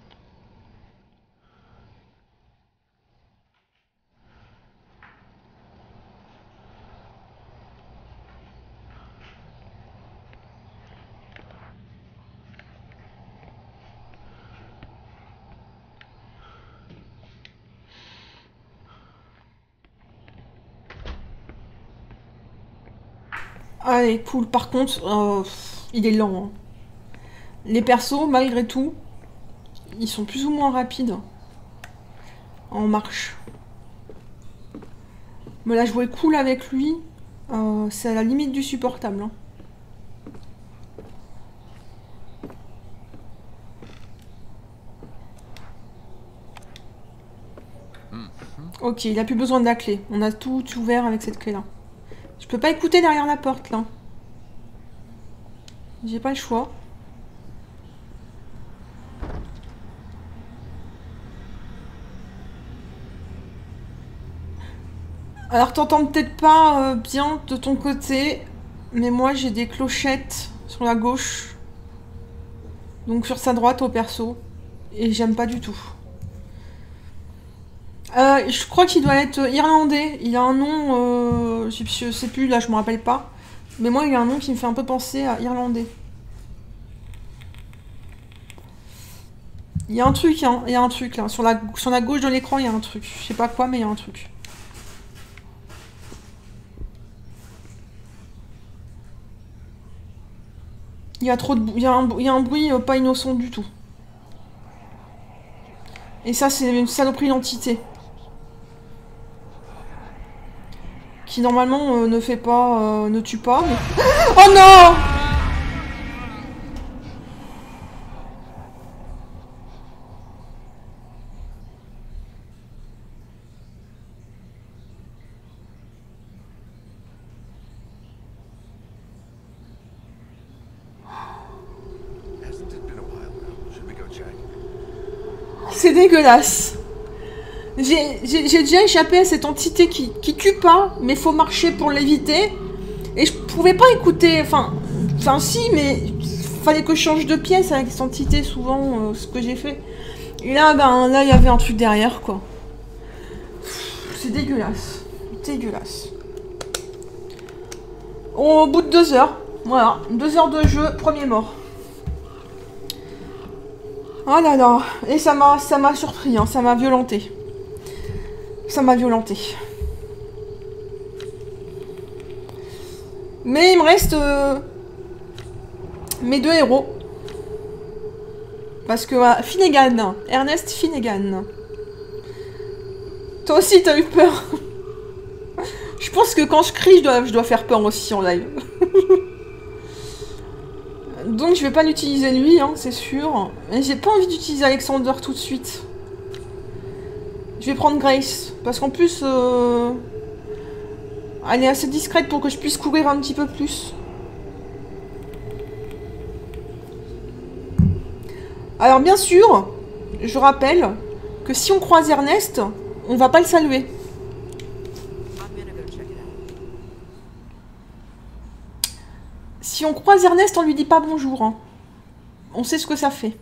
Allez, cool. Par contre, il est lent. Hein. Les persos, malgré tout, ils sont plus ou moins rapides en marche. Me la jouer cool avec lui, c'est à la limite du supportable. Hein. Ok, il a plus besoin de la clé. On a tout ouvert avec cette clé-là. Je peux pas écouter derrière la porte, là. J'ai pas le choix. Alors t'entends peut-être pas bien de ton côté, mais moi j'ai des clochettes sur la gauche. Donc sur sa droite au perso. Et j'aime pas du tout. Je crois qu'il doit être irlandais. Il a un nom, je sais plus, là je me rappelle pas. Mais moi il a un nom qui me fait un peu penser à irlandais. Il y a un truc, hein, il y a un truc là. Sur la gauche de l'écran, il y a un truc. Je sais pas quoi, mais il y a un truc. Il y a trop de il y a un bruit pas innocent du tout. Et ça, c'est une saloperie d'entité. Qui normalement ne fait pas, ne tue pas, mais... Oh non! C'est dégueulasse. J'ai déjà échappé à cette entité qui tue pas, mais faut marcher pour l'éviter. Et je pouvais pas écouter, enfin si, mais fallait que je change de pièce avec cette entité, souvent, ce que j'ai fait. Et là, là, il y avait un truc derrière, quoi. C'est dégueulasse. Dégueulasse. Au bout de 2 heures, voilà, 2 heures de jeu, premier mort. Oh là là, et ça m'a surpris, hein, ça m'a violenté. Ça m'a violenté. Mais il me reste mes 2 héros. Parce que Finnegan, Ernest Finnegan. Toi aussi t'as eu peur. Je pense que quand je crie, je dois faire peur aussi en live. Donc je vais pas l'utiliser lui, hein, c'est sûr. Et j'ai pas envie d'utiliser Alexander tout de suite. Je vais prendre Grace. Parce qu'en plus, elle est assez discrète pour que je puisse courir un petit peu plus. Alors bien sûr, je rappelle que si on croise Ernest, on va pas le saluer. Si on croise Ernest, on lui dit pas bonjour. Hein. On sait ce que ça fait.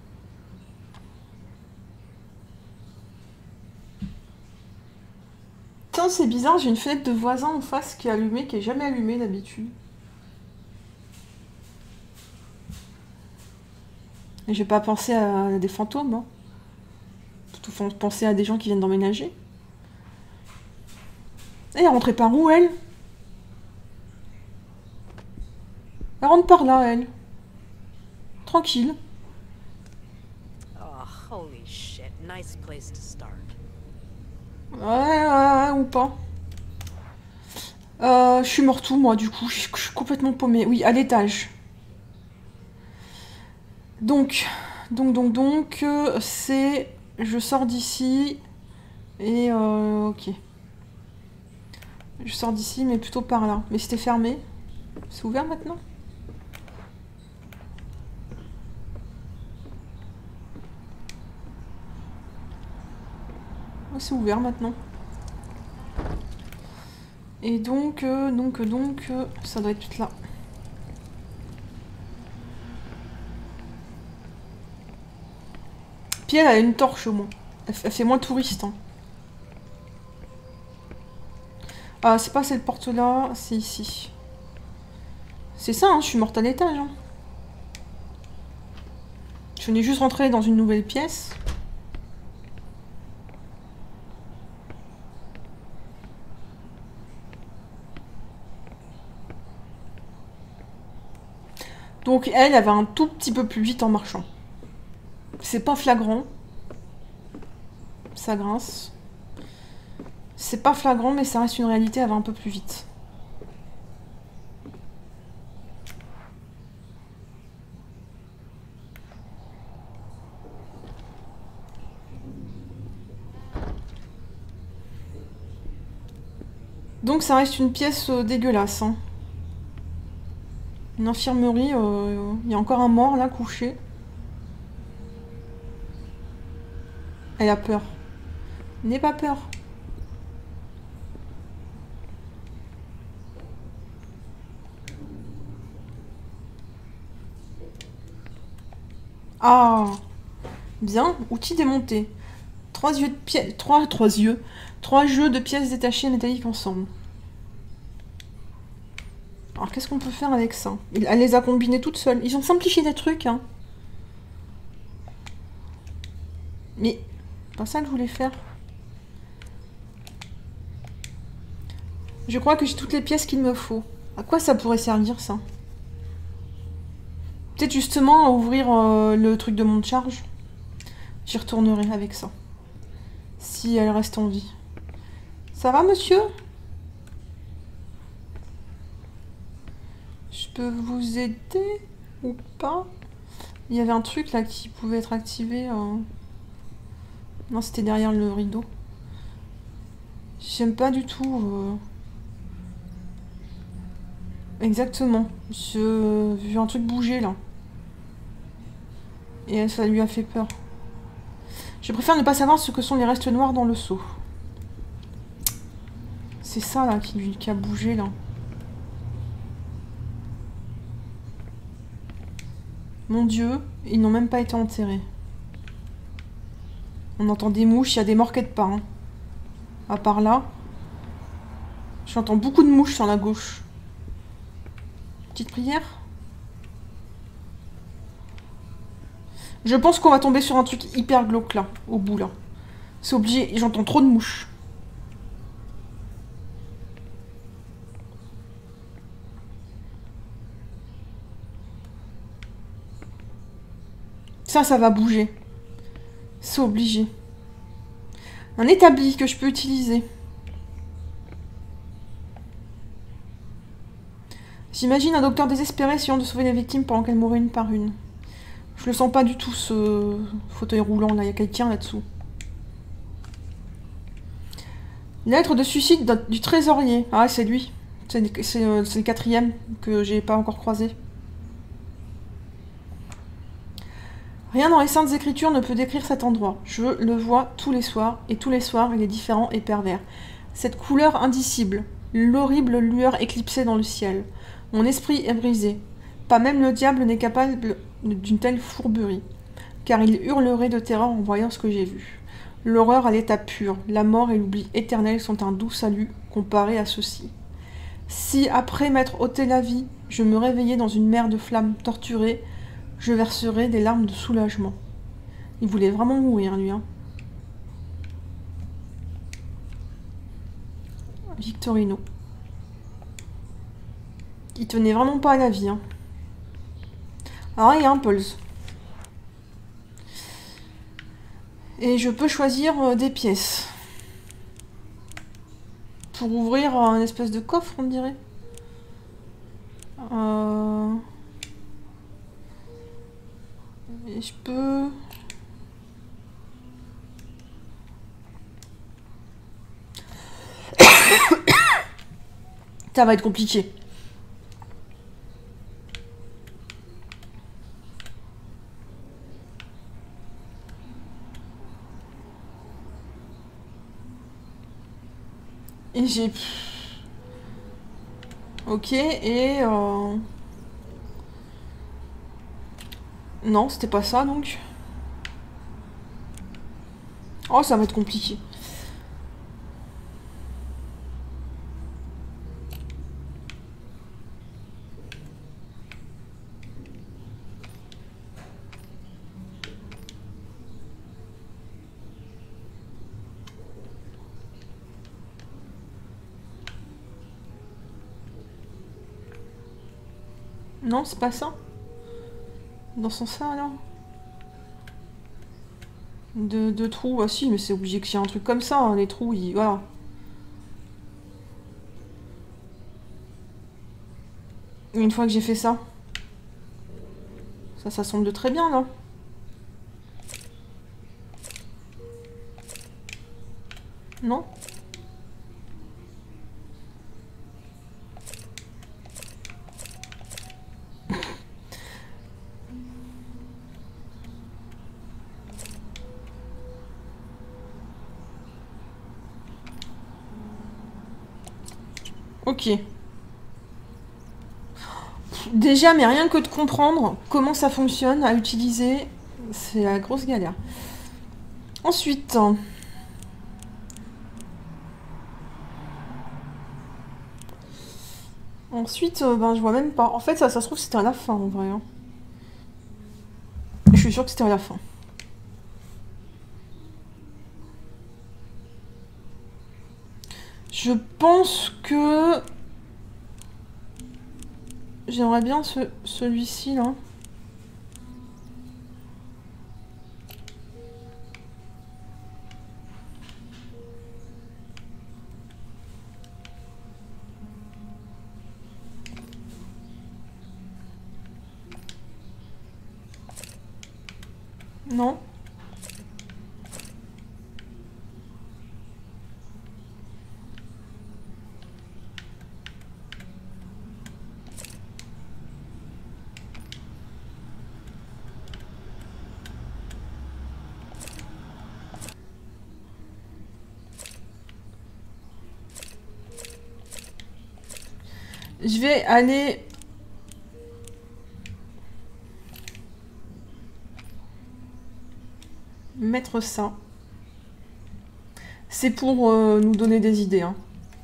Tiens, c'est bizarre, j'ai une fenêtre de voisin en face qui est allumée, qui est jamais allumée d'habitude. Et je vais pas penser à des fantômes. Hein. Plutôt penser à des gens qui viennent d'emménager. Et elle rentrait par où, elle? Elle rentre par là, elle. Tranquille. Oh, holy shit. Nice place to start. Ouais, ou pas. Je suis morte où, moi, du coup? Je suis complètement paumée. Oui, à l'étage. Donc, c'est... Je sors d'ici. Et, ok. Je sors d'ici, mais plutôt par là. Mais c'était fermé. C'est ouvert maintenant? C'est ouvert maintenant. Et donc, ça doit être là. Puis elle a une torche au moins. Elle fait moins touriste. Hein. Ah, c'est pas cette porte-là, c'est ici. C'est ça, hein, je suis morte à l'étage. Hein. Je venais juste rentrer dans une nouvelle pièce. Donc elle va un tout petit peu plus vite en marchant. C'est pas flagrant. Ça grince. C'est pas flagrant, mais ça reste une réalité, elle va un peu plus vite. Donc ça reste une pièce dégueulasse. Hein. Une infirmerie, il y a encore un mort là, couché. Elle a peur. N'aie pas peur. Ah, bien, outil démonté. 3 yeux de pièces. 3 yeux. 3 jeux de pièces détachées métalliques ensemble. Alors qu'est-ce qu'on peut faire avec ça? Elle les a combinées toutes seules. Ils ont simplifié des trucs, hein. Mais, c'est pas ça que je voulais faire. Je crois que j'ai toutes les pièces qu'il me faut. À quoi ça pourrait servir, ça? Peut-être justement à ouvrir le truc de monte charge. J'y retournerai avec ça. Si elle reste en vie. Ça va, monsieur? Je peux vous aider ou pas? Il y avait un truc là qui pouvait être activé. Non, c'était derrière le rideau. J'aime pas du tout. Exactement. J'ai vu un truc bouger là. Et ça lui a fait peur. Je préfère ne pas savoir ce que sont les restes noirs dans le seau. C'est ça là qui a bougé là. Mon Dieu, ils n'ont même pas été enterrés. On entend des mouches, il y a des morquets de pain. Hein. À part là, j'entends beaucoup de mouches sur la gauche. Petite prière. Je pense qu'on va tomber sur un truc hyper glauque là, au bout là. C'est obligé, j'entends trop de mouches. Ça va bouger. C'est obligé. Un établi que je peux utiliser. J'imagine un docteur désespéré essayant de sauver les victimes pendant qu'elles mouraient une par une. Je le sens pas du tout, ce fauteuil roulant là. Il y a quelqu'un là-dessous. Lettre de suicide du trésorier. Ah, c'est lui. C'est le 4e que j'ai pas encore croisé. Rien dans les saintes écritures ne peut décrire cet endroit. Je le vois tous les soirs, et tous les soirs il est différent et pervers. Cette couleur indicible, l'horrible lueur éclipsée dans le ciel. Mon esprit est brisé. Pas même le diable n'est capable d'une telle fourberie, car il hurlerait de terreur en voyant ce que j'ai vu. L'horreur à l'état pur, la mort et l'oubli éternel sont un doux salut comparé à ceci. Si, après m'être ôté la vie, je me réveillais dans une mer de flammes torturée, je verserai des larmes de soulagement. Il voulait vraiment mourir, lui. Hein. Victorino. Il tenait vraiment pas à la vie. Hein. Alors, il y a un pulse. Et je peux choisir des pièces. Pour ouvrir un espèce de coffre, on dirait. Et je peux... Ça va être compliqué. Et j'ai... Ok, et... Non, c'était pas ça, donc. Oh, ça va être compliqué. Non, c'est pas ça. Dans ce sens-là, alors. De trous. Ah si, mais c'est obligé qu'il y ait un truc comme ça. Hein, les trous, ils... Voilà. Une fois que j'ai fait ça. Ça semble très bien, là. Non? Ok. Déjà, mais rien que de comprendre comment ça fonctionne à utiliser, c'est la grosse galère. Ensuite... Ensuite, ben, je vois même pas. En fait, ça se trouve, c'était à la fin, en vrai. Hein. Je suis sûre que c'était à la fin. Je pense que... J'aimerais bien celui-ci, là. Non. Je vais aller... mettre ça. C'est pour nous donner des idées. Hein.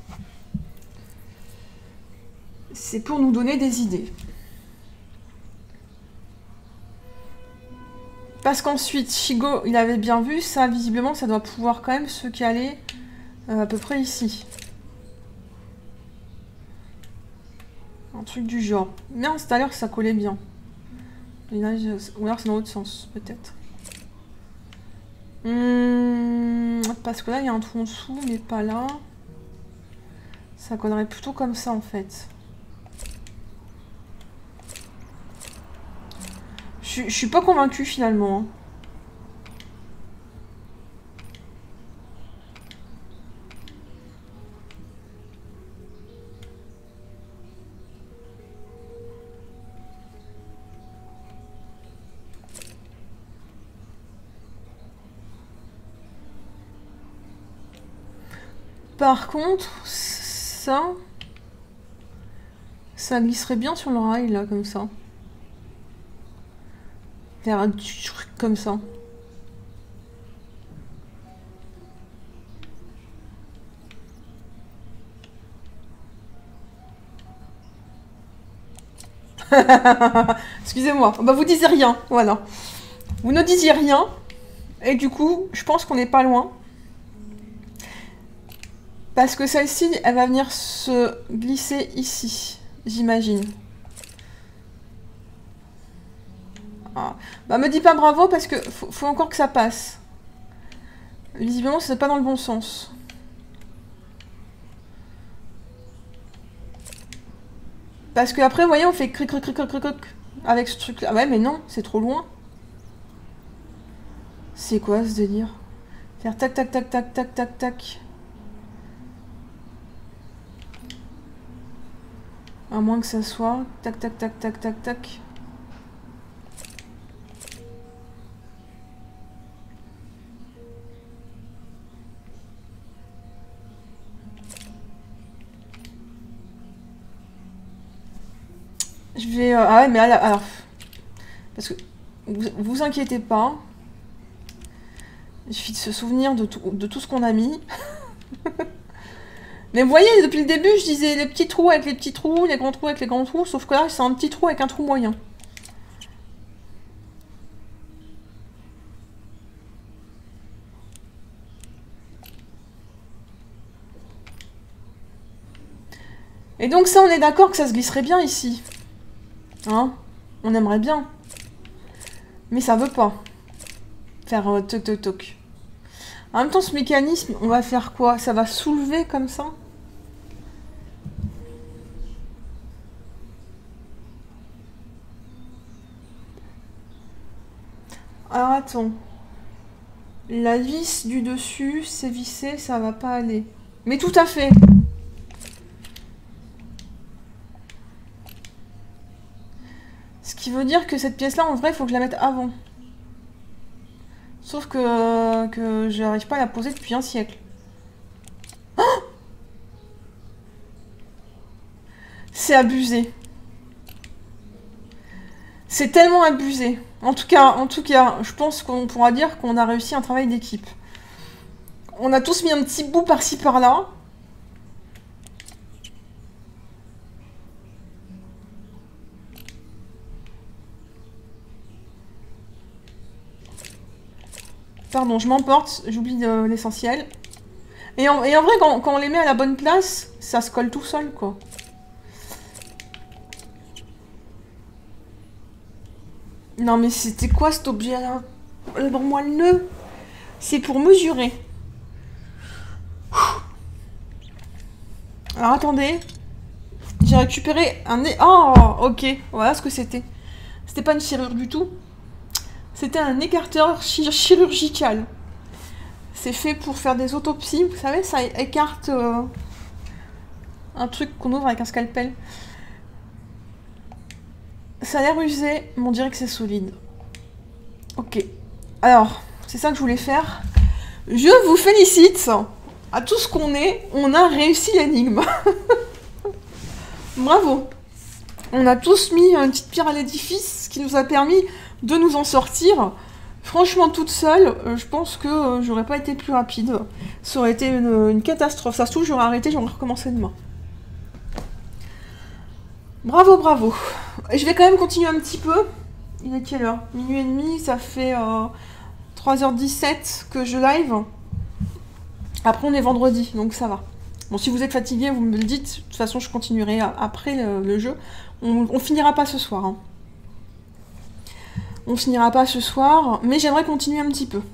C'est pour nous donner des idées. Parce qu'ensuite, Shigo, il avait bien vu, ça, visiblement, ça doit pouvoir quand même se caler à peu près ici. Un truc du genre. Merde, tout à l'heure, ça collait bien. Et là, ou alors c'est dans l'autre sens, peut-être. Parce que là, il y a un trou en dessous, mais pas là. Ça collerait plutôt comme ça, en fait. Je suis pas convaincue, finalement. Hein. Par contre, ça glisserait bien sur le rail, là, comme ça. Faire un truc comme ça. Excusez-moi. Bah, vous disiez rien, voilà. Vous ne disiez rien. Et du coup, je pense qu'on n'est pas loin. Parce que celle-ci, elle va venir se glisser ici, j'imagine. Ah. Bah, me dis pas bravo parce que faut encore que ça passe. Visiblement, c'est pas dans le bon sens. Parce que après, vous voyez, on fait cric cric cric cric cric avec ce truc-là. Ah ouais, mais non, c'est trop loin. C'est quoi ce délire? Faire tac tac tac tac tac tac tac. À moins que ça soit tac tac tac tac tac tac. Je vais... ah ouais, mais alors... Parce que... Vous inquiétez pas. Il suffit de se souvenir de tout ce qu'on a mis. Mais vous voyez, depuis le début, je disais les petits trous avec les petits trous, les grands trous avec les grands trous, sauf que là, c'est un petit trou avec un trou moyen. Et donc ça, on est d'accord que ça se glisserait bien ici. Hein? On aimerait bien. Mais ça veut pas. Faire toc toc toc. En même temps, ce mécanisme, on va faire quoi? Ça va soulever comme ça? Alors attends. La vis du dessus, c'est vissé, ça va pas aller. Mais tout à fait. Ce qui veut dire que cette pièce-là, en vrai, il faut que je la mette avant. Sauf que j'arrive pas à la poser depuis un siècle. Oh! C'est abusé. C'est tellement abusé. En tout cas, je pense qu'on pourra dire qu'on a réussi un travail d'équipe. On a tous mis un petit bout par-ci par-là. Pardon, je m'emporte, j'oublie l'essentiel. Et en vrai, quand on les met à la bonne place, ça se colle tout seul, quoi. Non, mais c'était quoi cet objet-là? Moi, le nœud. C'est pour mesurer. Alors, attendez. J'ai récupéré un... Oh, ok. Voilà ce que c'était. C'était pas une serrure du tout. C'était un écarteur chirurgical. C'est fait pour faire des autopsies. Vous savez, ça écarte un truc qu'on ouvre avec un scalpel. Ça a l'air usé, mais on dirait que c'est solide. Ok. Alors, c'est ça que je voulais faire. Je vous félicite. À tout ce qu'on est, on a réussi l'énigme. Bravo. On a tous mis une petite pierre à l'édifice, ce qui nous a permis de nous en sortir. Franchement, toute seule, je pense que j'aurais pas été plus rapide. Ça aurait été une catastrophe. Ça se trouve, j'aurais arrêté, j'aurais recommencé demain. Bravo, bravo. Je vais quand même continuer un petit peu. Il est quelle heure? Minuit et demi, ça fait 3h17 que je live. Après, on est vendredi, donc ça va. Bon, si vous êtes fatigué, vous me le dites. De toute façon, je continuerai après le jeu. On finira pas ce soir. Hein. On finira pas ce soir, mais j'aimerais continuer un petit peu.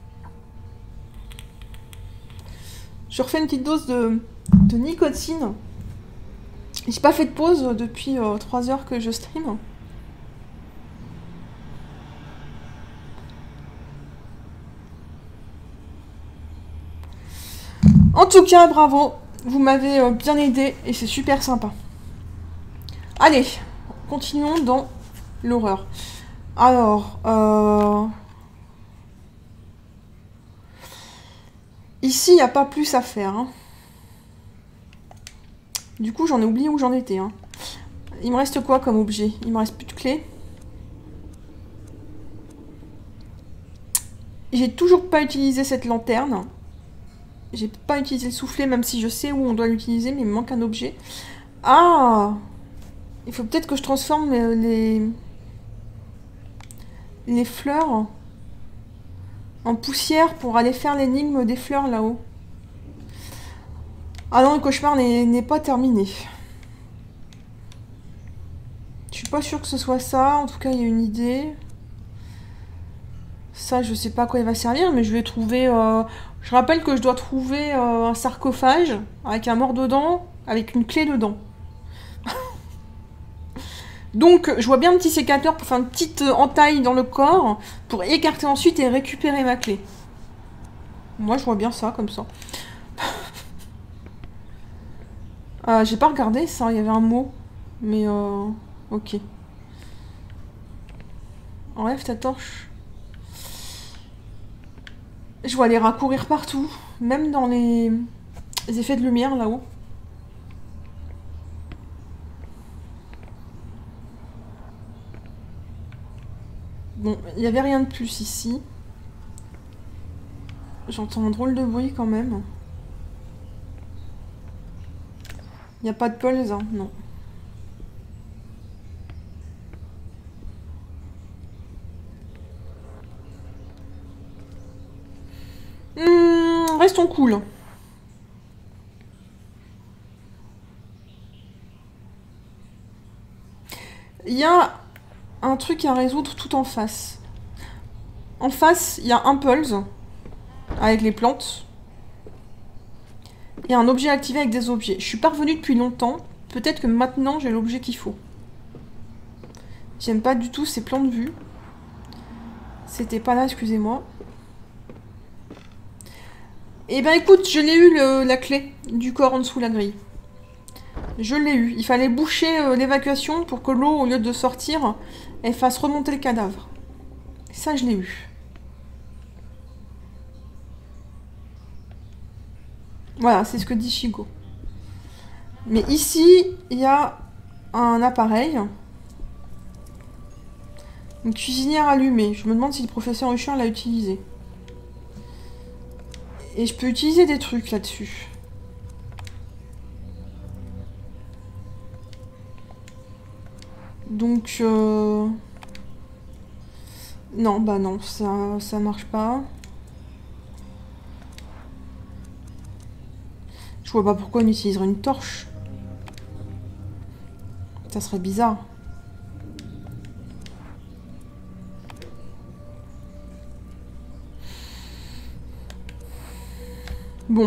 Je refais une petite dose de nicotine. J'ai pas fait de pause depuis 3 heures que je stream. En tout cas, bravo. Vous m'avez bien aidé et c'est super sympa. Allez, continuons dans l'horreur. Alors, ici, il n'y a pas plus à faire. Hein. Du coup, j'en ai oublié où j'en étais. Hein. Il me reste quoi comme objet? Il me reste plus de clés. J'ai toujours pas utilisé cette lanterne. J'ai pas utilisé le soufflet, même si je sais où on doit l'utiliser, mais il me manque un objet. Ah! Il faut peut-être que je transforme les fleurs en poussière pour aller faire l'énigme des fleurs là-haut. Ah non, le cauchemar n'est pas terminé. Je suis pas sûre que ce soit ça. En tout cas, il y a une idée. Ça, je sais pas à quoi il va servir, mais je vais trouver... Je rappelle que je dois trouver un sarcophage avec un mort dedans, avec une clé dedans. Donc, je vois bien un petit sécateur pour faire une petite entaille dans le corps, pour écarter ensuite et récupérer ma clé. Moi, je vois bien ça, comme ça. J'ai pas regardé ça, il y avait un mot. Mais, ok. Enlève ta torche. Je vois les rats courir partout, même dans les effets de lumière, là-haut. Bon, il n'y avait rien de plus ici. J'entends un drôle de bruit quand même. Il n'y a pas de pulse, hein, non. Restons cool. Il y a un truc à résoudre tout en face. En face, il y a un pulse avec les plantes. Et un objet activé avec des objets. Je suis pas revenue depuis longtemps. Peut-être que maintenant j'ai l'objet qu'il faut. J'aime pas du tout ces plans de vue. C'était pas là, excusez-moi. Eh ben écoute, je l'ai eu la clé du corps en dessous la grille. Je l'ai eu. Il fallait boucher l'évacuation pour que l'eau, au lieu de sortir, elle fasse remonter le cadavre. Ça, je l'ai eu. Voilà, c'est ce que dit Shigo. Mais ici, il y a un appareil. Une cuisinière allumée. Je me demande si le professeur Usher l'a utilisé. Et je peux utiliser des trucs là-dessus. Donc... Non, bah non, ça marche pas. Je vois pas pourquoi on utiliserait une torche. Ça serait bizarre. Bon.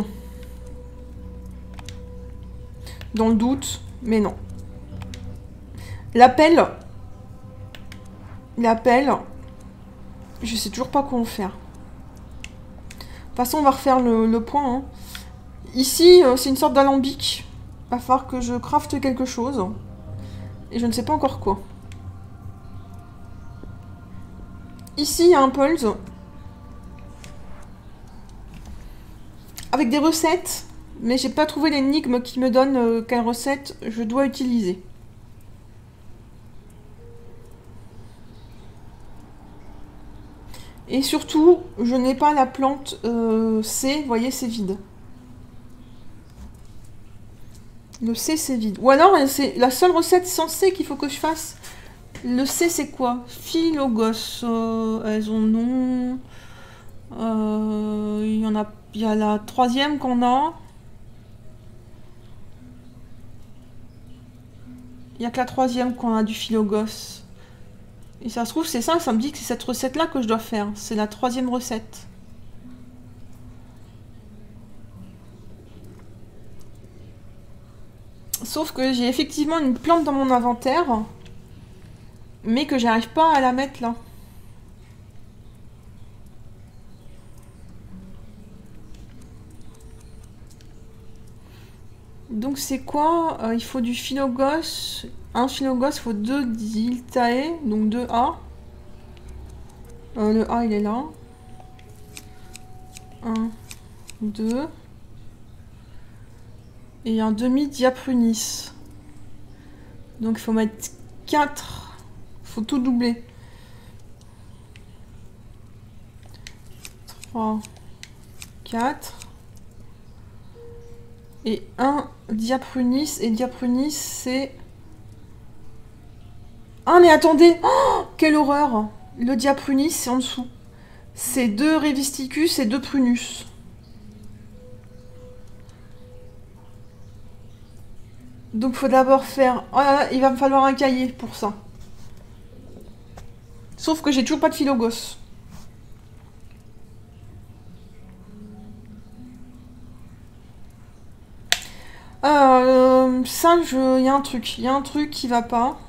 Dans le doute, mais non. L'appel. L'appel. Je sais toujours pas comment faire. De toute façon, on va refaire le point. Hein. Ici, c'est une sorte d'alambic. Il va falloir que je crafte quelque chose. Et je ne sais pas encore quoi. Ici, il y a un pulse. Avec des recettes. Mais j'ai pas trouvé l'énigme qui me donne quelle recette je dois utiliser. Et surtout, je n'ai pas la plante C. Vous voyez, c'est vide. Le C, c'est vide. Ou alors, c'est la seule recette sans C qu'il faut que je fasse. Le C, c'est quoi? Philogos. Elles ont nom. Il y a la troisième qu'on a. Il n'y a que la troisième qu'on a du Philogos. Et ça se trouve, c'est ça me dit que c'est cette recette-là que je dois faire. C'est la troisième recette. Sauf que j'ai effectivement une plante dans mon inventaire, mais que j'arrive pas à la mettre là. Donc c'est quoi? Il faut du Philogos. Un Philogos, il faut 2 Diltae, donc 2 A. Le A, il est là. 1, 2. Et un demi-diaprunis. Donc il faut mettre 4. Il faut tout doubler. 3, 4. Et un diaprunis. Et diaprunis, c'est... Ah mais attendez, oh, quelle horreur. Le diaprunis, c'est en dessous. C'est 2 Revisticus et 2 Prunus. Donc il faut d'abord faire... Oh là là, il va me falloir un cahier pour ça. Sauf que j'ai toujours pas de Philogos. Ça, il y a un truc. Il y a un truc qui va pas.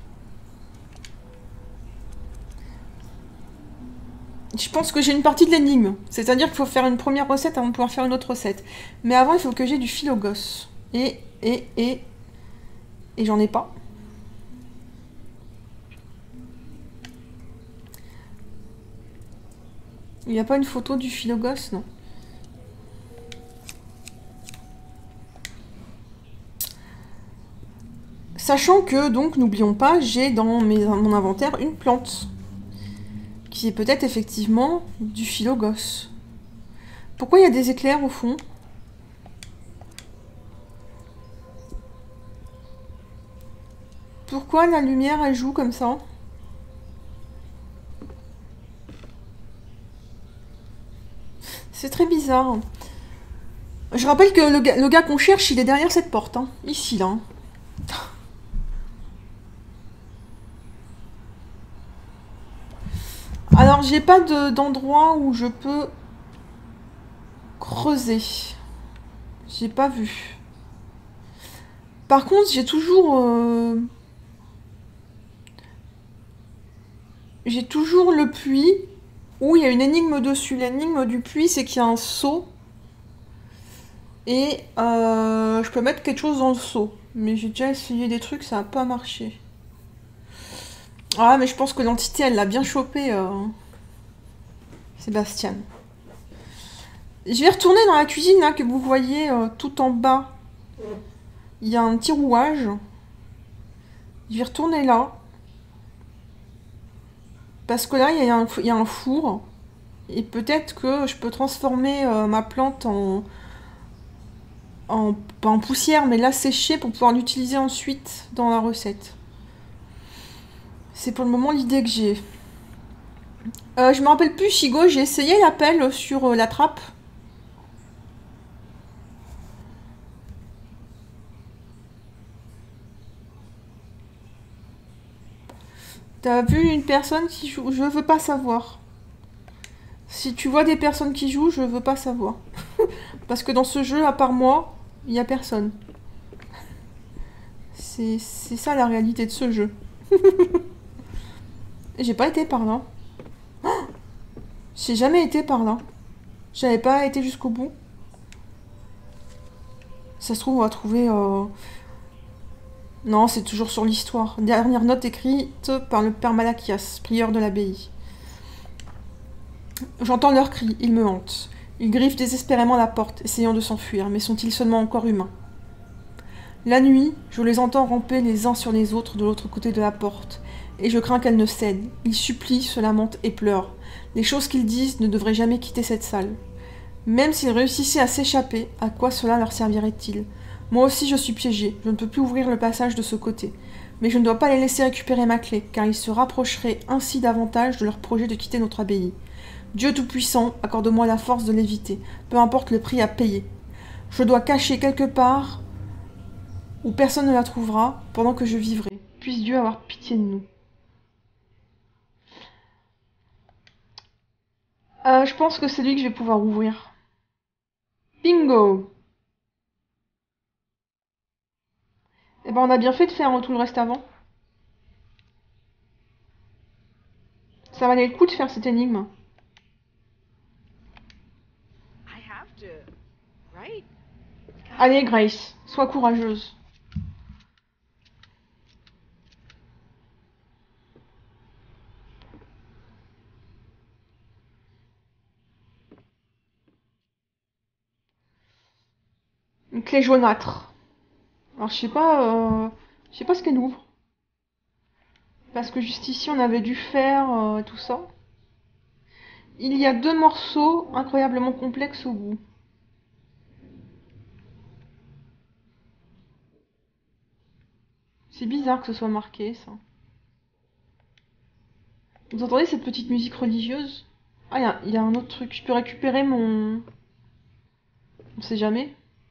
Je pense que j'ai une partie de l'énigme. C'est-à-dire qu'il faut faire une première recette avant de pouvoir faire une autre recette. Mais avant, il faut que j'ai du Philogos. Et j'en ai pas. Il n'y a pas une photo du Philogos, non. Sachant que, donc, n'oublions pas, j'ai dans mon inventaire une plante. Qui est peut-être effectivement du Philogos. Pourquoi il y a des éclairs au fond? Pourquoi la lumière, elle joue comme ça? C'est très bizarre. Je rappelle que le gars qu'on cherche, il est derrière cette porte. Hein. Ici, là. Alors, j'ai pas d'endroit où je peux creuser. J'ai pas vu. Par contre, j'ai toujours... J'ai toujours le puits où il y a une énigme dessus. L'énigme du puits, c'est qu'il y a un seau. Et je peux mettre quelque chose dans le seau. Mais j'ai déjà essayé des trucs, ça n'a pas marché. Ah, mais je pense que l'entité, elle l'a bien chopé, Sébastien. Je vais retourner dans la cuisine, là, que vous voyez tout en bas. Il y a un petit rouage. Je vais retourner là. Parce que là, il y a un four. Et peut-être que je peux transformer ma plante pas en poussière, mais la sécher pour pouvoir l'utiliser ensuite dans la recette. C'est pour le moment l'idée que j'ai. Je me rappelle plus, Shigo, j'ai essayé l'appel sur la trappe. T'as vu une personne qui joue? Je veux pas savoir. Si tu vois des personnes qui jouent, je veux pas savoir. Parce que dans ce jeu, à part moi, il y a personne. C'est ça la réalité de ce jeu. J'ai pas été par là. Oh, j'ai jamais été par là. J'avais pas été jusqu'au bout. Ça se trouve, on va trouver... Non, c'est toujours sur l'histoire. Dernière note écrite par le père Malachias, prieur de l'abbaye. J'entends leurs cris, ils me hantent. Ils griffent désespérément la porte, essayant de s'enfuir, mais sont-ils seulement encore humains? La nuit, je les entends ramper les uns sur les autres de l'autre côté de la porte, et je crains qu'elles ne cèdent. Ils supplient, se lamentent et pleurent. Les choses qu'ils disent ne devraient jamais quitter cette salle. Même s'ils réussissaient à s'échapper, à quoi cela leur servirait-il? Moi aussi je suis piégée, je ne peux plus ouvrir le passage de ce côté. Mais je ne dois pas les laisser récupérer ma clé, car ils se rapprocheraient ainsi davantage de leur projet de quitter notre abbaye. Dieu Tout-Puissant, accorde-moi la force de l'éviter, peu importe le prix à payer. Je dois cacher quelque part où personne ne la trouvera pendant que je vivrai. Puisse Dieu avoir pitié de nous. Je pense que c'est lui que je vais pouvoir ouvrir. Bingo! Eh ben on a bien fait de faire tout le reste avant. Ça valait le coup de faire cette énigme. Allez Grace, sois courageuse. Une clé jaunâtre. Alors je sais pas ce qu'elle ouvre. Parce que juste ici on avait dû faire tout ça. Il y a 2 morceaux incroyablement complexes au bout. C'est bizarre que ce soit marqué ça. Vous entendez cette petite musique religieuse? Ah, il y a un autre truc. Je peux récupérer mon... On sait jamais.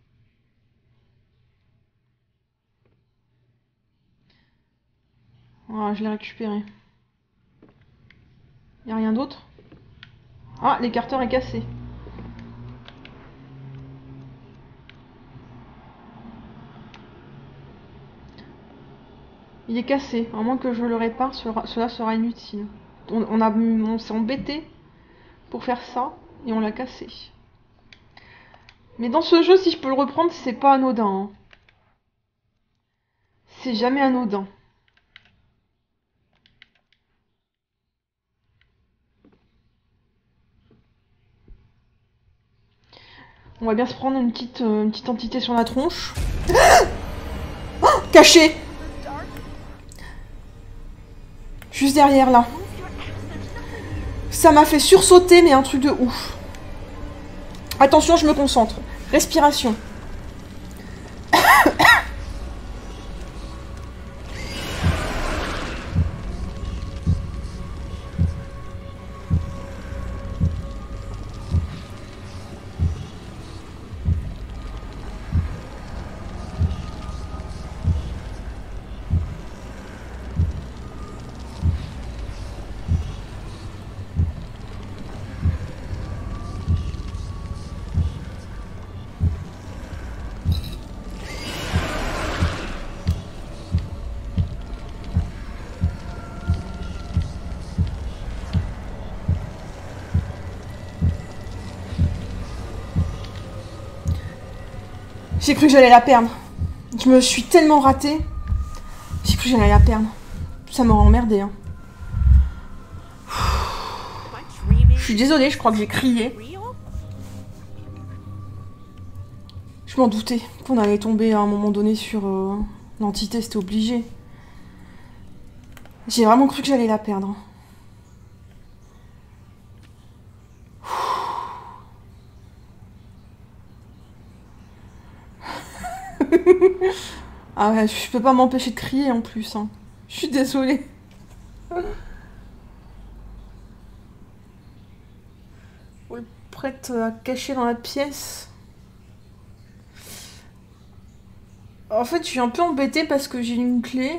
Voilà, je l'ai récupéré. Il n'y a rien d'autre? Ah, l'écarteur est cassé. Il est cassé. À moins que je le répare, cela sera inutile. On s'est embêté pour faire ça et on l'a cassé. Mais dans ce jeu, si je peux le reprendre, c'est pas anodin. Hein. C'est jamais anodin. On va bien se prendre une petite entité sur la tronche. Oh, caché! Juste derrière là. Ça m'a fait sursauter, mais un truc de ouf. Attention, je me concentre. Respiration. J'ai cru que j'allais la perdre. Je me suis tellement ratée. J'ai cru que j'allais la perdre. Ça m'aurait emmerdé. Hein. Je suis désolée, je crois que j'ai crié. Je m'en doutais qu'on allait tomber à un moment donné sur l'entité, c'était obligé. J'ai vraiment cru que j'allais la perdre. Ah ouais, je peux pas m'empêcher de crier en plus. Hein. Je suis désolée. On le prête à cacher dans la pièce. En fait, je suis un peu embêtée parce que j'ai une clé.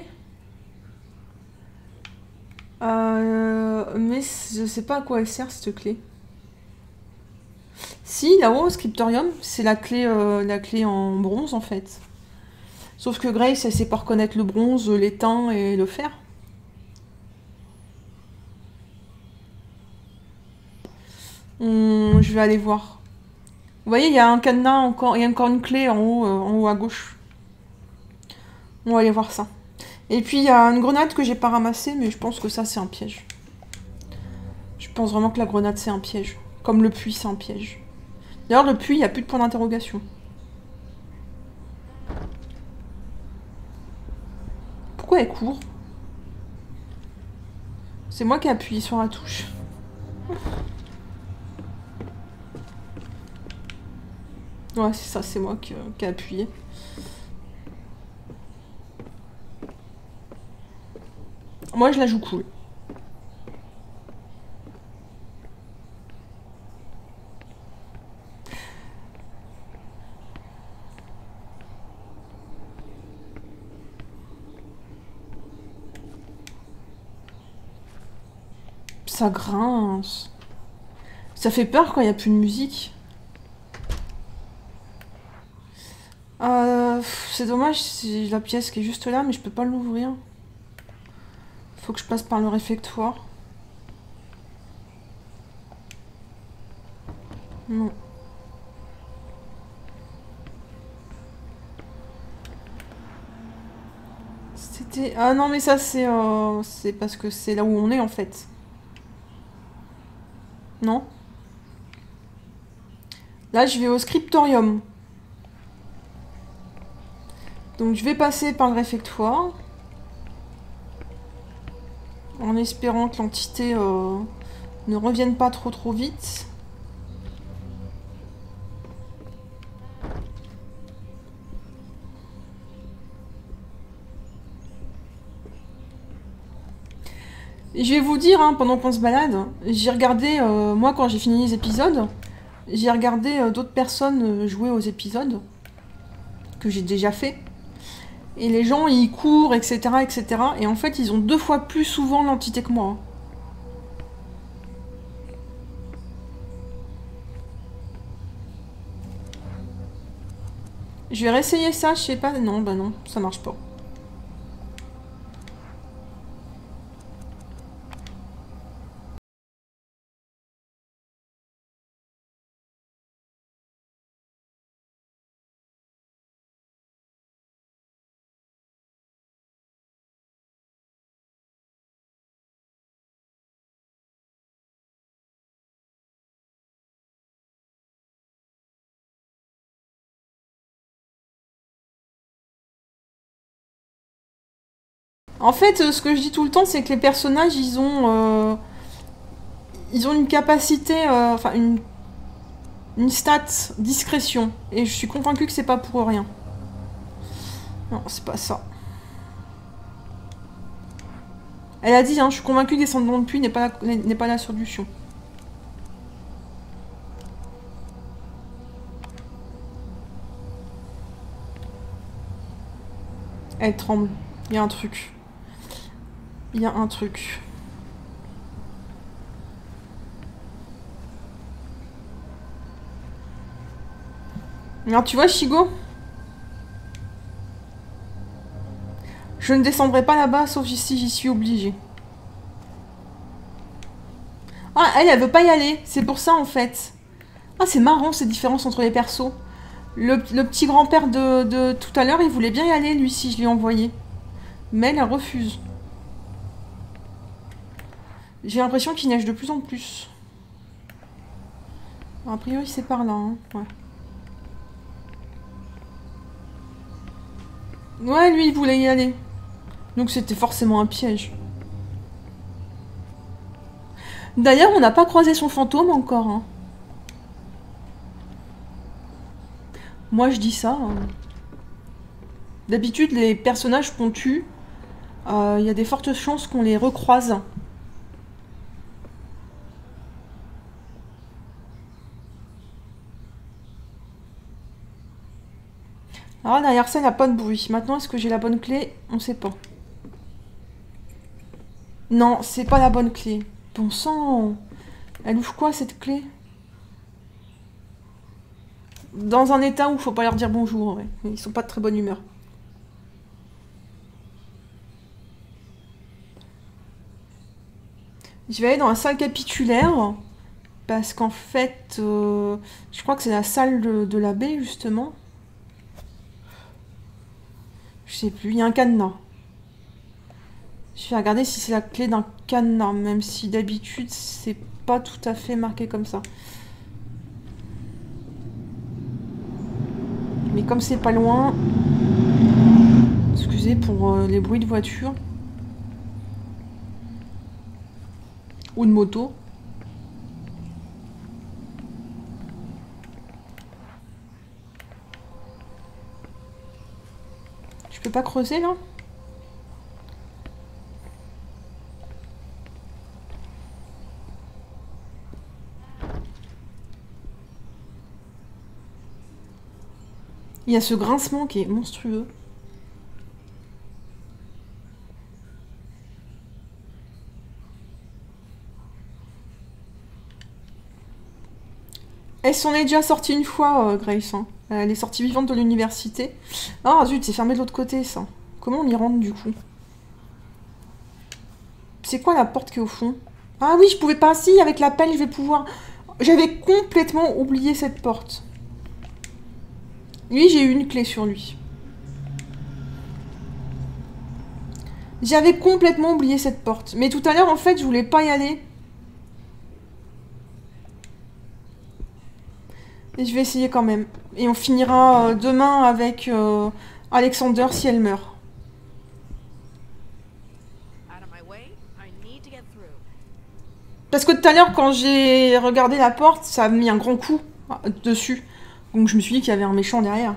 Mais je sais pas à quoi elle sert cette clé. Si, là-haut, au scriptorium, c'est la clé en bronze en fait. Sauf que Grace, elle sait pas reconnaître le bronze, l'étain et le fer. Je vais aller voir. Vous voyez, il y a un cadenas encore, il y a encore une clé en haut à gauche. On va aller voir ça. Et puis il y a une grenade que j'ai pas ramassée, mais je pense que ça c'est un piège. Je pense vraiment que la grenade c'est un piège. Comme le puits c'est un piège. D'ailleurs le puits, il n'y a plus de point d'interrogation. Pourquoi elle court? C'est moi qui ai appuyé sur la touche. Ouais, c'est ça, c'est moi qui ai appuyé. Moi, je la joue cool. Ça grince. Ça fait peur quand il n'y a plus de musique. C'est dommage, c'est la pièce qui est juste là, mais je peux pas l'ouvrir. Faut que je passe par le réfectoire. Non. C'était... Ah non, mais ça, c'est parce que c'est là où on est, en fait. Non? Là, je vais au scriptorium. Donc, je vais passer par le réfectoire. En espérant que l'entité ne revienne pas trop vite. Je vais vous dire, hein, pendant qu'on se balade, j'ai regardé, moi quand j'ai fini les épisodes, j'ai regardé d'autres personnes jouer aux épisodes, que j'ai déjà fait. Et les gens, ils courent, etc., etc. Et en fait, ils ont 2 fois plus souvent l'entité que moi. Je vais réessayer ça, je sais pas. Non, bah non, ça marche pas. En fait, ce que je dis tout le temps, c'est que les personnages, ils ont une capacité, enfin une stat discrétion. Et je suis convaincue que c'est pas pour rien. Non, c'est pas ça. Elle a dit, hein, je suis convaincue que descendre dans le puits n'est pas la solution. Elle tremble. Il y a un truc. Il y a un truc. Alors tu vois, Shigo, je ne descendrai pas là-bas, sauf si j'y suis obligée. Ah, elle veut pas y aller. C'est pour ça, en fait. Ah, c'est marrant, ces différences entre les persos. Le petit grand-père de tout à l'heure, il voulait bien y aller, lui, si je l'ai envoyé. Mais elle refuse. J'ai l'impression qu'il neige de plus en plus. A priori, c'est par là, hein. Ouais. Ouais, lui, il voulait y aller. Donc c'était forcément un piège. D'ailleurs, on n'a pas croisé son fantôme encore. Hein. Moi, je dis ça. Hein. D'habitude, les personnages qu'on tue, il y a des fortes chances qu'on les recroise. Alors, derrière ça, il n'y a pas de bruit. Maintenant, est-ce que j'ai la bonne clé? On sait pas. Non, c'est pas la bonne clé. Bon sang! Elle ouvre quoi, cette clé? Dans un état où faut pas leur dire bonjour, ouais. Ils sont pas de très bonne humeur. Je vais aller dans la salle capitulaire. Parce qu'en fait, je crois que c'est la salle de l'abbé, justement. Je sais plus, il y a un cadenas. Je vais regarder si c'est la clé d'un cadenas, même si d'habitude, c'est pas tout à fait marqué comme ça. Mais comme c'est pas loin... Excusez pour les bruits de voiture. Ou de moto. Je peux pas creuser là? Il y a ce grincement qui est monstrueux. Elle s'en est déjà sortie une fois, Grace. Hein. Elle est sortie vivante de l'université. Ah zut, c'est fermé de l'autre côté, ça. Comment on y rentre, du coup? C'est quoi la porte qui est au fond? Ah oui, je pouvais pas... Si, avec la pelle, je vais pouvoir... J'avais complètement oublié cette porte. Lui, j'ai eu une clé sur lui. J'avais complètement oublié cette porte. Mais tout à l'heure, en fait, je voulais pas y aller. Et je vais essayer quand même. Et on finira demain avec Alexander si elle meurt. Parce que tout à l'heure, quand j'ai regardé la porte, ça a mis un grand coup dessus. Donc je me suis dit qu'il y avait un méchant derrière.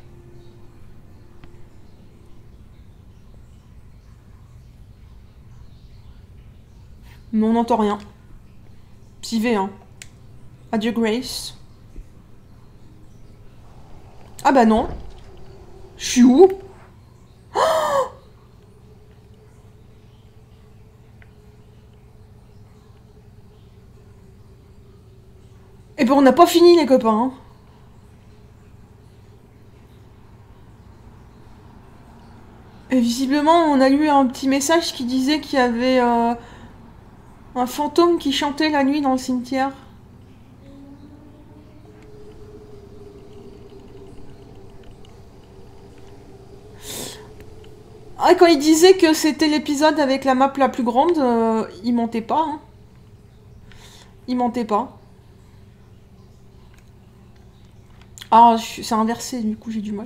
Mais on n'entend rien. J'y vais, hein. Adieu, Grace. Ah bah non. Je suis où? Oh, et ben on n'a pas fini les copains. Hein. Et visiblement on a lu un petit message qui disait qu'il y avait un fantôme qui chantait la nuit dans le cimetière. Ah, quand il disait que c'était l'épisode avec la map la plus grande, il mentait pas. Hein. Il mentait pas. Ah, c'est inversé, du coup j'ai du mal.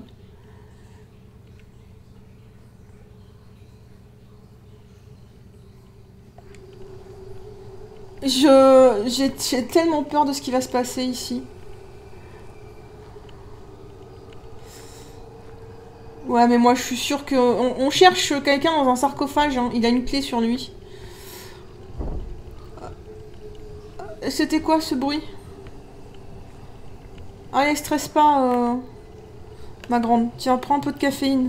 J'ai tellement peur de ce qui va se passer ici. Ouais, mais moi je suis sûre que... On cherche quelqu'un dans un sarcophage, hein. Il a une clé sur lui. C'était quoi ce bruit? Allez, stresse pas, ma grande. Tiens, prends un peu de caféine.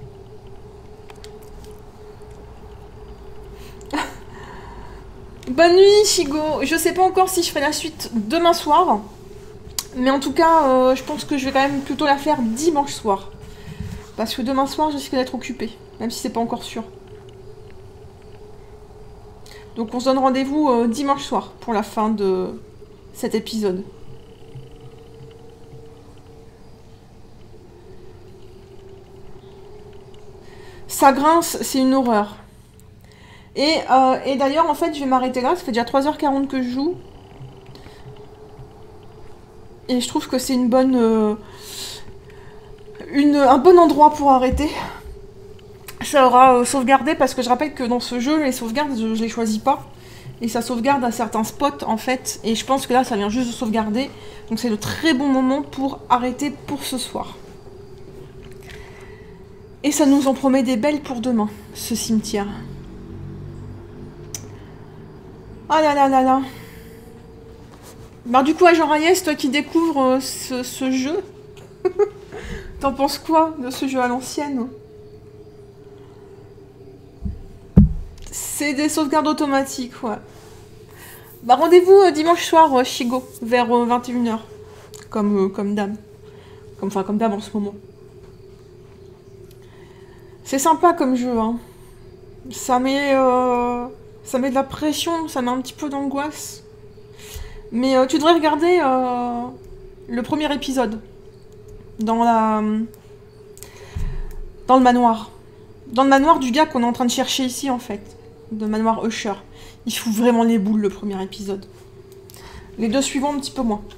Bonne nuit, Shigo. Je sais pas encore si je ferai la suite demain soir. Mais en tout cas, je pense que je vais quand même plutôt la faire dimanche soir. Parce que demain soir, je risque d'être occupée. Même si c'est pas encore sûr. Donc on se donne rendez-vous dimanche soir pour la fin de cet épisode. Ça grince, c'est une horreur. Et d'ailleurs, en fait, je vais m'arrêter là. Ça fait déjà 3h40 que je joue. Et je trouve que c'est une bonne... un bon endroit pour arrêter. Ça aura sauvegardé, parce que je rappelle que dans ce jeu, les sauvegardes, je les choisis pas. et ça sauvegarde à certains spots en fait, et je pense que là ça vient juste de sauvegarder, donc c'est le très bon moment pour arrêter pour ce soir. Et ça nous en promet des belles pour demain, ce cimetière. Ah là là là là. Bah du coup, Agent Reyes, toi qui découvres ce jeu, t'en penses quoi de ce jeu à l'ancienne? C'est des sauvegardes automatiques, ouais. Bah rendez-vous dimanche soir, Shigo, vers 21h. Comme d'hab. Comme d'hab en ce moment. C'est sympa comme jeu, hein. Ça met de la pression, ça met un petit peu d'angoisse. Mais tu devrais regarder le premier épisode. Dans le manoir. Dans le manoir du gars qu'on est en train de chercher ici, en fait. De manoir Usher. Il fout vraiment les boules, le premier épisode. Les deux suivants, un petit peu moins.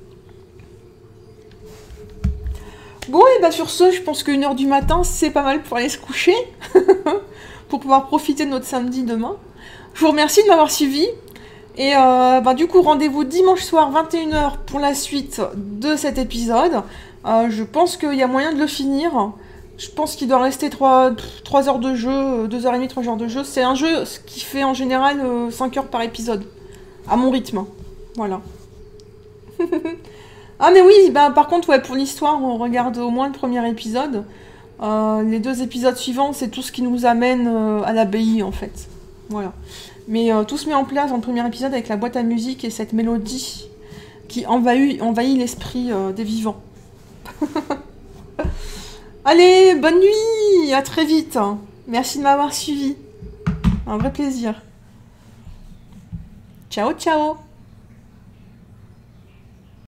Bon, et bah sur ce, je pense qu'une heure du matin, c'est pas mal pour aller se coucher. Pour pouvoir profiter de notre samedi demain. Je vous remercie de m'avoir suivi. Et bah, du coup, rendez-vous dimanche soir, 21h, pour la suite de cet épisode. Je pense qu'il y a moyen de le finir. Je pense qu'il doit rester 3 heures de jeu, 2h30, 3 heures de jeu. C'est un jeu qui fait en général 5 heures par épisode. À mon rythme. Voilà. Ah mais oui, bah, par contre, ouais, pour l'histoire, on regarde au moins le premier épisode. Les 2 épisodes suivants, c'est tout ce qui nous amène à l'abbaye, en fait. Voilà. Mais tout se met en place dans le premier épisode avec la boîte à musique et cette mélodie qui envahit l'esprit des vivants. Allez, bonne nuit, à très vite. Merci de m'avoir suivi. Un vrai plaisir. Ciao, ciao.